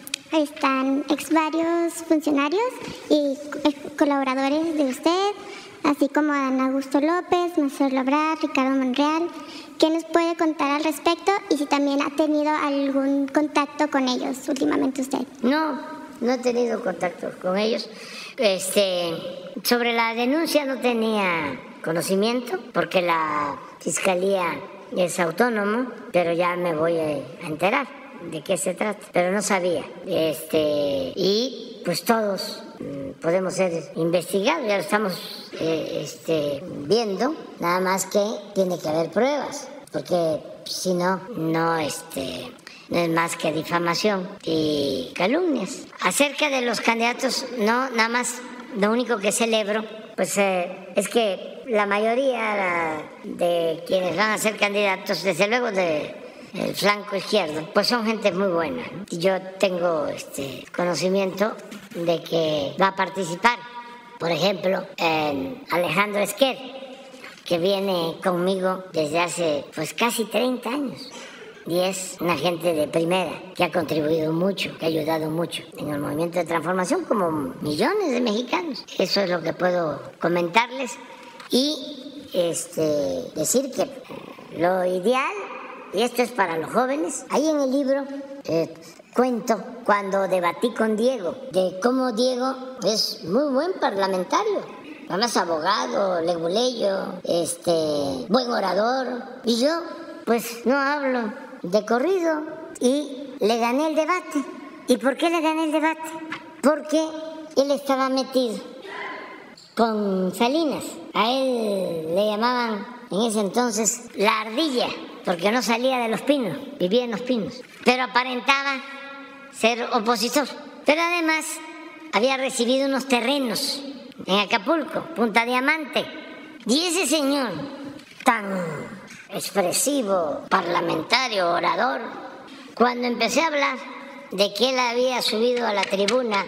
están ex varios funcionarios y colaboradores de usted, así como Adán Augusto López, Marcelo Ebrard, Ricardo Monreal. ¿Qué nos puede contar al respecto? Y si también ha tenido algún contacto con ellos últimamente usted. No. No he tenido contacto con ellos. Este, sobre la denuncia no tenía conocimiento porque la Fiscalía es autónomo, pero ya me voy a enterar de qué se trata. Pero no sabía. Este, y pues todos podemos ser investigados, ya lo estamos eh, este, viendo, nada más que tiene que haber pruebas, porque si no, no este... no es más que difamación y calumnias. Acerca de los candidatos, no, nada más, lo único que celebro, pues eh, es que la mayoría de quienes van a ser candidatos, desde luego del flanco izquierdo, pues son gente muy buena, ¿no? Y yo tengo este conocimiento de que va a participar, por ejemplo, en Alejandro Esquer, que viene conmigo desde hace pues casi treinta años. Y es una gente de primera que ha contribuido mucho, que ha ayudado mucho en el movimiento de transformación, como millones de mexicanos. Eso es lo que puedo comentarles y este, decir que lo ideal, y esto es para los jóvenes, ahí en el libro eh, cuento cuando debatí con Diego, de cómo Diego es muy buen parlamentario. Además, abogado, leguleyo, este, buen orador, y yo pues no hablo de corrido y le gané el debate. ¿Y por qué le gané el debate? Porque él estaba metido con Salinas. A él le llamaban en ese entonces la ardilla, porque no salía de Los Pinos, vivía en Los Pinos, pero aparentaba ser opositor. Pero además había recibido unos terrenos en Acapulco, Punta Diamante, y ese señor tan expresivo, parlamentario, orador, cuando empecé a hablar de que él había subido a la tribuna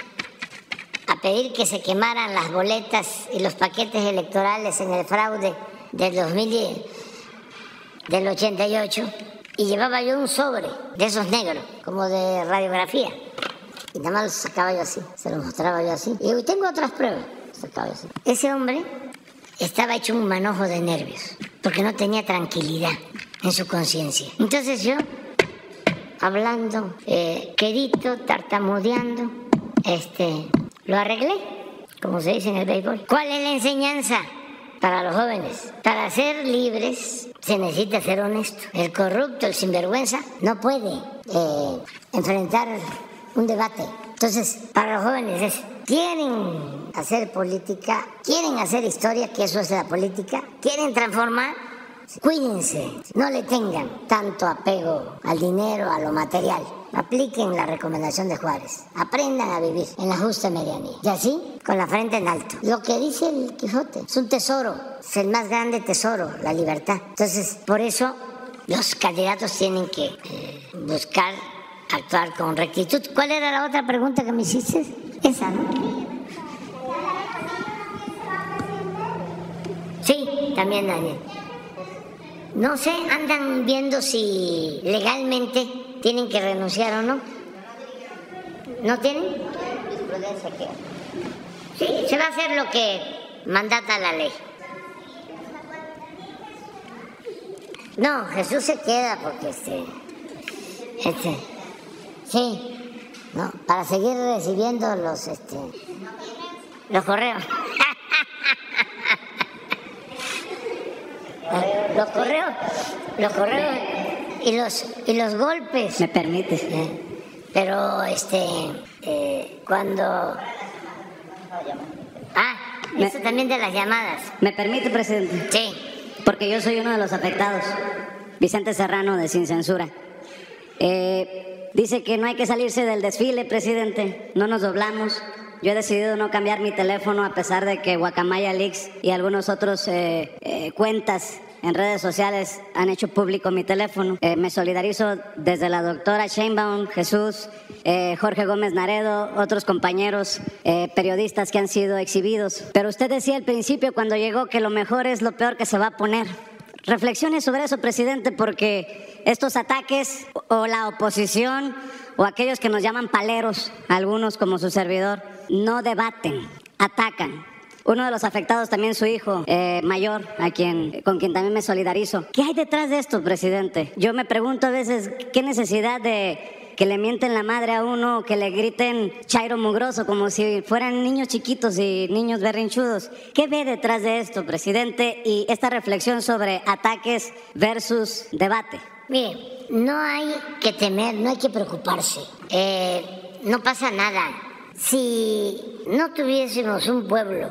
a pedir que se quemaran las boletas y los paquetes electorales en el fraude del dos mil diez, del ochenta y ocho, y llevaba yo un sobre de esos negros, como de radiografía, y nada más los sacaba yo así, se los mostraba yo así, y digo, tengo otras pruebas, sacaba yo así. Ese hombre estaba hecho un manojo de nervios, porque no tenía tranquilidad en su conciencia. Entonces yo, hablando, eh, quedito, tartamudeando, este, lo arreglé, como se dice en el béisbol. ¿Cuál es la enseñanza para los jóvenes? Para ser libres se necesita ser honesto. El corrupto, el sinvergüenza, no puede eh, enfrentar un debate. Entonces, para los jóvenes es, quieren hacer política, quieren hacer historia, que eso es la política, quieren transformar, cuídense, no le tengan tanto apego al dinero, a lo material. Apliquen la recomendación de Juárez, aprendan a vivir en la justa medianía, y así, con la frente en alto. Lo que dice el Quijote, es un tesoro, es el más grande tesoro, la libertad. Entonces, por eso, los candidatos tienen que eh, buscar actuar con rectitud. ¿Cuál era la otra pregunta que me hiciste? Esa, ¿no? Sí, también, Daniel. No sé, andan viendo si legalmente tienen que renunciar o no. ¿No tienen? Sí, se va a hacer lo que mandata la ley. No, Jesús se queda porque este... este Sí, no, para seguir recibiendo los, este, los correos. Los correos, los correos y los y los golpes. ¿Me permites? Eh, pero este, eh, cuando, ah, Me... eso también de las llamadas. ¿Me permite, presidente? Sí. Porque yo soy uno de los afectados. Vicente Serrano, de Sin Censura. Eh, dice que no hay que salirse del desfile, presidente. No nos doblamos. Yo he decidido no cambiar mi teléfono a pesar de que Guacamaya Leaks y algunos otros eh, eh, cuentas en redes sociales han hecho público mi teléfono. Eh, me solidarizo desde la doctora Sheinbaum, Jesús, eh, Jorge Gómez Naredo, otros compañeros eh, periodistas que han sido exhibidos. Pero usted decía al principio cuando llegó que lo mejor es lo peor que se va a poner. Reflexione sobre eso, presidente, porque estos ataques o la oposición o aquellos que nos llaman paleros, algunos como su servidor, no debaten, atacan. Uno de los afectados también su hijo eh, mayor, a quien, con quien también me solidarizo. ¿Qué hay detrás de esto, presidente? Yo me pregunto a veces, ¿qué necesidad de que le mienten la madre a uno, que le griten chairo mugroso, como si fueran niños chiquitos y niños berrinchudos? ¿Qué ve detrás de esto, presidente? Y esta reflexión sobre ataques versus debate. Mire, no hay que temer, no hay que preocuparse. Eh, no pasa nada. Si no tuviésemos un pueblo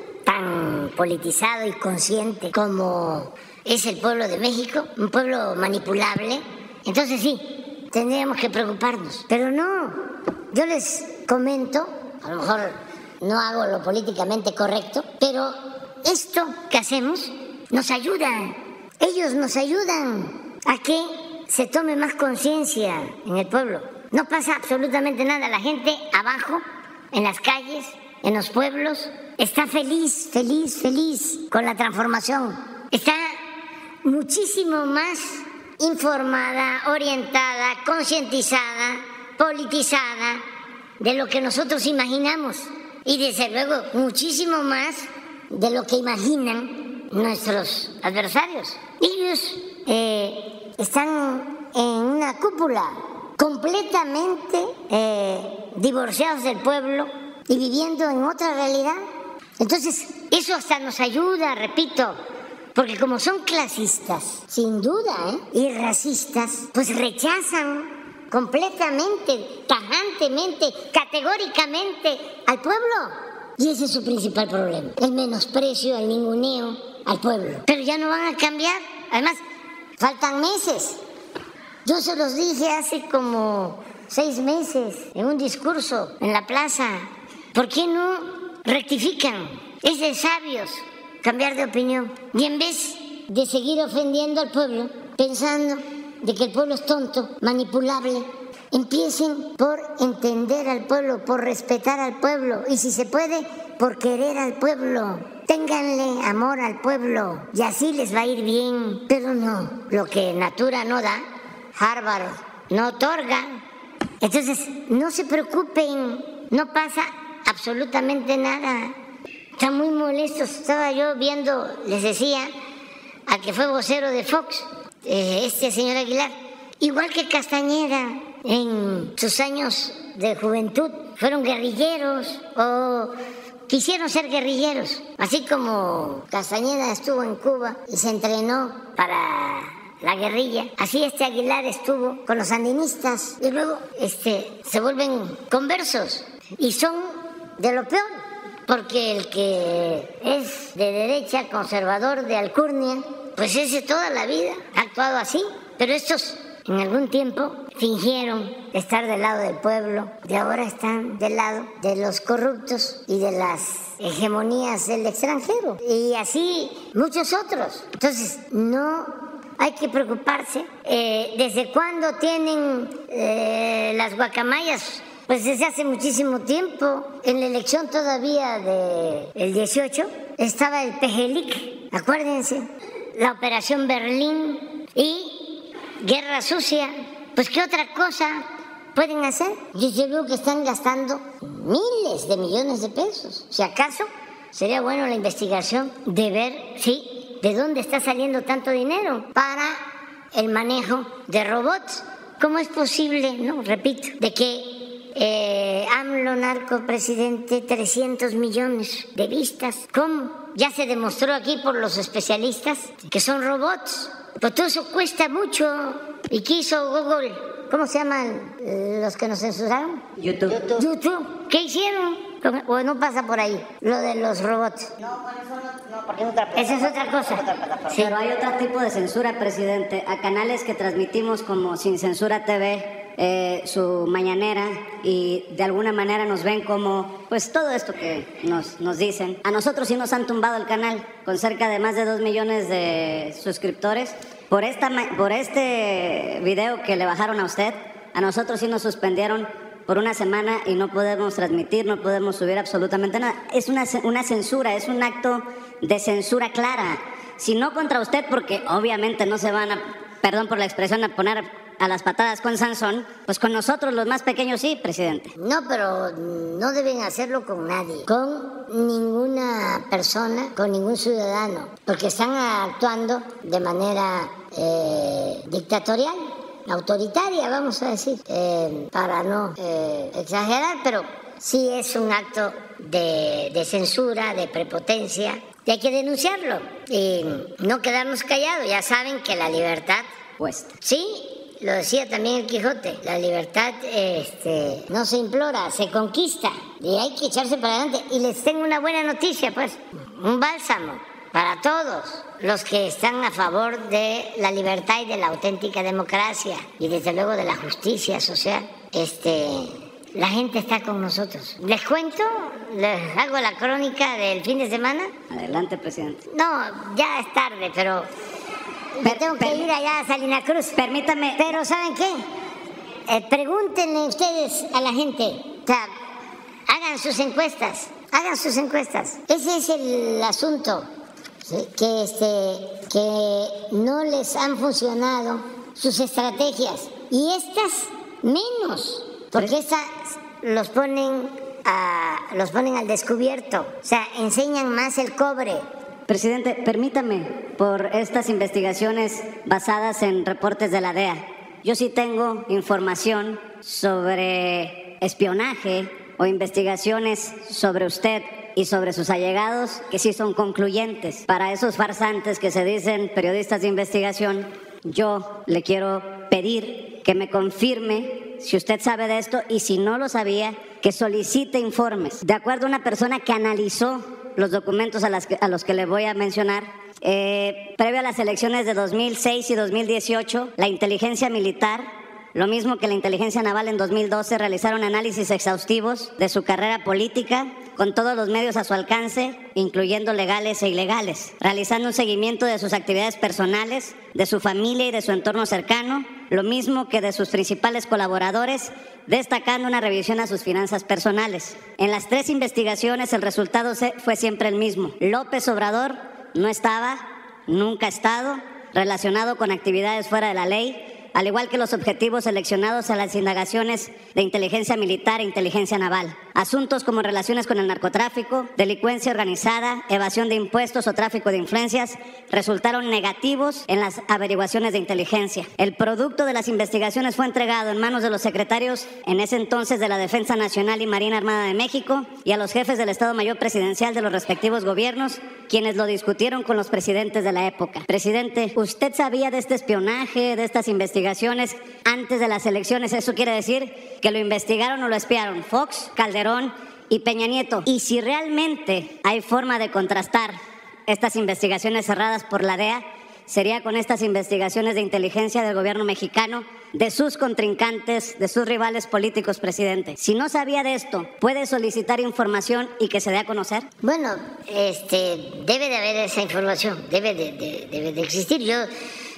tan politizado y consciente como es el pueblo de México, un pueblo manipulable, entonces sí, tendríamos que preocuparnos. Pero no, yo les comento, a lo mejor no hago lo políticamente correcto, pero esto que hacemos nos ayuda, ellos nos ayudan a que se tome más conciencia en el pueblo. No pasa absolutamente nada, la gente abajo, en las calles, en los pueblos, está feliz, feliz, feliz con la transformación. Está muchísimo más informada, orientada, concientizada, politizada de lo que nosotros imaginamos y desde luego muchísimo más de lo que imaginan nuestros adversarios. Ellos eh, están en una cúpula completamente eh, divorciados del pueblo y viviendo en otra realidad. Entonces, eso hasta nos ayuda, repito, porque como son clasistas, sin duda, ¿eh? y racistas, pues rechazan completamente, tajantemente, categóricamente al pueblo. Y ese es su principal problema, el menosprecio, el ninguneo al pueblo. Pero ya no van a cambiar, además, faltan meses. Yo se los dije hace como seis meses en un discurso en la plaza. ¿Por qué no rectifican? Es de sabios cambiar de opinión. Y en vez de seguir ofendiendo al pueblo, pensando de que el pueblo es tonto, manipulable, empiecen por entender al pueblo, por respetar al pueblo. Y si se puede, por querer al pueblo. Ténganle amor al pueblo y así les va a ir bien. Pero no, lo que natura no da, Harvard no otorga. Entonces, no se preocupen, no pasa absolutamente nada. Están muy molestos. Estaba yo viendo, les decía, al que fue vocero de Fox, eh, este señor Aguilar, igual que Castañeda, en sus años de juventud, fueron guerrilleros o quisieron ser guerrilleros. Así como Castañeda estuvo en Cuba y se entrenó para la guerrilla, así este Aguilar estuvo con los sandinistas y luego este, se vuelven conversos y son de lo peor, porque el que es de derecha, conservador, de alcurnia, pues ese toda la vida ha actuado así, pero estos en algún tiempo fingieron estar del lado del pueblo y ahora están del lado de los corruptos y de las hegemonías del extranjero y así muchos otros. Entonces no hay que preocuparse. Eh, ¿Desde cuándo tienen eh, las guacamayas? Pues desde hace muchísimo tiempo. En la elección todavía del dieciocho estaba el Pejelic, acuérdense, la Operación Berlín y Guerra Sucia. Pues ¿qué otra cosa pueden hacer? Yo creo que están gastando miles de millones de pesos. Si acaso sería bueno la investigación de ver, sí, de dónde está saliendo tanto dinero para el manejo de robots, ¿cómo es posible, no, repito, de que eh, AMLO, narcopresidente, trescientos millones de vistas? ¿Cómo? Ya se demostró aquí por los especialistas que son robots. Pues todo eso cuesta mucho. ¿Y qué hizo Google? ¿Cómo se llaman los que nos censuraron? YouTube. YouTube. YouTube. ¿Qué hicieron? ¿O no pasa por ahí lo de los robots? No, bueno, eso no, no, porque es otra, esa es otra cosa. Otra plataforma. Sí. Pero hay otro tipo de censura, presidente. A canales que transmitimos como Sin Censura T V, eh, su mañanera, y de alguna manera nos ven como, pues todo esto que nos, nos dicen. A nosotros sí nos han tumbado el canal, con cerca de más de dos millones de suscriptores. Por, esta, por este video que le bajaron a usted, a nosotros sí nos suspendieron por una semana y no podemos transmitir, no podemos subir absolutamente nada. Es una, una censura, es un acto de censura clara. Si no contra usted, porque obviamente no se van a, perdón por la expresión, a poner a las patadas con Sansón, pues con nosotros los más pequeños sí, presidente. No, pero no deben hacerlo con nadie, con ninguna persona, con ningún ciudadano, porque están actuando de manera eh, dictatorial, autoritaria, vamos a decir, eh, para no eh, exagerar, pero sí es un acto de, de censura, de prepotencia, y hay que denunciarlo y no quedarnos callados. Ya saben que la libertad cuesta. Sí, lo decía también el Quijote, la libertad este, no se implora, se conquista, y hay que echarse para adelante. Y les tengo una buena noticia, pues, un bálsamo para todos los que están a favor de la libertad y de la auténtica democracia, y desde luego de la justicia social. Este, la gente está con nosotros. ¿Les cuento? ¿Les hago la crónica del fin de semana? Adelante, presidente. No, ya es tarde, pero me tengo que ir allá a Salina Cruz. Permítame. Pero ¿saben qué? Eh, pregúntenle ustedes a la gente. O sea, hagan sus encuestas. Hagan sus encuestas. Ese es el asunto. ¿Sí? Que, este, que no les han funcionado sus estrategias. Y estas menos. Porque estas los ponen, a, los ponen al descubierto. O sea, enseñan más el cobre. Presidente, permítame, por estas investigaciones basadas en reportes de la D E A, yo sí tengo información sobre espionaje o investigaciones sobre usted y sobre sus allegados que sí son concluyentes. Para esos farsantes que se dicen periodistas de investigación, yo le quiero pedir que me confirme si usted sabe de esto, y si no lo sabía, que solicite informes. De acuerdo a una persona que analizó los documentos a, las que, a los que le voy a mencionar, eh, previo a las elecciones de dos mil seis y dos mil dieciocho, la inteligencia militar, lo mismo que la inteligencia naval en dos mil doce, realizaron análisis exhaustivos de su carrera política con todos los medios a su alcance, incluyendo legales e ilegales, realizando un seguimiento de sus actividades personales, de su familia y de su entorno cercano, lo mismo que de sus principales colaboradores, destacando una revisión a sus finanzas personales. En las tres investigaciones el resultado fue siempre el mismo. López Obrador no estaba, nunca ha estado, relacionado con actividades fuera de la ley, al igual que los objetivos seleccionados a las indagaciones de inteligencia militar e inteligencia naval. Asuntos como relaciones con el narcotráfico, delincuencia organizada, evasión de impuestos o tráfico de influencias resultaron negativos en las averiguaciones de inteligencia. El producto de las investigaciones fue entregado en manos de los secretarios en ese entonces de la Defensa Nacional y Marina Armada de México y a los jefes del Estado Mayor Presidencial de los respectivos gobiernos, quienes lo discutieron con los presidentes de la época. Presidente, ¿usted sabía de este espionaje, de estas investigaciones antes de las elecciones? Eso quiere decir que lo investigaron o lo espiaron Fox, Calderón y Peña Nieto. Y si realmente hay forma de contrastar estas investigaciones cerradas por la D E A, sería con estas investigaciones de inteligencia del gobierno mexicano, de sus contrincantes, de sus rivales políticos, presidente. Si no sabía de esto, ¿puede solicitar información y que se dé a conocer? Bueno, este, debe de haber esa información, debe de, de, debe de existir. Yo eh,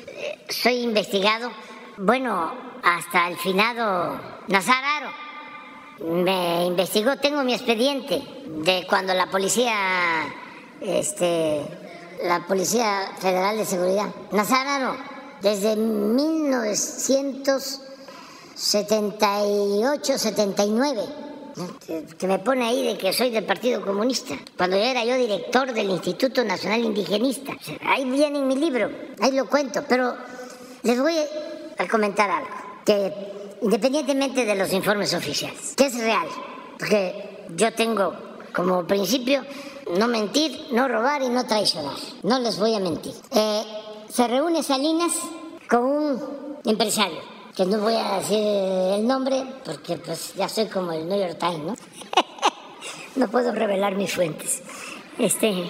soy investigado, bueno, hasta el finado Nazararo me investigó, tengo mi expediente de cuando la policía, este, la Policía Federal de Seguridad, Nazararo, desde mil novecientos setenta y ocho setenta y nueve, que me pone ahí de que soy del Partido Comunista, cuando yo era yo director del Instituto Nacional Indigenista. Ahí viene en mi libro, ahí lo cuento, pero les voy a comentar algo. que independientemente de los informes oficiales, que es real, porque yo tengo como principio no mentir, no robar y no traicionar. No les voy a mentir. Eh, se reúne Salinas con un empresario, que no voy a decir el nombre porque pues ya soy como el New York Times, ¿no? No puedo revelar mis fuentes. Este,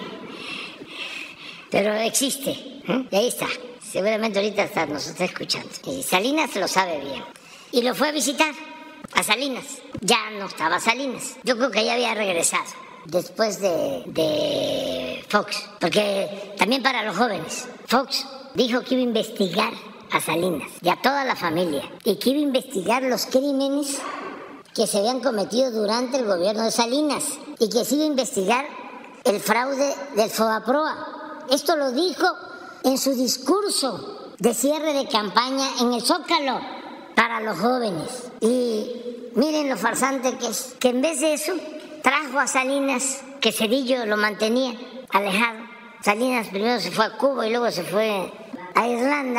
pero existe, ¿eh? Y ahí está. Seguramente ahorita hasta nos está escuchando. Y Salinas lo sabe bien. Y lo fue a visitar a Salinas. Ya no estaba Salinas. Yo creo que ya había regresado después de, de Fox. Porque también para los jóvenes, Fox dijo que iba a investigar a Salinas y a toda la familia. Y que iba a investigar los crímenes que se habían cometido durante el gobierno de Salinas. Y que se iba a investigar el fraude del FOBAPROA. Esto lo dijo en su discurso de cierre de campaña en el Zócalo para los jóvenes. Y miren lo farsante que es, que en vez de eso trajo a Salinas, que Zedillo lo mantenía alejado. Salinas primero se fue a Cuba y luego se fue a Irlanda.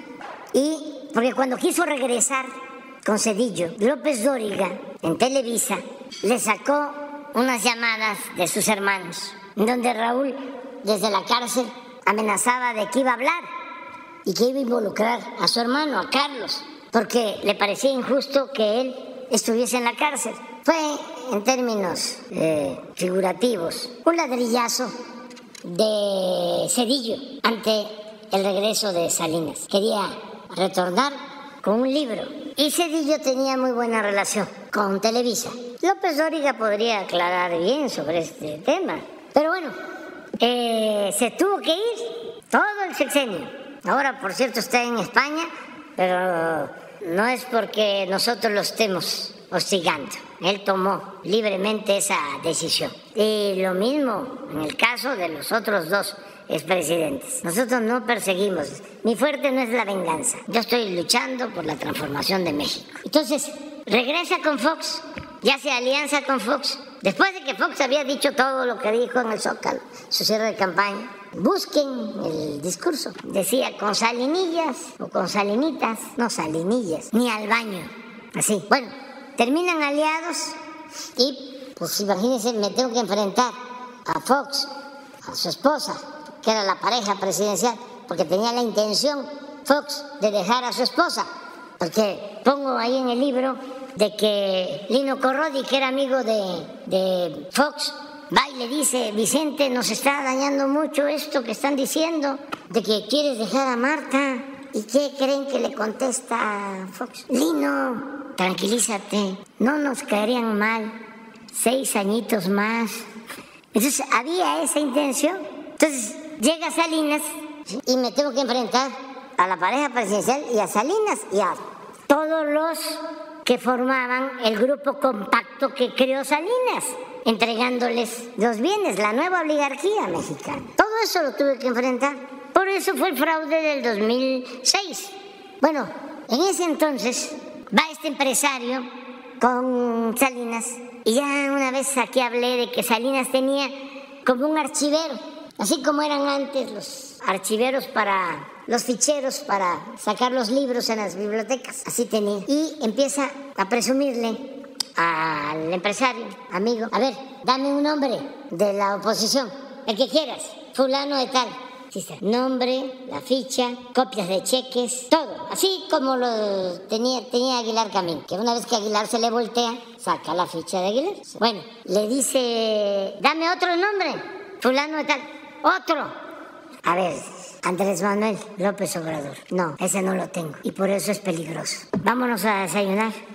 Y porque cuando quiso regresar con Zedillo, López Dóriga en Televisa le sacó unas llamadas de sus hermanos, donde Raúl desde la cárcel amenazaba de que iba a hablar y que iba a involucrar a su hermano, a Carlos, porque le parecía injusto que él estuviese en la cárcel. Fue, en términos eh, figurativos, un ladrillazo de Zedillo ante el regreso de Salinas. Quería retornar con un libro. Y Zedillo tenía muy buena relación con Televisa. López Dóriga podría aclarar bien sobre este tema. Pero bueno, eh, se tuvo que ir todo el sexenio. Ahora, por cierto, está en España, pero no es porque nosotros lo estemos hostigando. Él tomó libremente esa decisión. Y lo mismo en el caso de los otros dos expresidentes. Nosotros no perseguimos. Mi fuerte no es la venganza. Yo estoy luchando por la transformación de México. Entonces, regresa con Fox, ya se alianza con Fox. Después de que Fox había dicho todo lo que dijo en el Zócalo, su cierre de campaña, busquen el discurso. Decía con salinillas o con salinitas, no salinillas, ni al baño. Así. Bueno, terminan aliados y, pues imagínense, me tengo que enfrentar a Fox, a su esposa, que era la pareja presidencial, porque tenía la intención Fox de dejar a su esposa, porque pongo ahí en el libro de que Lino Corrodi, que era amigo de, de Fox, va y le dice: Vicente, nos está dañando mucho esto que están diciendo, de que quieres dejar a Marta. ¿Y qué creen que le contesta Fox? Lino, tranquilízate, no nos caerían mal seis añitos más. Entonces había esa intención. Entonces llega Salinas y me tengo que enfrentar a la pareja presidencial y a Salinas y a todos los que formaban el grupo compacto que creó Salinas, entregándoles los bienes, la nueva oligarquía mexicana. Todo eso lo tuve que enfrentar. Por eso fue el fraude del dos mil seis. Bueno, en ese entonces va este empresario con Salinas y ya una vez aquí hablé de que Salinas tenía como un archivero, así como eran antes los archiveros para los ficheros para sacar los libros en las bibliotecas, así tenía. Y empieza a presumirle al empresario, amigo: a ver, dame un nombre de la oposición, el que quieras, fulano de tal. Nombre, la ficha, copias de cheques, todo, así como lo tenía, tenía Aguilar Camín, que una vez que Aguilar se le voltea, saca la ficha de Aguilar. Bueno, le dice: dame otro nombre, fulano de tal, otro. A ver, Andrés Manuel López Obrador. No, ese no lo tengo y por eso es peligroso. Vámonos a desayunar.